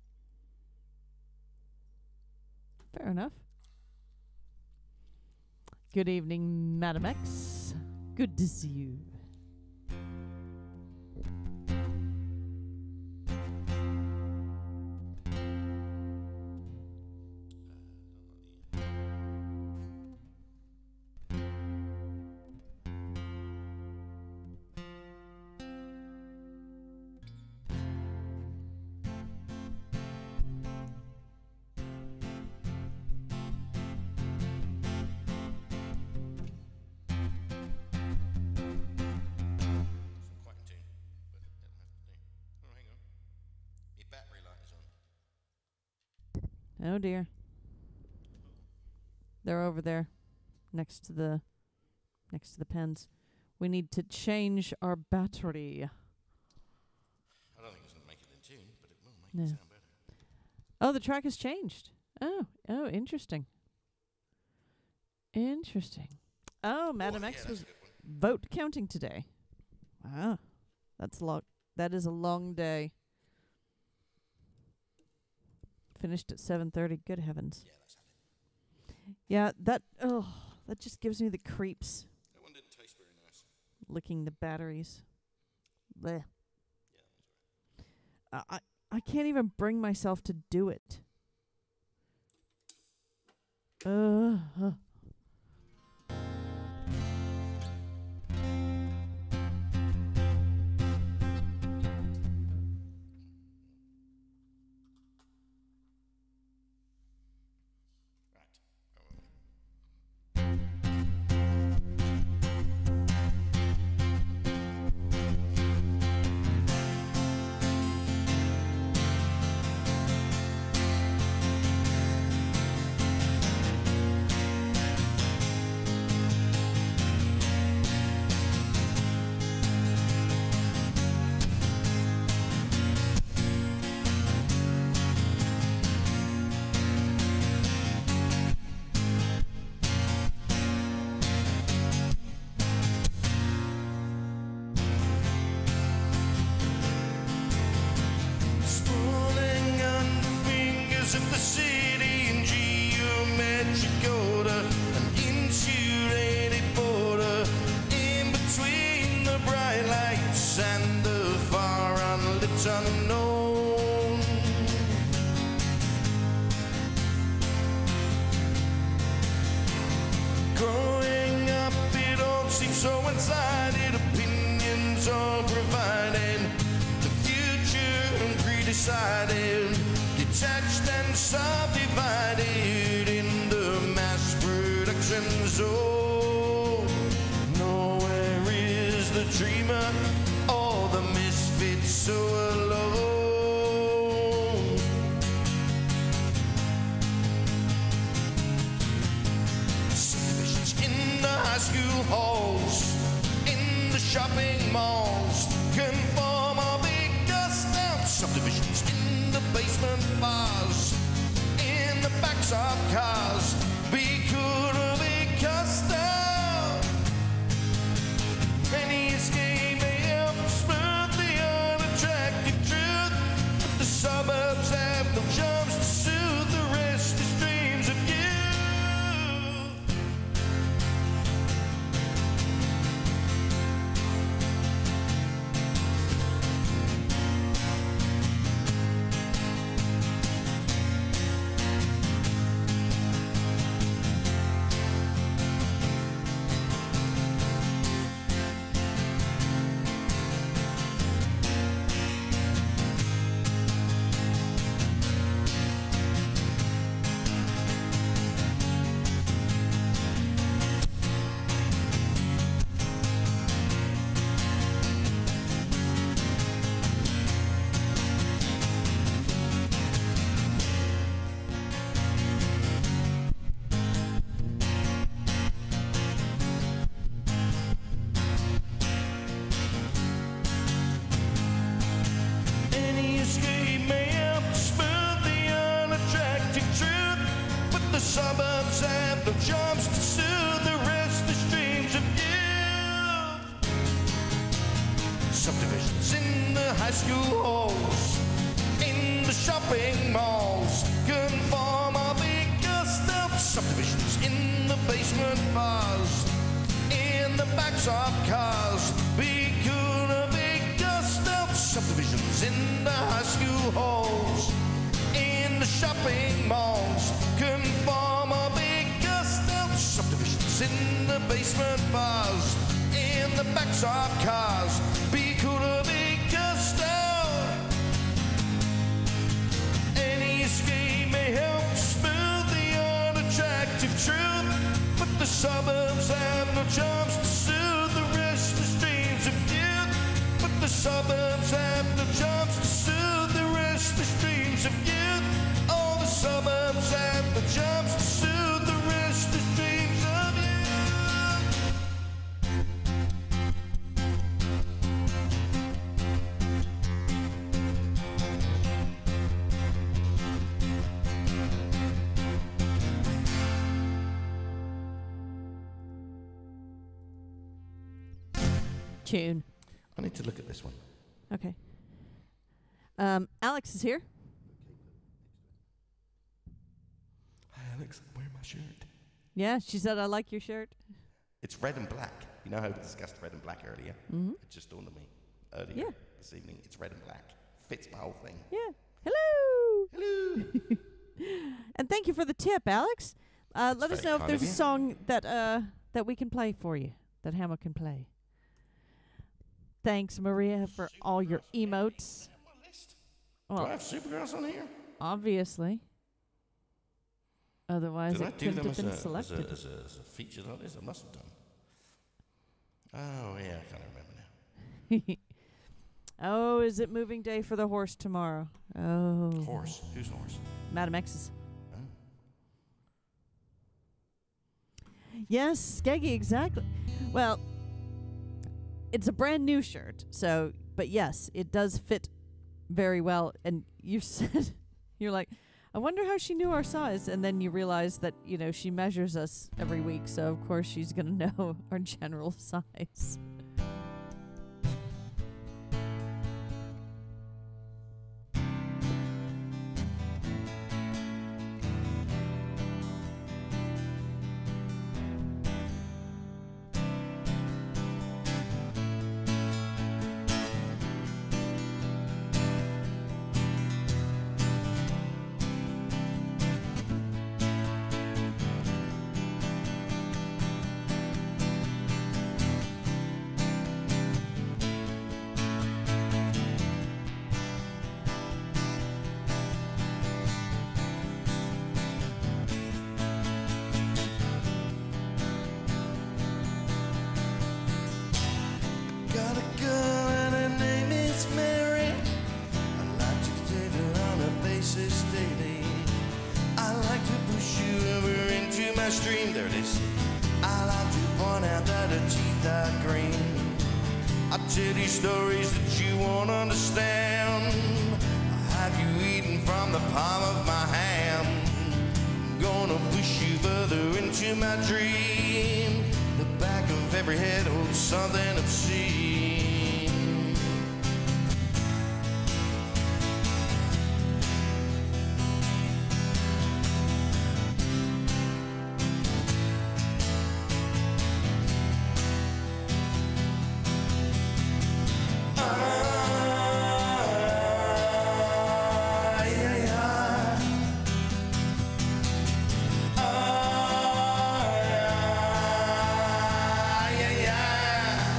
[SPEAKER 3] Fair enough. Good evening, Madam X. Good to see you. Oh dear. They're over there next to the next to the pens. We need to change our battery.
[SPEAKER 2] I don't think it's going to make it in tune, but it will make
[SPEAKER 3] No.
[SPEAKER 2] it sound better.
[SPEAKER 3] Oh, the track has changed. Oh, oh, interesting. Interesting. Oh, Madam
[SPEAKER 2] Oh,
[SPEAKER 3] X
[SPEAKER 2] yeah,
[SPEAKER 3] was
[SPEAKER 2] that's a good one.
[SPEAKER 3] vote counting today. Wow, that's long. That is a long day. Finished at seven thirty. Good heavens.
[SPEAKER 2] Yeah, that's had it.
[SPEAKER 3] Yeah, that. Oh, that just gives me the creeps.
[SPEAKER 2] That one didn't taste very nice.
[SPEAKER 3] Licking the batteries. Blech.
[SPEAKER 2] Yeah, that was
[SPEAKER 3] I I I can't even bring myself to do it. Uh. huh.
[SPEAKER 2] Sprawling under fingers of the city in geometric order, an insulated border in between the bright lights and the far unlit unknown. Growing up, it all seems so one-sided. Opinions are provided, the future pre-decided, detached and subdivided in the mass production zone. Nowhere is the dreamer or the misfit so alone. Subdivisions in the high school halls, in the shopping malls, conform or be gussed out. Subdivisions in the basement bars, in the backs of cars, be cool or be cussed out. Any escape may help smooth the unattractive truth, but the suburbs have no charms to soothe the restless dreams of you. Any escape may help to smooth the unattractive truth, but the suburbs have no jobs to soothe the restless dreams of youth. Subdivisions in the high school halls, in the shopping malls, conform or be gussed out. Subdivisions in the basement bars, in the backs of cars, be cool or be gussed out. Subdivisions in the high school halls, in the shopping malls, conform or be gussed out. Subdivisions in the basement bars, in the backs of cars, be cool or be gussed out. Any escape may help smooth the unattractive truth, but the suburbs have no charms to soothe the restless dreams of youth. But the suburbs have no charms to soothe the restless dreams of youth. All the suburbs have no charms to soothe the restless dreams of youth.
[SPEAKER 3] tune.
[SPEAKER 2] I need to look at this one.
[SPEAKER 3] Okay. Um, Alex is here.
[SPEAKER 2] Hi, Alex. I'm wearing my shirt.
[SPEAKER 3] Yeah, she said, I like your shirt.
[SPEAKER 2] It's red and black. You know how we discussed red and black earlier?
[SPEAKER 3] Mm-hmm.
[SPEAKER 2] It just dawned on me earlier
[SPEAKER 3] Yeah.
[SPEAKER 2] this evening. It's red and black. Fits my whole thing.
[SPEAKER 3] Yeah. Hello.
[SPEAKER 2] Hello.
[SPEAKER 3] And thank you for the tip, Alex. Uh, let us
[SPEAKER 2] very
[SPEAKER 3] know if
[SPEAKER 2] kind
[SPEAKER 3] there's
[SPEAKER 2] of
[SPEAKER 3] a
[SPEAKER 2] you.
[SPEAKER 3] song that uh, that we can play for you, that Hammer can play. Thanks, Maria, for all your emotes.
[SPEAKER 2] Do I
[SPEAKER 3] Well,
[SPEAKER 2] have Supergirls on here?
[SPEAKER 3] obviously. Otherwise,
[SPEAKER 2] Did I
[SPEAKER 3] it
[SPEAKER 2] do
[SPEAKER 3] couldn't
[SPEAKER 2] them
[SPEAKER 3] have
[SPEAKER 2] as
[SPEAKER 3] been
[SPEAKER 2] a, as, a,
[SPEAKER 3] selected.
[SPEAKER 2] as, a, as a featured artist? I must have done. Oh, yeah, I can't remember now.
[SPEAKER 3] Oh, is it moving day for the horse tomorrow? Oh.
[SPEAKER 2] Horse. Who's horse?
[SPEAKER 3] Madam X's.
[SPEAKER 2] Oh.
[SPEAKER 3] Yes, Skeggy, exactly. Well, it's a brand new shirt, so, but yes, it does fit very well. And you said, you're like, I wonder how she knew our size. And then you realize that, you know, she measures us every week, so of course she's going to know our general size.
[SPEAKER 2] Got a girl and her name is Mary. I like to take her on a basis daily. I like to push you over into my stream. There it is. I like to point out that her teeth are green. I tell you stories that you won't understand. I have you eating from the palm of my hand. I'm gonna push you further into my dream. The back of every head holds something obscene. Ah, yeah, yeah. Ah, yeah, yeah.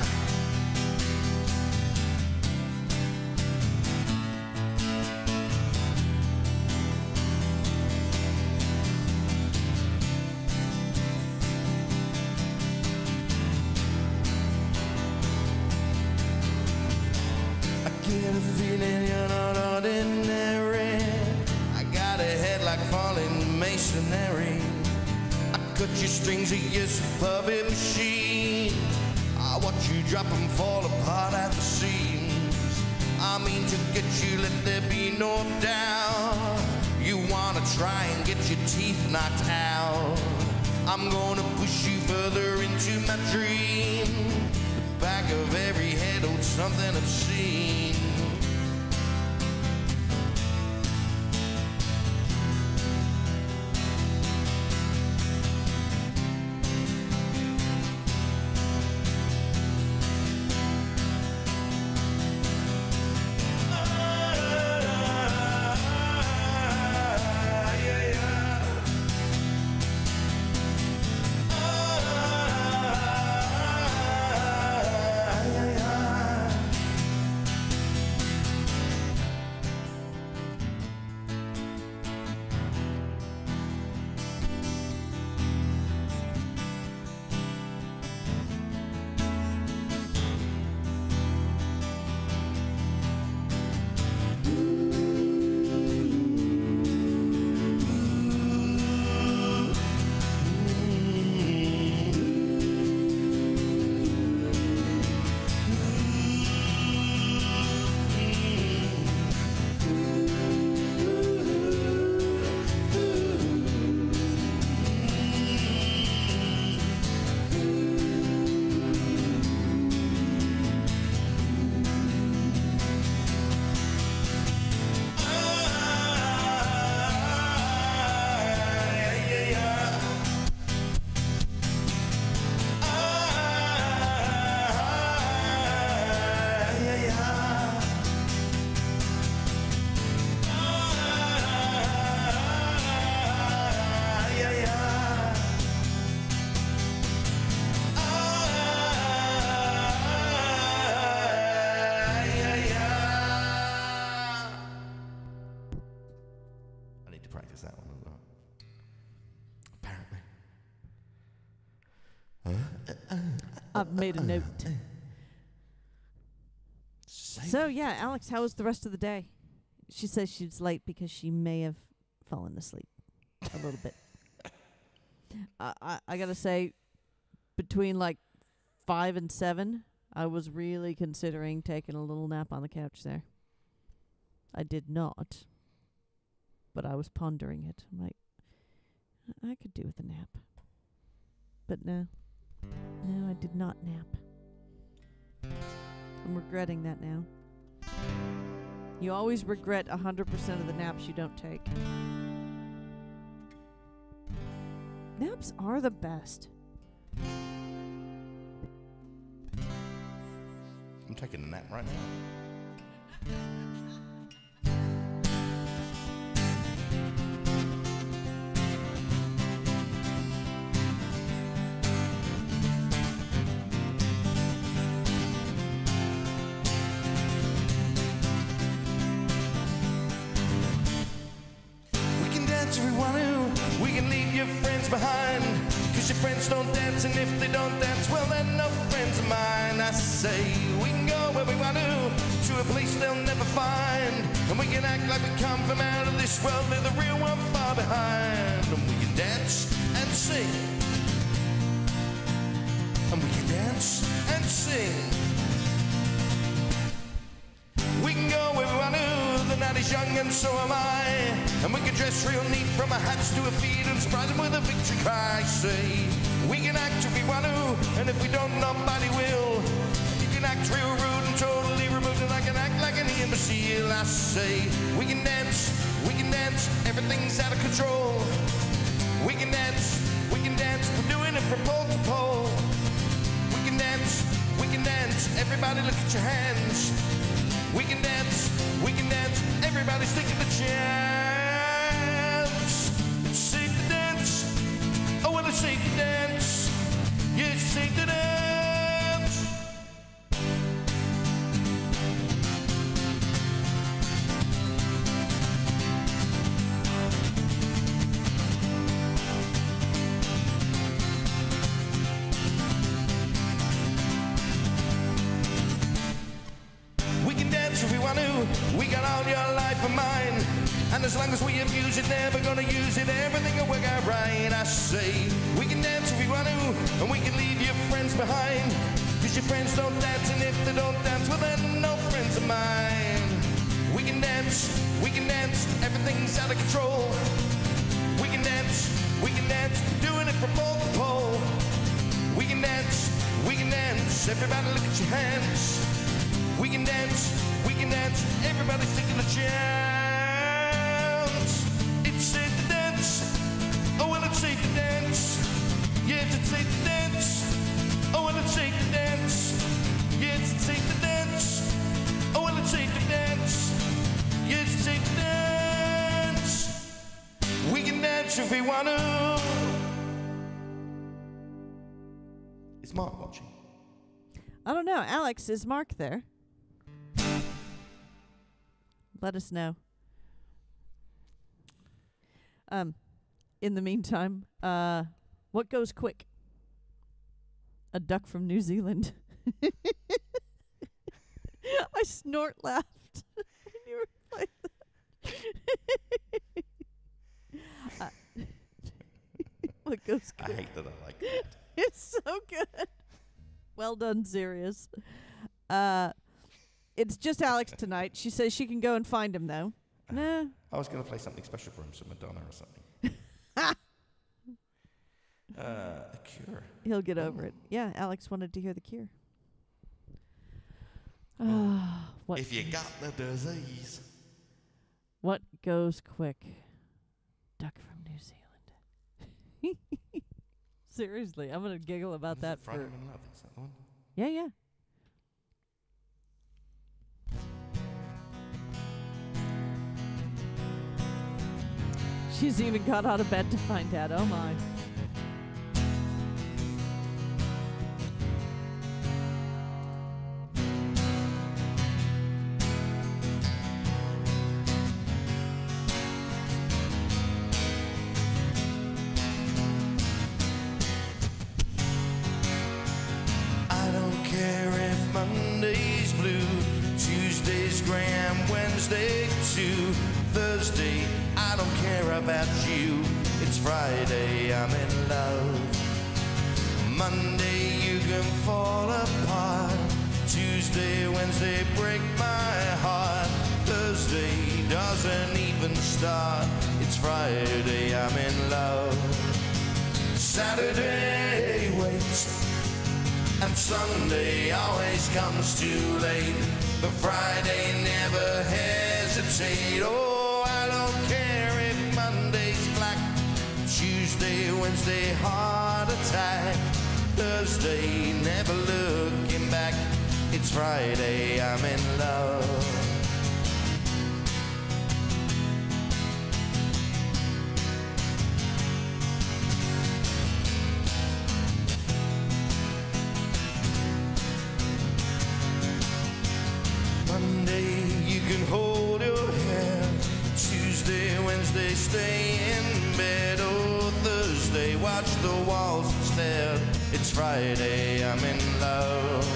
[SPEAKER 2] I get a feeling you're not ordinary. I got a head like falling masonry. I cut your strings at your puppet machine. I watch you drop and fall apart at the seams. I mean to get you, let there be no doubt. You wanna try and get your teeth knocked out. I'm gonna push you further into my dream. The back of every head holds something obscene. to practice that one as well. Apparently.
[SPEAKER 3] I've made a note. So, yeah, Alex, how was the rest of the day? She says she's late because she may have fallen asleep a little bit. I, I, I got to say, between like five and seven, I was really considering taking a little nap on the couch there. I did not, but I was pondering it. I'm like, I could do with a nap. But no. No, I did not nap. I'm regretting that now. You always regret one hundred percent of the naps you don't take. Naps are the best.
[SPEAKER 2] I'm taking a nap right now. Behind, cause your friends don't dance, and if they don't dance, well, they're no friends of mine. I say we can go where we want to, to a place they'll never find, and we can act like we come from out of this world, leave the real one far behind. And we can dance and sing, and we can dance and sing. We can go where we want to, the night is young and so am I, and we can dress real neat from our hats to our feet and surprise them with a victory cry. Say, we can act if we want to, and if we don't, nobody will. You can act real rude and totally removed, and I can act like an imbecile. I say, we can dance, we can dance, everything's out of control. We can dance, we can dance, we're doing it from pole to pole. We can dance, we can dance, everybody look at your hands. We can dance, we can dance, everybody's taking the chance. It's safe to dance, oh well it's safe to dance. Yeah, it's safe to dance. We got all your life and mine, and as long as we abuse it, never gonna use it, everything will work out right. I say, we can dance if we want to, and we can leave your friends behind, cause your friends don't dance, and if they don't dance, well they're no friends of mine. We can dance, we can dance, everything's out of control. We can dance, we can dance, doing it from pole to pole. We can dance, we can dance, everybody look at your hands. We can dance, we can dance, everybody's taking a chance. It's safe to dance, oh well it's safe to dance. Yes, it's safe to dance, oh well it's safe to dance. Yes, it's safe to dance, oh well it's safe to dance. Yes, it's safe to dance. We can dance if we want to. Is Mark watching?
[SPEAKER 3] I don't know. Alex, is Mark there? Let us know. Um, in the meantime, uh, what goes quick? A duck from New Zealand. I snort laughed when you were playing that. uh, what goes quick?
[SPEAKER 2] I hate that I like that.
[SPEAKER 3] It's so good. Well done, Sirius. Uh, it's just Alex tonight. She says she can go and find him, though. Nah.
[SPEAKER 2] I was going to play something special for him, some Madonna or something. uh, The Cure.
[SPEAKER 3] He'll get over
[SPEAKER 2] Oh.
[SPEAKER 3] it. Yeah, Alex wanted to hear The Cure. Ah, what?
[SPEAKER 2] If you got the disease.
[SPEAKER 3] What goes quick? Duck from New Zealand. Seriously, I'm gonna giggle about that for.
[SPEAKER 2] Friday in Love, is that the one?
[SPEAKER 3] Yeah, yeah. She's even got out of bed to find out. Oh my.
[SPEAKER 2] Wednesday to Thursday, I don't care about you. It's Friday, I'm in love. Monday, you can fall apart. Tuesday, Wednesday, break my heart. Thursday doesn't even start. It's Friday, I'm in love. Saturday waits, and Sunday always comes too late. But Friday never hesitate. Oh, I don't care if Monday's black. Tuesday, Wednesday, heart attack. Thursday, never looking back. It's Friday, I'm in love. Monday, you can hold your hair. Tuesday, Wednesday, stay in bed. Oh, Thursday, watch the walls instead. It's Friday, I'm in love.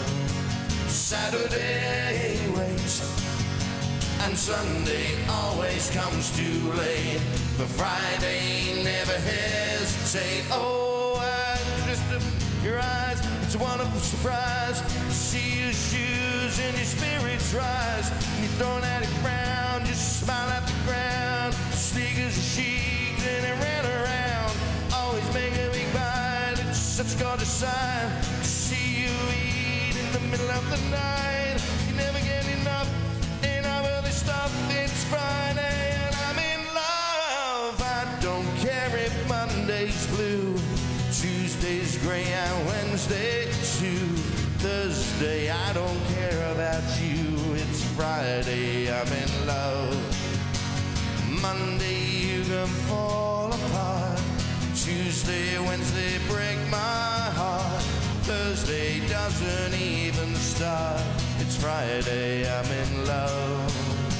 [SPEAKER 2] Saturday waits, and Sunday always comes too late. But Friday never hesitate. Oh, I just look in your eyes. It's a wonderful surprise to see your shoes and your spirits rise. And you're throwing at the ground, just smile at the ground. Sneakers are chic and they ran around. Always make a big bite. It's such a gorgeous sign to see you eat in the middle of the night. You never get enough, enough of this stuff. It's Friday and I'm in love. I don't care if Monday's blue, Tuesday's gray and Wednesday too. Thursday, I don't care about you. It's Friday, I'm in love. Monday, you can fall apart. Tuesday, Wednesday, break my heart. Thursday doesn't even start. It's Friday, I'm in love.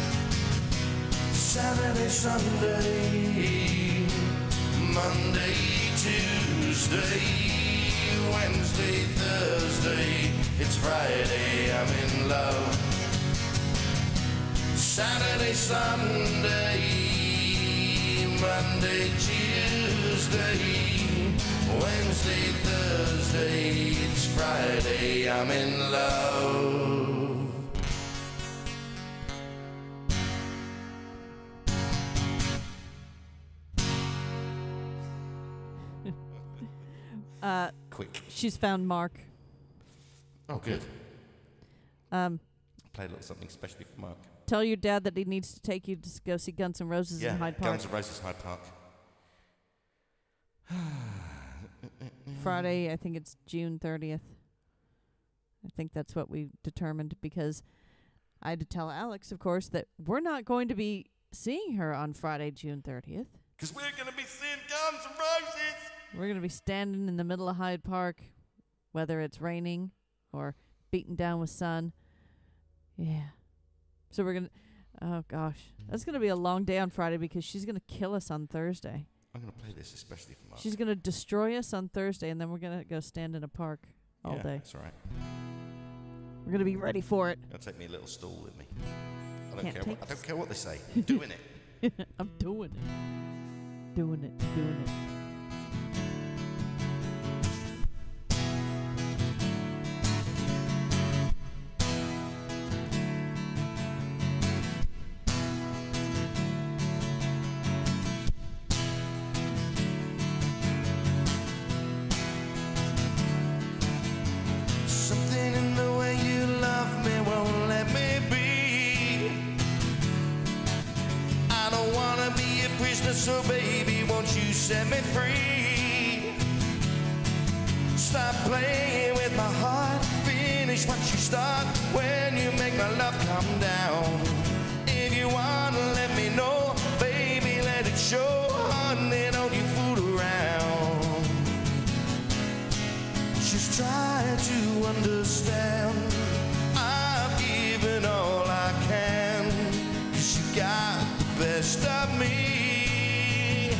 [SPEAKER 2] Saturday, Sunday, Monday, Tuesday, Wednesday, Thursday, it's Friday, I'm in love. Saturday, Sunday, Monday, Tuesday, Wednesday, Thursday, it's Friday, I'm in love.
[SPEAKER 3] Uh,
[SPEAKER 2] Quick.
[SPEAKER 3] she's found Mark.
[SPEAKER 2] Oh, good.
[SPEAKER 3] Um,
[SPEAKER 2] Play a little something specially for Mark.
[SPEAKER 3] tell your dad that he needs to take you to s- go see Guns N' Roses
[SPEAKER 2] Yeah,
[SPEAKER 3] in Hyde Park
[SPEAKER 2] Guns N' Roses, Hyde Park.
[SPEAKER 3] Friday. I think it's June thirtieth. I think that's what we determined because I had to tell Alex, of course, that we're not going to be seeing her on Friday, June thirtieth.
[SPEAKER 2] Because we're going to be seeing Guns N' Roses.
[SPEAKER 3] We're going to be standing in the middle of Hyde Park, whether it's raining or beaten down with sun. Yeah. So we're going to, oh gosh, that's going to be a long day on Friday because she's going to kill us on Thursday.
[SPEAKER 2] I'm going to play this especially for Mark.
[SPEAKER 3] She's going to destroy us on Thursday, and then we're going to go stand in a park all
[SPEAKER 2] yeah,
[SPEAKER 3] day.
[SPEAKER 2] That's all right.
[SPEAKER 3] We're going to be ready for it.
[SPEAKER 2] I'll take me a little stool with me. I don't
[SPEAKER 3] Can't
[SPEAKER 2] care. What,
[SPEAKER 3] take
[SPEAKER 2] I don't care what they say. I'm doing it.
[SPEAKER 3] I'm doing it. Doing it. Doing it.
[SPEAKER 2] Something in the way you love me won't let me be. I don't wanna be a prisoner, so baby, won't you set me free? Stop playing with my heart. Finish what you start when you make my love come down. If you wanna let me know, baby, let it show. Honey, don't you fool around. Just try to understand. I've given all I can, 'cause you got the best of me.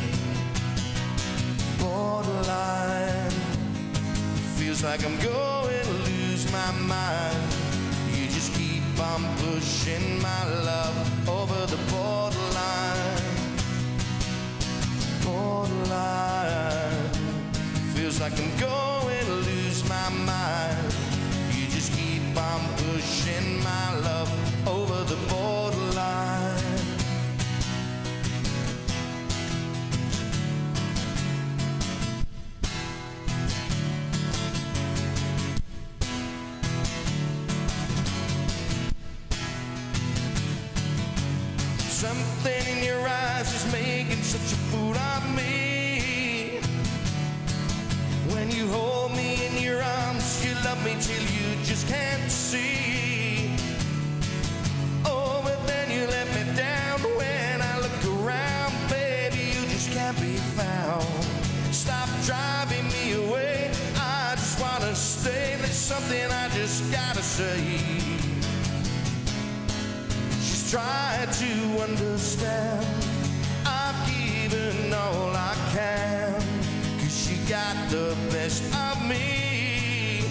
[SPEAKER 2] Borderline, feels like I'm going to lose my mind. You just keep on pushing my love over the borderline. Borderline. Feels like I'm going to lose my mind. You just keep on pushing my love over the borderline. Something in your eyes is making such a fool of me. When you hold me in your arms, you love me till you just can't see. Oh, but then you let me down. When I look around, baby, you just can't be found. Stop driving me away, I just wanna stay. There's something I just gotta say. Try to understand. I've given all I can, 'cause she got the best of me.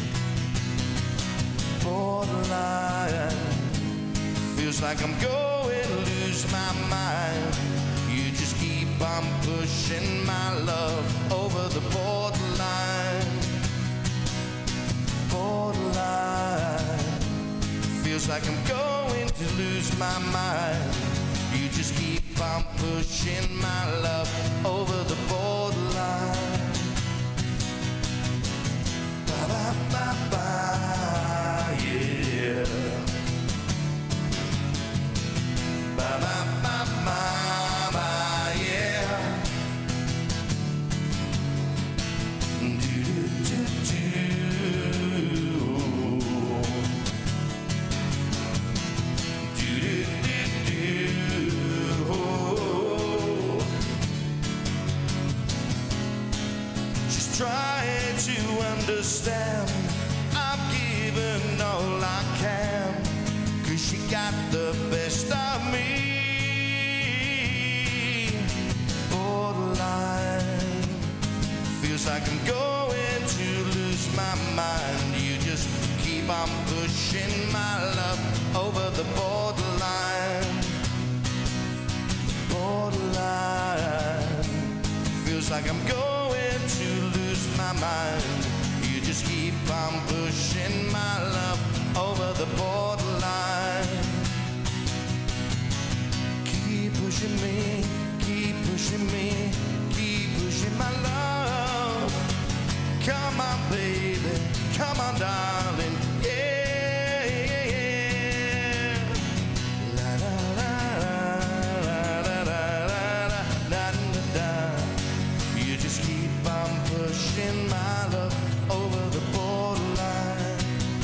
[SPEAKER 2] Borderline. Feels like I'm going to lose my mind. You just keep on pushing my love over the borderline. Borderline. Feels like I'm going to lose my mind. You just keep on pushing my love over the borderline. Ba ba ba ba, yeah. Ba ba ba ba ba, yeah. Do do do do. Trying to understand. I've given all I can, 'cause she got the best of me. Borderline. Feels like I'm going to lose my mind. You just keep on pushing my love over the borderline. Borderline. Feels like I'm going to lose my mind. You just keep on pushing my love over the borderline. Keep pushing me, keep pushing me, keep pushing my love. Come on, baby, come on, darling, yeah, yeah, yeah. La la la la la la la la la la. You just keep on pushing my love over the borderline.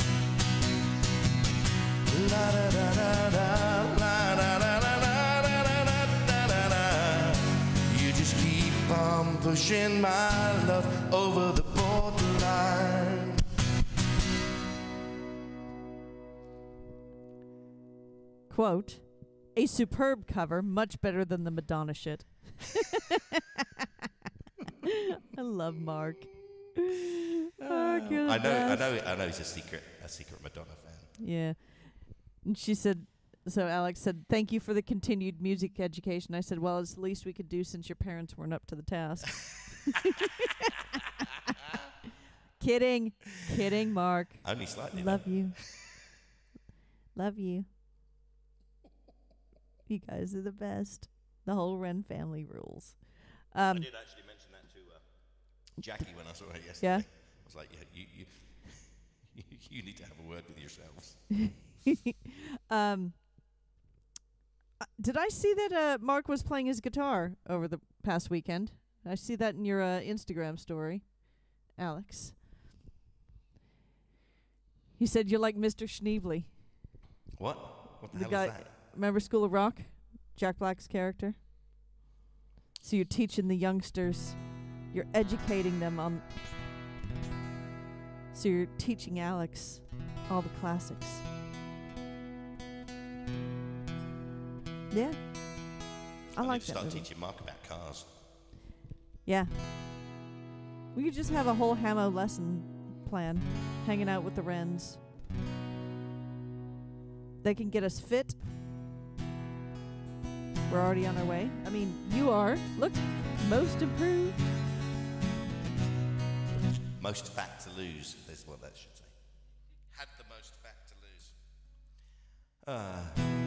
[SPEAKER 2] La da da da da, la da da da da da da da da. You just keep on pushing my love over the borderline.
[SPEAKER 3] Quote, a superb cover, much better than the Madonna shit. I love Mark. Mark, you're the
[SPEAKER 2] I know, I
[SPEAKER 3] best.
[SPEAKER 2] know, I know. He's a secret, a secret Madonna fan.
[SPEAKER 3] Yeah. And she said, so Alex said, thank you for the continued music education. I said, well, it's the least we could do since your parents weren't up to the task. Kidding. Kidding, Mark.
[SPEAKER 2] Only slightly.
[SPEAKER 3] Love
[SPEAKER 2] though.
[SPEAKER 3] you. Love you. You guys are the best. The whole Wren family rules.
[SPEAKER 2] I
[SPEAKER 3] Um,
[SPEAKER 2] did actually mention that to uh, Jackie when I saw her yesterday.
[SPEAKER 3] Yeah?
[SPEAKER 2] I was like, yeah, you, you, you, you need to have a word with yourselves.
[SPEAKER 3] um, uh, did I see that uh, Mark was playing his guitar over the past weekend? I see that in your uh, Instagram story, Alex. He said you're like Mister Schneebly.
[SPEAKER 2] What? What the,
[SPEAKER 3] The
[SPEAKER 2] hell
[SPEAKER 3] guy,
[SPEAKER 2] is that?
[SPEAKER 3] remember School of Rock? Jack Black's character? So you're teaching the youngsters, you're educating them on, so you're teaching Alex all the classics. Yeah. I,
[SPEAKER 2] I
[SPEAKER 3] like
[SPEAKER 2] need to
[SPEAKER 3] that
[SPEAKER 2] start
[SPEAKER 3] movie.
[SPEAKER 2] teaching Mark about cars.
[SPEAKER 3] Yeah. We could just have a whole Hamo lesson plan, hanging out with the Wrens. They can get us fit. We're already on our way. I mean, you are. Look, most improved.
[SPEAKER 2] Most fat to lose is what that should say. Had the most fat to lose. Uh.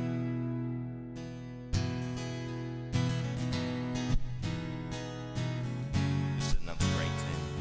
[SPEAKER 2] This is another great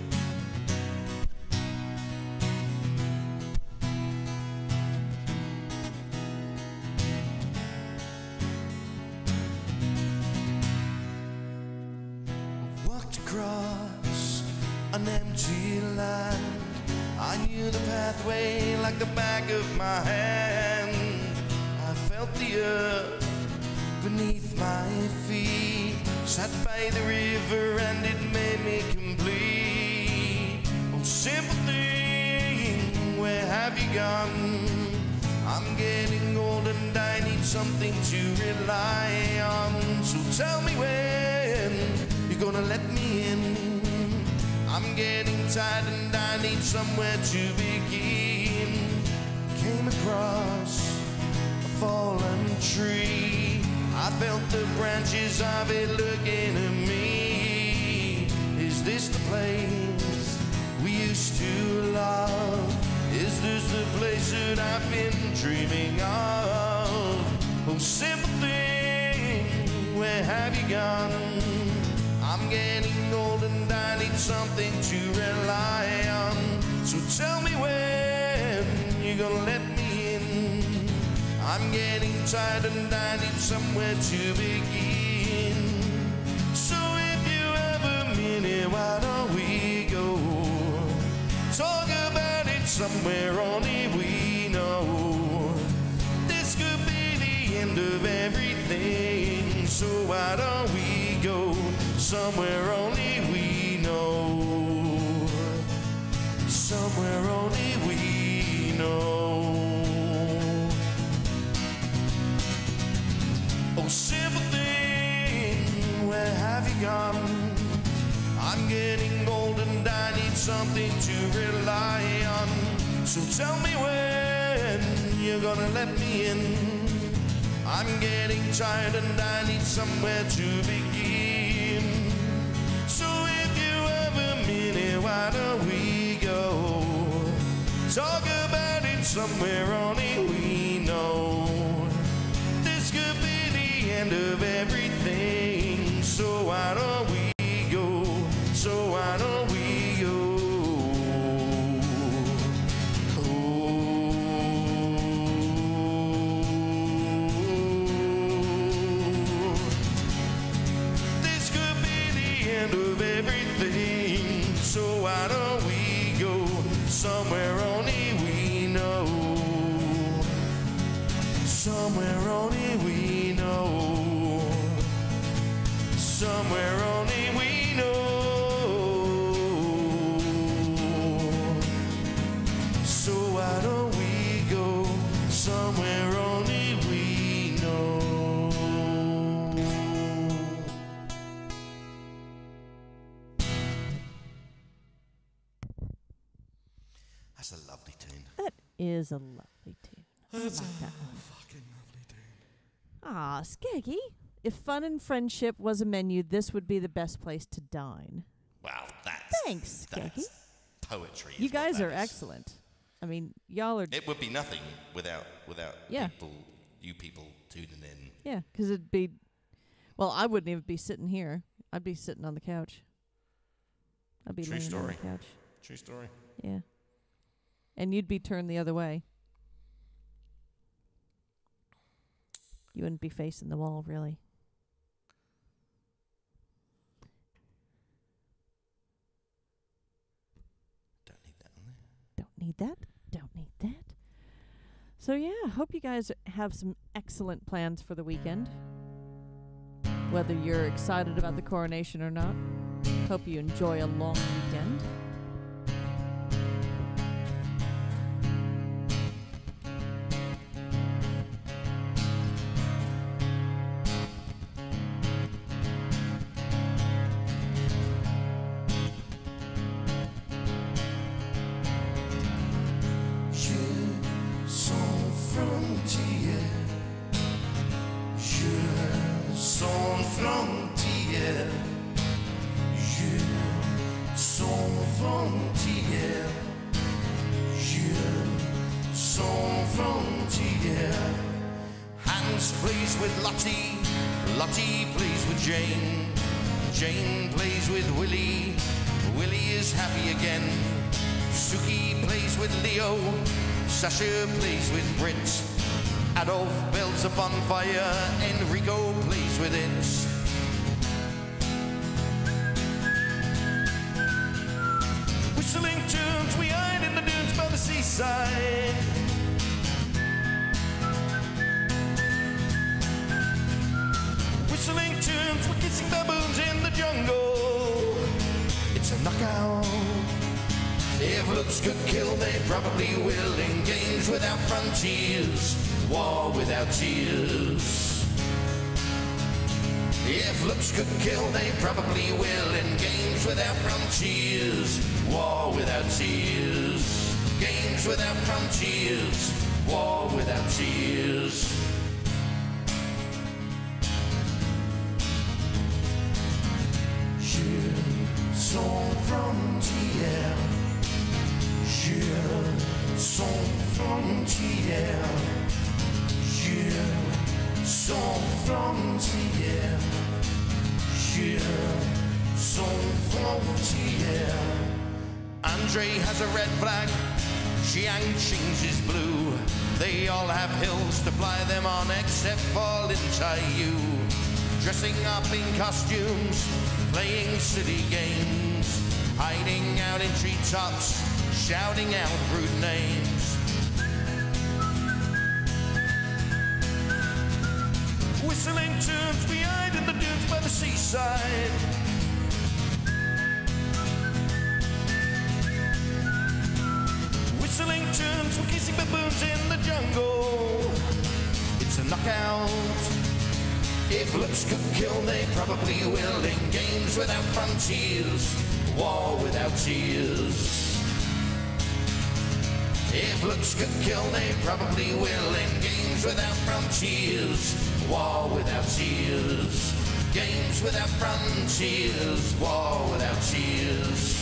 [SPEAKER 2] tune. Walked across an empty land. I knew the pathway like the back of my hand. I felt the earth beneath my feet. Sat by the river and it made me complete. Oh, simple thing, where have you gone? I'm getting old and I need something to rely on. So tell me when you're gonna let me in. I'm getting tired and I need somewhere to begin. Came across a fallen tree. I felt the branches of it looking at me. Is this the place we used to love? Is this the place that I've been dreaming of? Oh, simple thing, where have you gone? I'm getting old and I need something to rely on. So tell me when you're gonna let me in. I'm getting tired and I need somewhere to begin. So if you ever mean it, why don't we go talk about it somewhere only we know. This could be the end of everything. So why don't we go somewhere only we know. Somewhere only we know. Oh, simple thing, where have you gone? I'm getting old and I need something to rely on. So tell me when you're gonna let me in. I'm getting tired and I need somewhere to begin. So if you ever mean it, why don't we go talk about it somewhere only we know. This could be the end of everything. So why don't we go? So why don't we go? So why don't we go somewhere only we know? Somewhere only we know. Somewhere only we know. So why don't we go somewhere only we know? That's a lovely tune.
[SPEAKER 3] That is a lovely tune.
[SPEAKER 2] That's
[SPEAKER 3] I like
[SPEAKER 2] a
[SPEAKER 3] that one.
[SPEAKER 2] fucking lovely tune.
[SPEAKER 3] Ah, Skeggy. If fun and friendship was a menu, this would be the best place to dine.
[SPEAKER 2] Wow, that's
[SPEAKER 3] Thanks, Skeggy.
[SPEAKER 2] that's poetry.
[SPEAKER 3] You
[SPEAKER 2] is what
[SPEAKER 3] guys
[SPEAKER 2] that
[SPEAKER 3] are
[SPEAKER 2] is.
[SPEAKER 3] excellent. I mean, y'all are.
[SPEAKER 2] It would be nothing without without
[SPEAKER 3] Yeah.
[SPEAKER 2] people, you people tuning in.
[SPEAKER 3] Yeah, because it'd be. Well, I wouldn't even be sitting here. I'd be sitting on the couch. I'd be
[SPEAKER 2] True
[SPEAKER 3] laying
[SPEAKER 2] story.
[SPEAKER 3] on the couch.
[SPEAKER 2] True story.
[SPEAKER 3] Yeah. And you'd be turned the other way. You wouldn't be facing the wall, really.
[SPEAKER 2] Don't need that on there.
[SPEAKER 3] Don't need that. Don't need that. So, yeah, hope you guys have some excellent plans for the weekend. Whether you're excited about the coronation or not, hope you enjoy a long weekend.
[SPEAKER 2] Je sens frontière. Marty plays with Jane. Jane plays with Willie. Willie is happy again. Suki plays with Leo. Sasha plays with Brit. Adolf builds a bonfire. Enrico plays with it. Whistling tunes we hide in the dunes by the seaside. Whistling tunes, we're kissing baboons in the jungle. It's a knockout. If looks could kill, they probably will. In games without frontiers, war without tears. If looks could kill, they probably will. In games without frontiers, war without tears. Games without frontiers, war without tears. Sans frontières, je sans frontières, je sans frontières, je sans frontières. Andre has a red flag, Jiangxing's is blue. They all have hills to fly them on except for Lin Chayu. Dressing up in costumes, playing city games, hiding out in treetops, shouting out rude names. Whistling tunes we hide in the dunes by the seaside. Whistling tunes, we're kissing baboons in the jungle. It's a knockout. If looks could kill, they probably will. In games without frontiers, war without tears. If looks could kill, they probably will. In games without frontiers, war without tears. Games without frontiers, war without tears.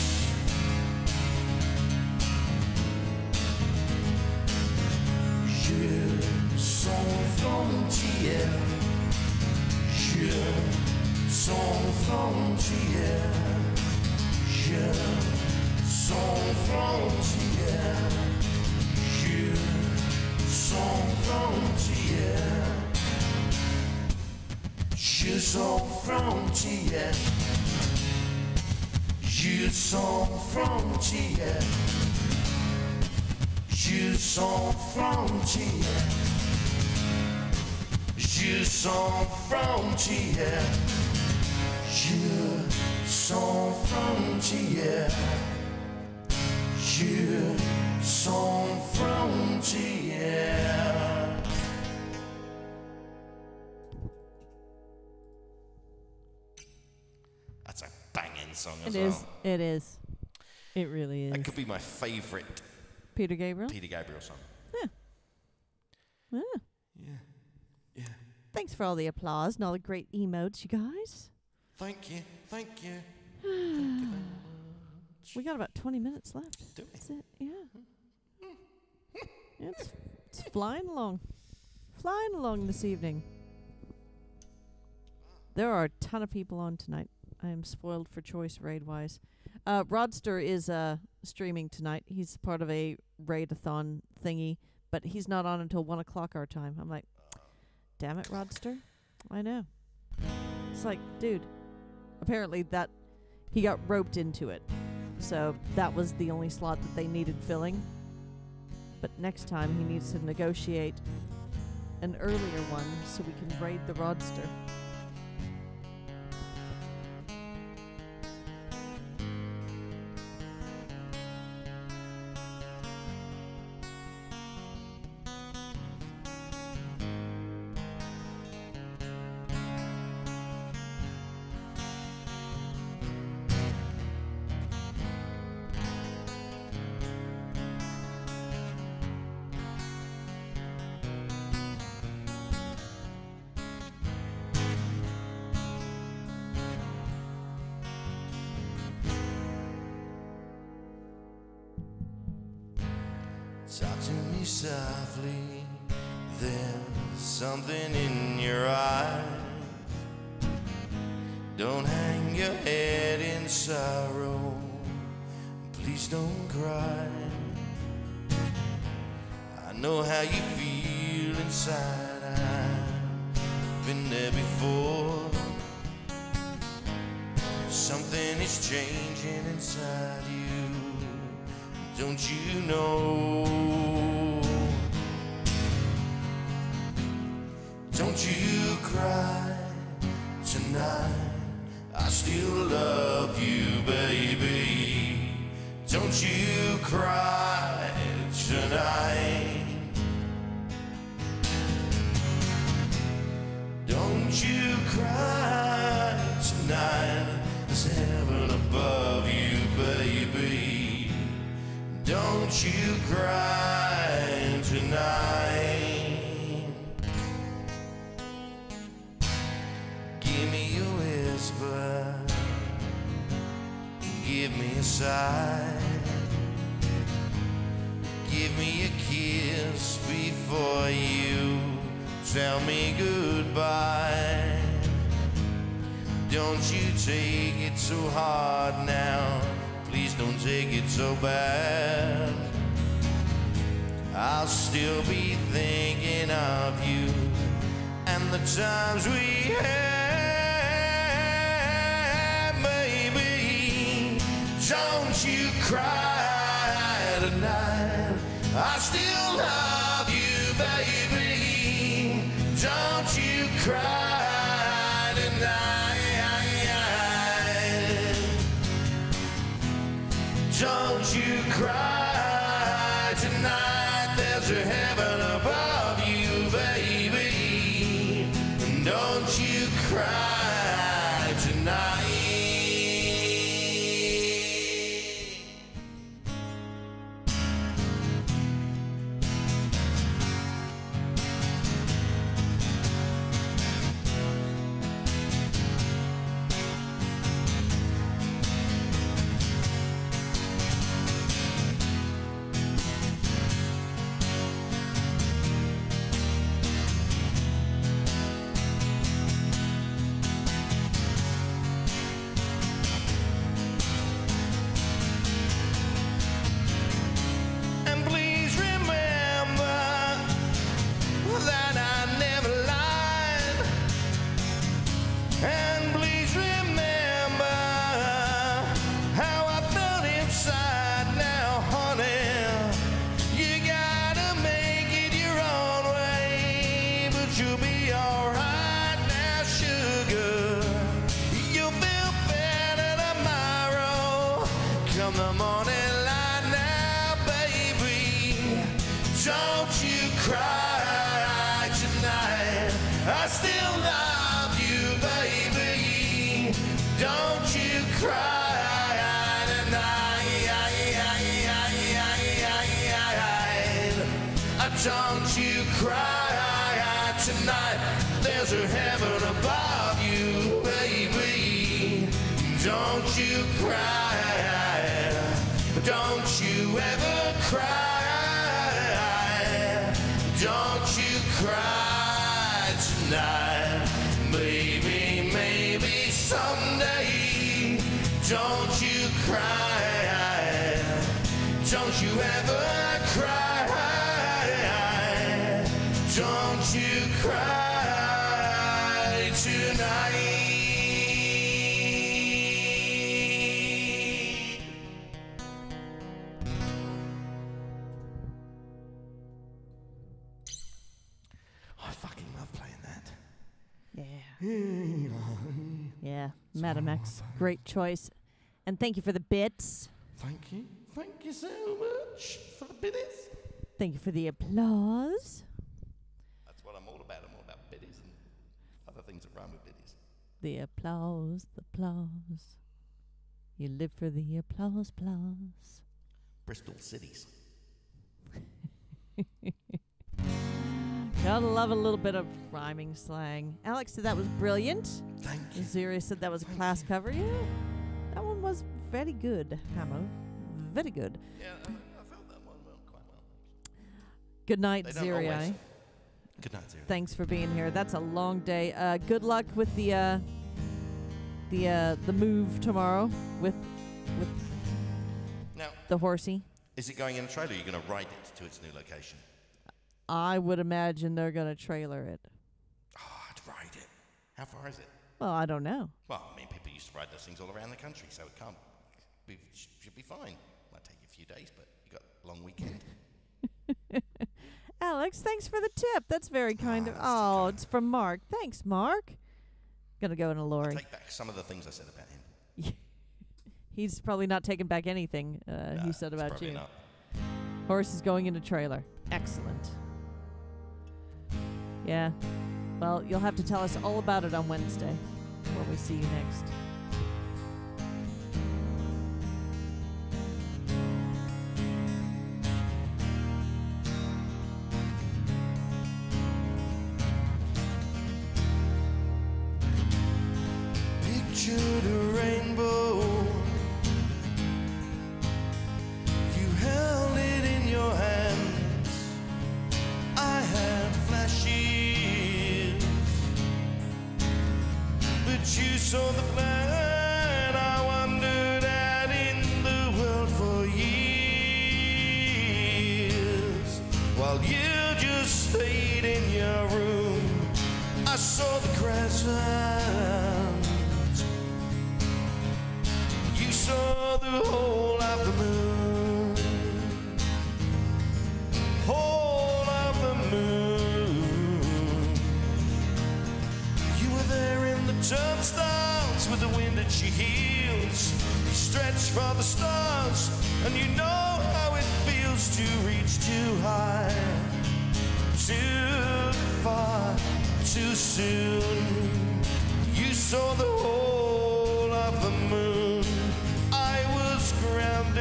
[SPEAKER 2] Je sans frontières. Je sans frontières, je sans frontières, je sans frontières, je sans frontières, je sans frontières, je sans frontières. Je sans frontières, je sans frontières, je sans frontières. That's a banging song as
[SPEAKER 3] It
[SPEAKER 2] well.
[SPEAKER 3] is. It is. It really is.
[SPEAKER 2] That could be my favourite
[SPEAKER 3] Peter Gabriel.
[SPEAKER 2] Peter Gabriel song.
[SPEAKER 3] Yeah.
[SPEAKER 2] Yeah. Yeah.
[SPEAKER 3] Thanks for all the applause and all the great emotes, you guys.
[SPEAKER 2] Thank you. Thank you. Thank you very much.
[SPEAKER 3] We got about twenty minutes left.
[SPEAKER 2] Do we?
[SPEAKER 3] That's it. Yeah. Yeah, it's, it's flying along. Flying along this evening. There are a ton of people on tonight. I am spoiled for choice raid-wise. Uh, Rodster is uh, streaming tonight. He's part of a raid-a-thon thingy, but he's not on until one o'clock our time. I'm like, damn it, Rodster. I know. It's like, dude, apparently that he got roped into it. So that was the only slot that they needed filling. But next time he needs to negotiate an earlier one so we can raid the Rodster.
[SPEAKER 2] Talk to me softly. There's something in your eyes. Don't hang your head in sorrow. Please don't cry. I know how you feel inside. I've been there before. Something is changing inside you. Don't you know? Don't you cry tonight. I still love you, baby. Don't you cry tonight. Don't you cry tonight. There's heaven above you, baby. Don't you cry tonight. Give me a whisper. Give me a sigh. Give me a kiss before you tell me goodbye. Don't you take it so hard now. Please don't take it so bad. I'll still be thinking of you and the times we had, baby. Don't you cry tonight. I still love you, baby. Don't you cry tonight. Don't you cry tonight. There's a heaven above you, baby. Don't you cry tonight. Don't you cry tonight. There's a heaven above you, baby. Don't you cry. Don't you ever cry. Don't you cry tonight. Baby, maybe someday. Don't you cry. Don't you ever cry. Don't you cry tonight. I fucking love playing that.
[SPEAKER 3] Yeah. Yeah. Madam X, great choice. And thank you for the bits.
[SPEAKER 2] Thank you. Thank you so much for the biddies.
[SPEAKER 3] Thank you for the applause.
[SPEAKER 2] That's what I'm all about. I'm all about biddies and other things that rhyme with biddies.
[SPEAKER 3] The applause, the applause. You live for the applause, applause.
[SPEAKER 2] Bristol cities.
[SPEAKER 3] Gotta love a little bit of rhyming slang. Alex said that was brilliant.
[SPEAKER 2] Thank you.
[SPEAKER 3] Zuri said that was a
[SPEAKER 2] Thank
[SPEAKER 3] class
[SPEAKER 2] you.
[SPEAKER 3] cover. Yeah, that one was very good, Hamo. Very good.
[SPEAKER 2] Yeah, I, I felt that one well, quite well.
[SPEAKER 3] Good night,
[SPEAKER 2] They don't
[SPEAKER 3] Zuri.
[SPEAKER 2] always. Good night, Zuri.
[SPEAKER 3] Thanks for being here. That's a long day. Uh, good luck with the uh, the uh, the move tomorrow with with
[SPEAKER 2] Now,
[SPEAKER 3] the horsey.
[SPEAKER 2] is it going in a trailer or are you going to ride it to its new location?
[SPEAKER 3] I would imagine they're going to trailer it.
[SPEAKER 2] Oh, I'd ride it. How far is it?
[SPEAKER 3] Well, I don't know.
[SPEAKER 2] Well, I mean, people used to ride those things all around the country, so it can't be, should be fine. Might take you a few days, but you got a long weekend.
[SPEAKER 3] Alex, thanks for the tip. That's very kind
[SPEAKER 2] Ah,
[SPEAKER 3] of.
[SPEAKER 2] that's
[SPEAKER 3] Oh,
[SPEAKER 2] kind.
[SPEAKER 3] it's from Mark. Thanks, Mark. Gonna go in a
[SPEAKER 2] I
[SPEAKER 3] lorry.
[SPEAKER 2] take back some of the things I said about him.
[SPEAKER 3] He's probably not taking back anything uh,
[SPEAKER 2] Nah,
[SPEAKER 3] he said
[SPEAKER 2] it's
[SPEAKER 3] about
[SPEAKER 2] probably
[SPEAKER 3] you.
[SPEAKER 2] not.
[SPEAKER 3] Horse is going in a trailer. Excellent. Yeah. Well, you'll have to tell us all about it on Wednesday when we see you next.
[SPEAKER 2] Pictured a rainbow. You held it in your hands. I had flashes, but you saw the plan I wandered out in the world for years. While you just stayed in your room, I saw the crescent. You saw the whole of the moon, whole of the moon. You were there in the turnstiles with the wind at your heels. You stretched for the stars, and you know how it feels to reach too high, too far, too soon. You saw the whole of the moon. I was grounded.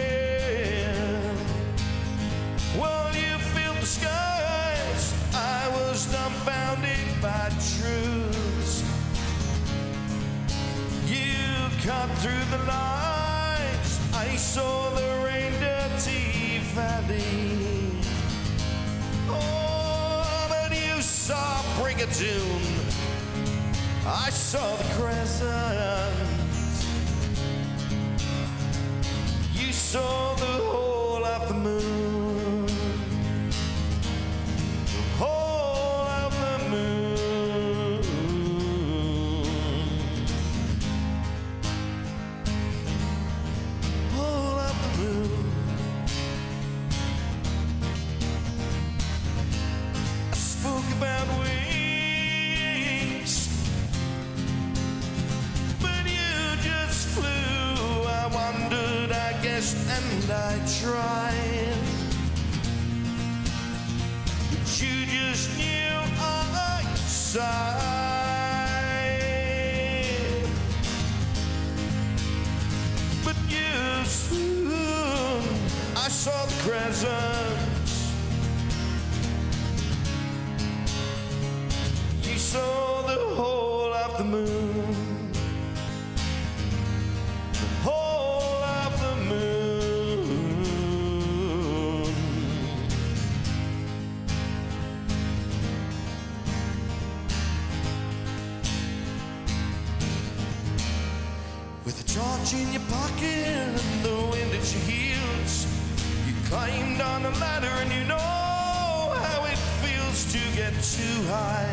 [SPEAKER 2] Well, you filled the skies. I was dumbfounded by truths. You cut through the lines. I saw the rain dirty valley. Oh, but you saw Brigadoon. I saw the crescent. You saw the whole of the moon, the whole of the moon. Whole of the moon. I spoke about wings, but you just flew. I wondered, I guessed, and I tried. But you just knew I sighed. But you soon, I saw the crescent. You saw the whole of the moon, the whole of the moon. With a torch in your pocket and the wind at your heels, you climbed on a ladder and you know how it feels to get too high,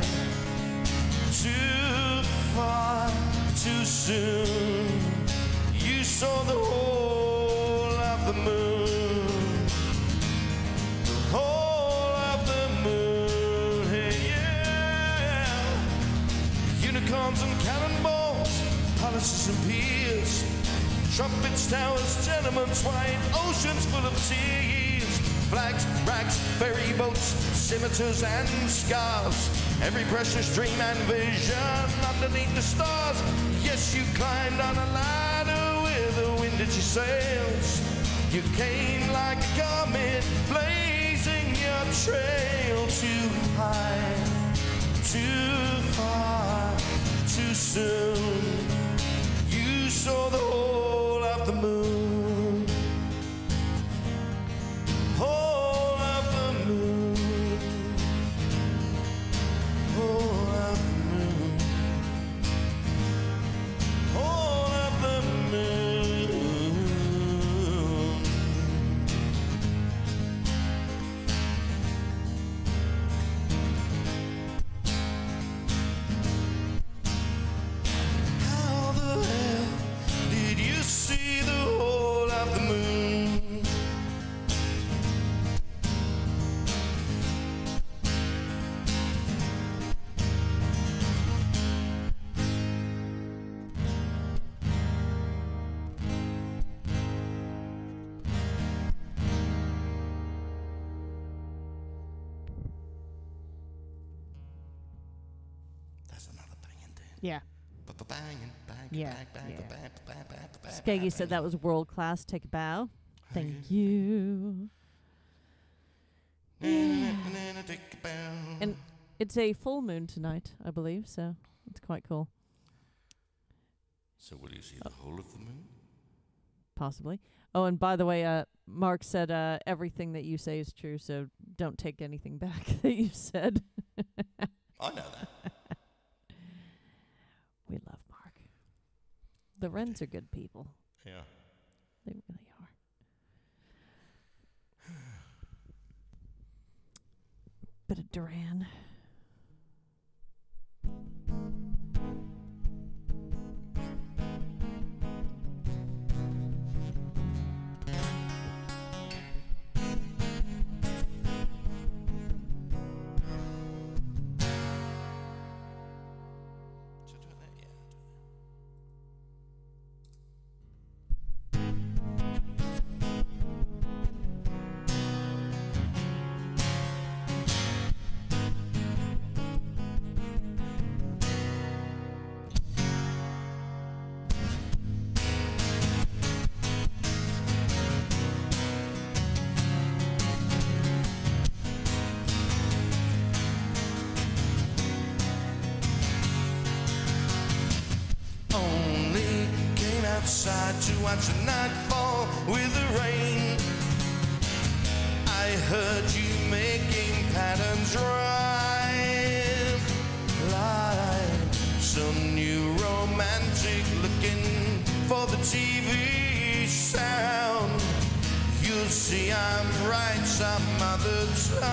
[SPEAKER 2] too far, too soon. You saw the whole of the moon, the whole of the moon. Hey, yeah. Unicorns and cannonballs, palaces and piers, trumpets, towers, tenements, wide oceans full of tears, flags, rags, ferry boats, scimitars and scars, every precious dream and vision underneath the stars. Yes, you climbed on a ladder with the wind at your sails. You came like a comet, blazing your trail. Too high, too far, too soon. You saw the whole of the moon, whole of the moon, whole of the moon,
[SPEAKER 3] Yeah.
[SPEAKER 2] Ba-ba-bang, bang,
[SPEAKER 3] Yeah,
[SPEAKER 2] bang, bang,
[SPEAKER 3] yeah.
[SPEAKER 2] ba-bang, bang, bang, bang,
[SPEAKER 3] Skeggy
[SPEAKER 2] bang,
[SPEAKER 3] said
[SPEAKER 2] bang.
[SPEAKER 3] that was world class. Take a bow. Thank you. Yeah.
[SPEAKER 2] Take a bow.
[SPEAKER 3] And it's a full moon tonight, I believe, so it's quite cool.
[SPEAKER 2] So will you see the whole of the moon?
[SPEAKER 3] Possibly. Oh, and by the way, uh, Mark said uh, everything that you say is true, so don't take anything back that you said.
[SPEAKER 2] I know that.
[SPEAKER 3] We love Mark. The Wrens are good people.
[SPEAKER 2] Yeah.
[SPEAKER 3] They really are. Bit of Duran.
[SPEAKER 2] Should I do that? Yeah. Only came outside to watch the night fall with the rain. I heard you making patterns rhyme like some new romantic looking for the T V sound. You'll see I'm right some other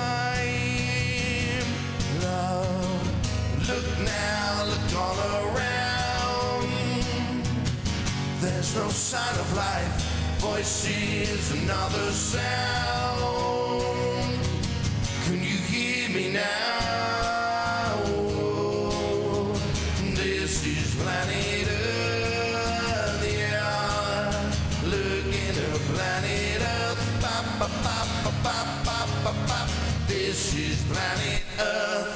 [SPEAKER 2] time. Love, look now, look all around. There's no sign of life, voices, another sound. Can you hear me now? This is planet Earth, yeah. Looking at planet Earth, ba, ba, ba, ba, ba, ba, ba, ba. This is planet Earth.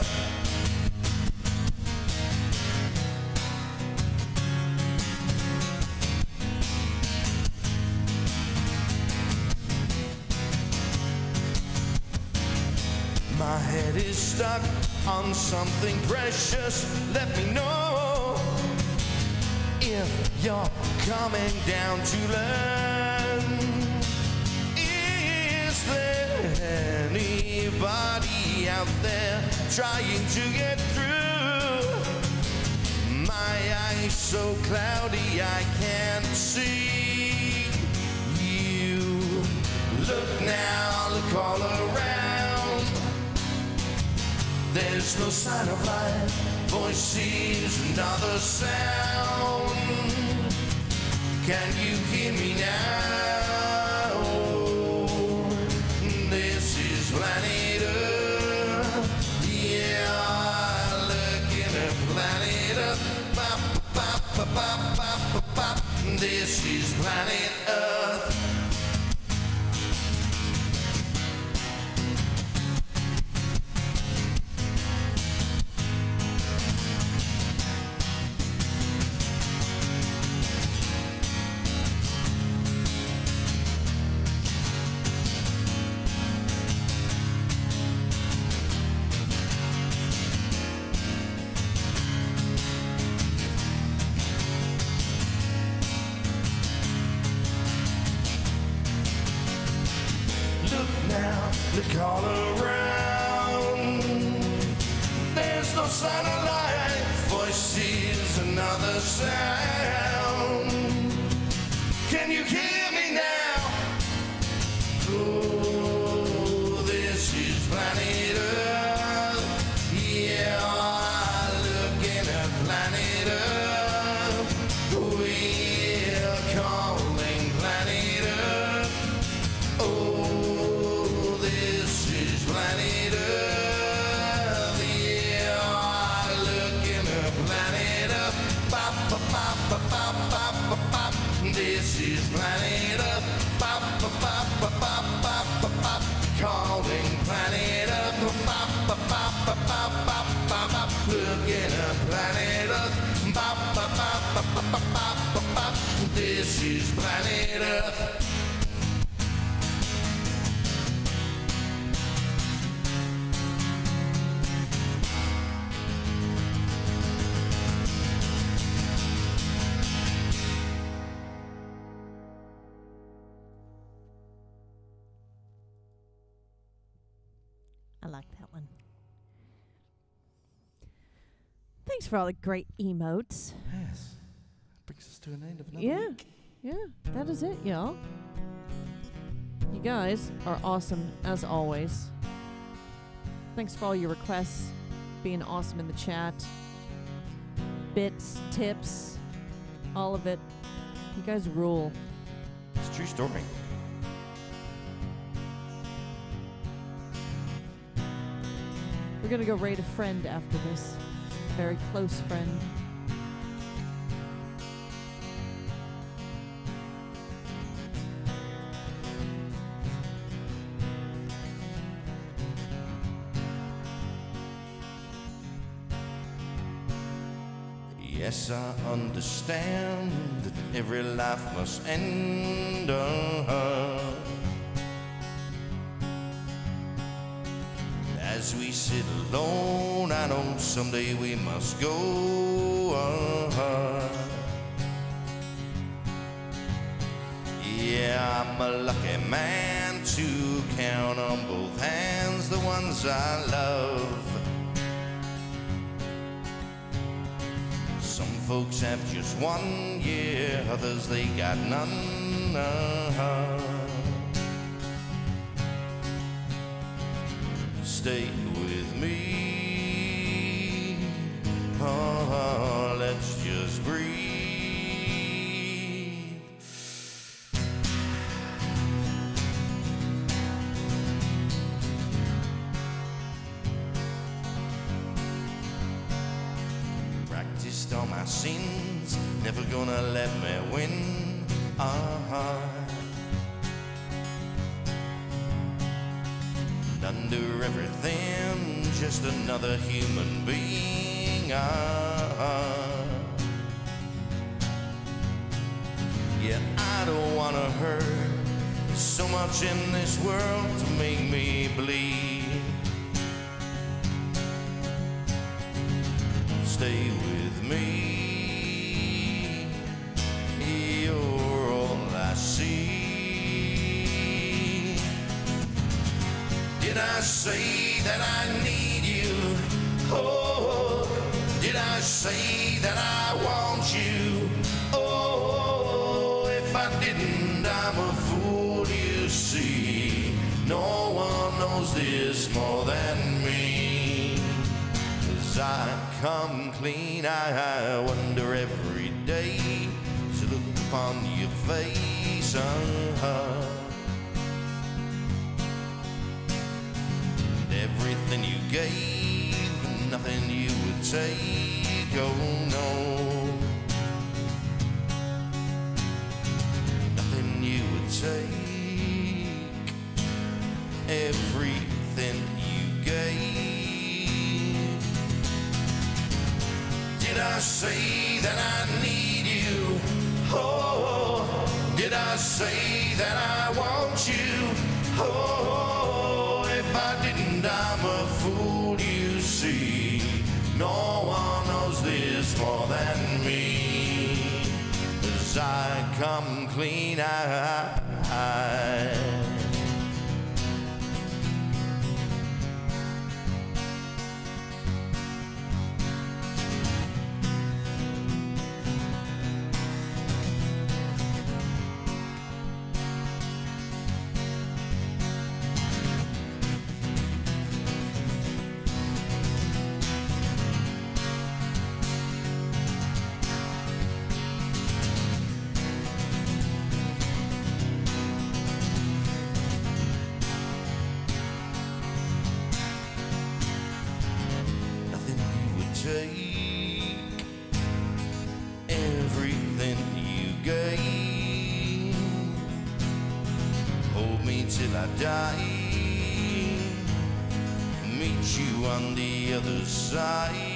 [SPEAKER 2] My head is stuck on something precious. Let me know if you're coming down to learn. Is there anybody out there trying to get through? My eyes so cloudy I can't see you. Look now, look all around. There's no sign of life, voices, another sound. Can you hear me now? This is planet Earth, yeah, looking at planet Earth. Ba, ba, ba, ba, ba, ba, ba. This is planet Earth. Look all around. There's no sign of life, voices, another sound. Can you hear me now? Oh, this is planet Earth. Yeah, looking at planet Earth. We're calling planet Earth. Oh, planet Earth, yeah, looking at planet Earth. Ba, ba, ba, ba, ba, ba, ba, ba. This is planet Earth. Ba, ba, ba, ba, ba, ba, ba, ba. Calling planet Earth. Ba, ba, ba, ba, ba, ba, ba, ba. Looking at planet Earth. This is planet Earth.
[SPEAKER 3] I like that one. Thanks for all the great emotes.
[SPEAKER 4] Yes. Brings us to an end of another
[SPEAKER 3] Yeah,
[SPEAKER 4] week.
[SPEAKER 3] yeah, that is it, y'all. You guys are awesome as always. Thanks for all your requests, being awesome in the chat. Bits, tips, all of it. You guys rule.
[SPEAKER 4] It's a true story.
[SPEAKER 3] We're gonna go raid a friend after this. A very close friend.
[SPEAKER 2] Yes, I understand that every life must end. Uh-huh. As we sit alone, I know someday we must go. Uh-huh. Yeah, I'm a lucky man to count on both hands the ones I love. Some folks have just one, yeah, others they got none. Uh-huh. Stay with me, oh, let's just breathe. Practiced all my sins, never gonna let me win. Uh-huh. Under everything, just another human being. Uh-huh. Yeah, I don't wanna hurt so much in this world to make me bleed. Stay with me, you're all I see. Did I say that I need you? Oh, did I say that I want you? Oh, if I didn't, I'm a fool, you see. No one knows this more than me. As I come clean, I wonder every day to look upon your face. Uh-huh. Everything you gave, nothing you would take, oh no. Nothing you would take, everything you gave. Did I say that I need you? Oh, did I say that I want you? Oh, if I didn't, I'm a fool, you see. No one knows this more than me. As I come clean, I, I take everything you gave. Hold me till I die. Meet you on the other side.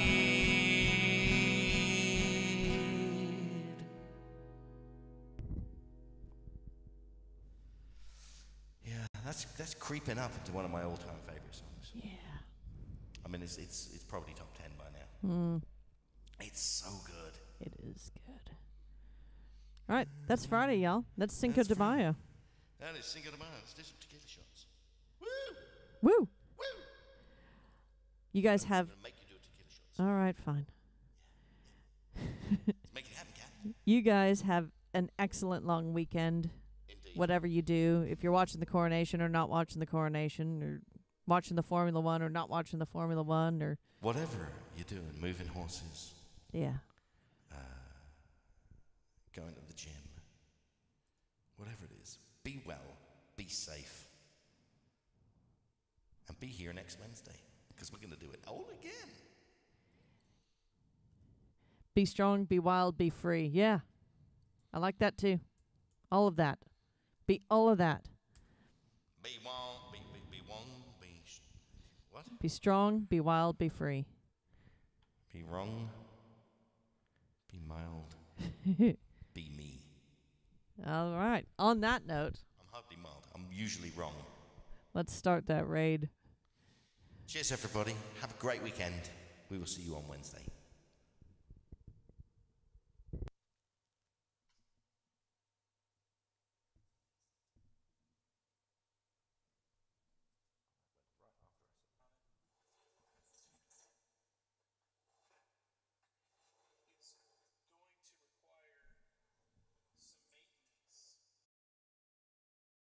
[SPEAKER 4] that's that's creeping up into one of my all-time favorite songs.
[SPEAKER 3] Yeah.
[SPEAKER 4] I mean, it's it's it's probably top ten by now.
[SPEAKER 3] Mm,
[SPEAKER 4] It's so good.
[SPEAKER 3] it is good. All right, that's Friday, y'all. That's Cinco
[SPEAKER 4] That's
[SPEAKER 3] de
[SPEAKER 4] Friday.
[SPEAKER 3] Mayo.
[SPEAKER 4] That is Cinco de Mayo. Let's do some tequila shots. Woo!
[SPEAKER 3] Woo!
[SPEAKER 4] Woo!
[SPEAKER 3] You guys
[SPEAKER 4] I'm
[SPEAKER 3] have.
[SPEAKER 4] gonna make you do a tequila shots.
[SPEAKER 3] All right, fine.
[SPEAKER 4] Let's make it happen, Cat.
[SPEAKER 3] You guys have an excellent long weekend.
[SPEAKER 4] Indeed.
[SPEAKER 3] Whatever you do, if you're watching the coronation or not watching the coronation, or watching the Formula One or not watching the Formula One, or
[SPEAKER 4] Whatever you're doing, moving horses,
[SPEAKER 3] yeah,
[SPEAKER 4] going to the gym, whatever it is, be well, be safe, and be here next Wednesday because we're going to do it all again.
[SPEAKER 3] be strong, be wild, be free. Yeah, I like that too. All of that. Be all of that.
[SPEAKER 4] Be one, be, be, be one, be sh- what?
[SPEAKER 3] Be strong, be wild, be free.
[SPEAKER 4] Be wrong, be mild, be me.
[SPEAKER 3] All right. On that note,
[SPEAKER 4] I'm hardly mild. I'm usually wrong.
[SPEAKER 3] let's start that raid.
[SPEAKER 4] Cheers, everybody. Have a great weekend. We will see you on Wednesday.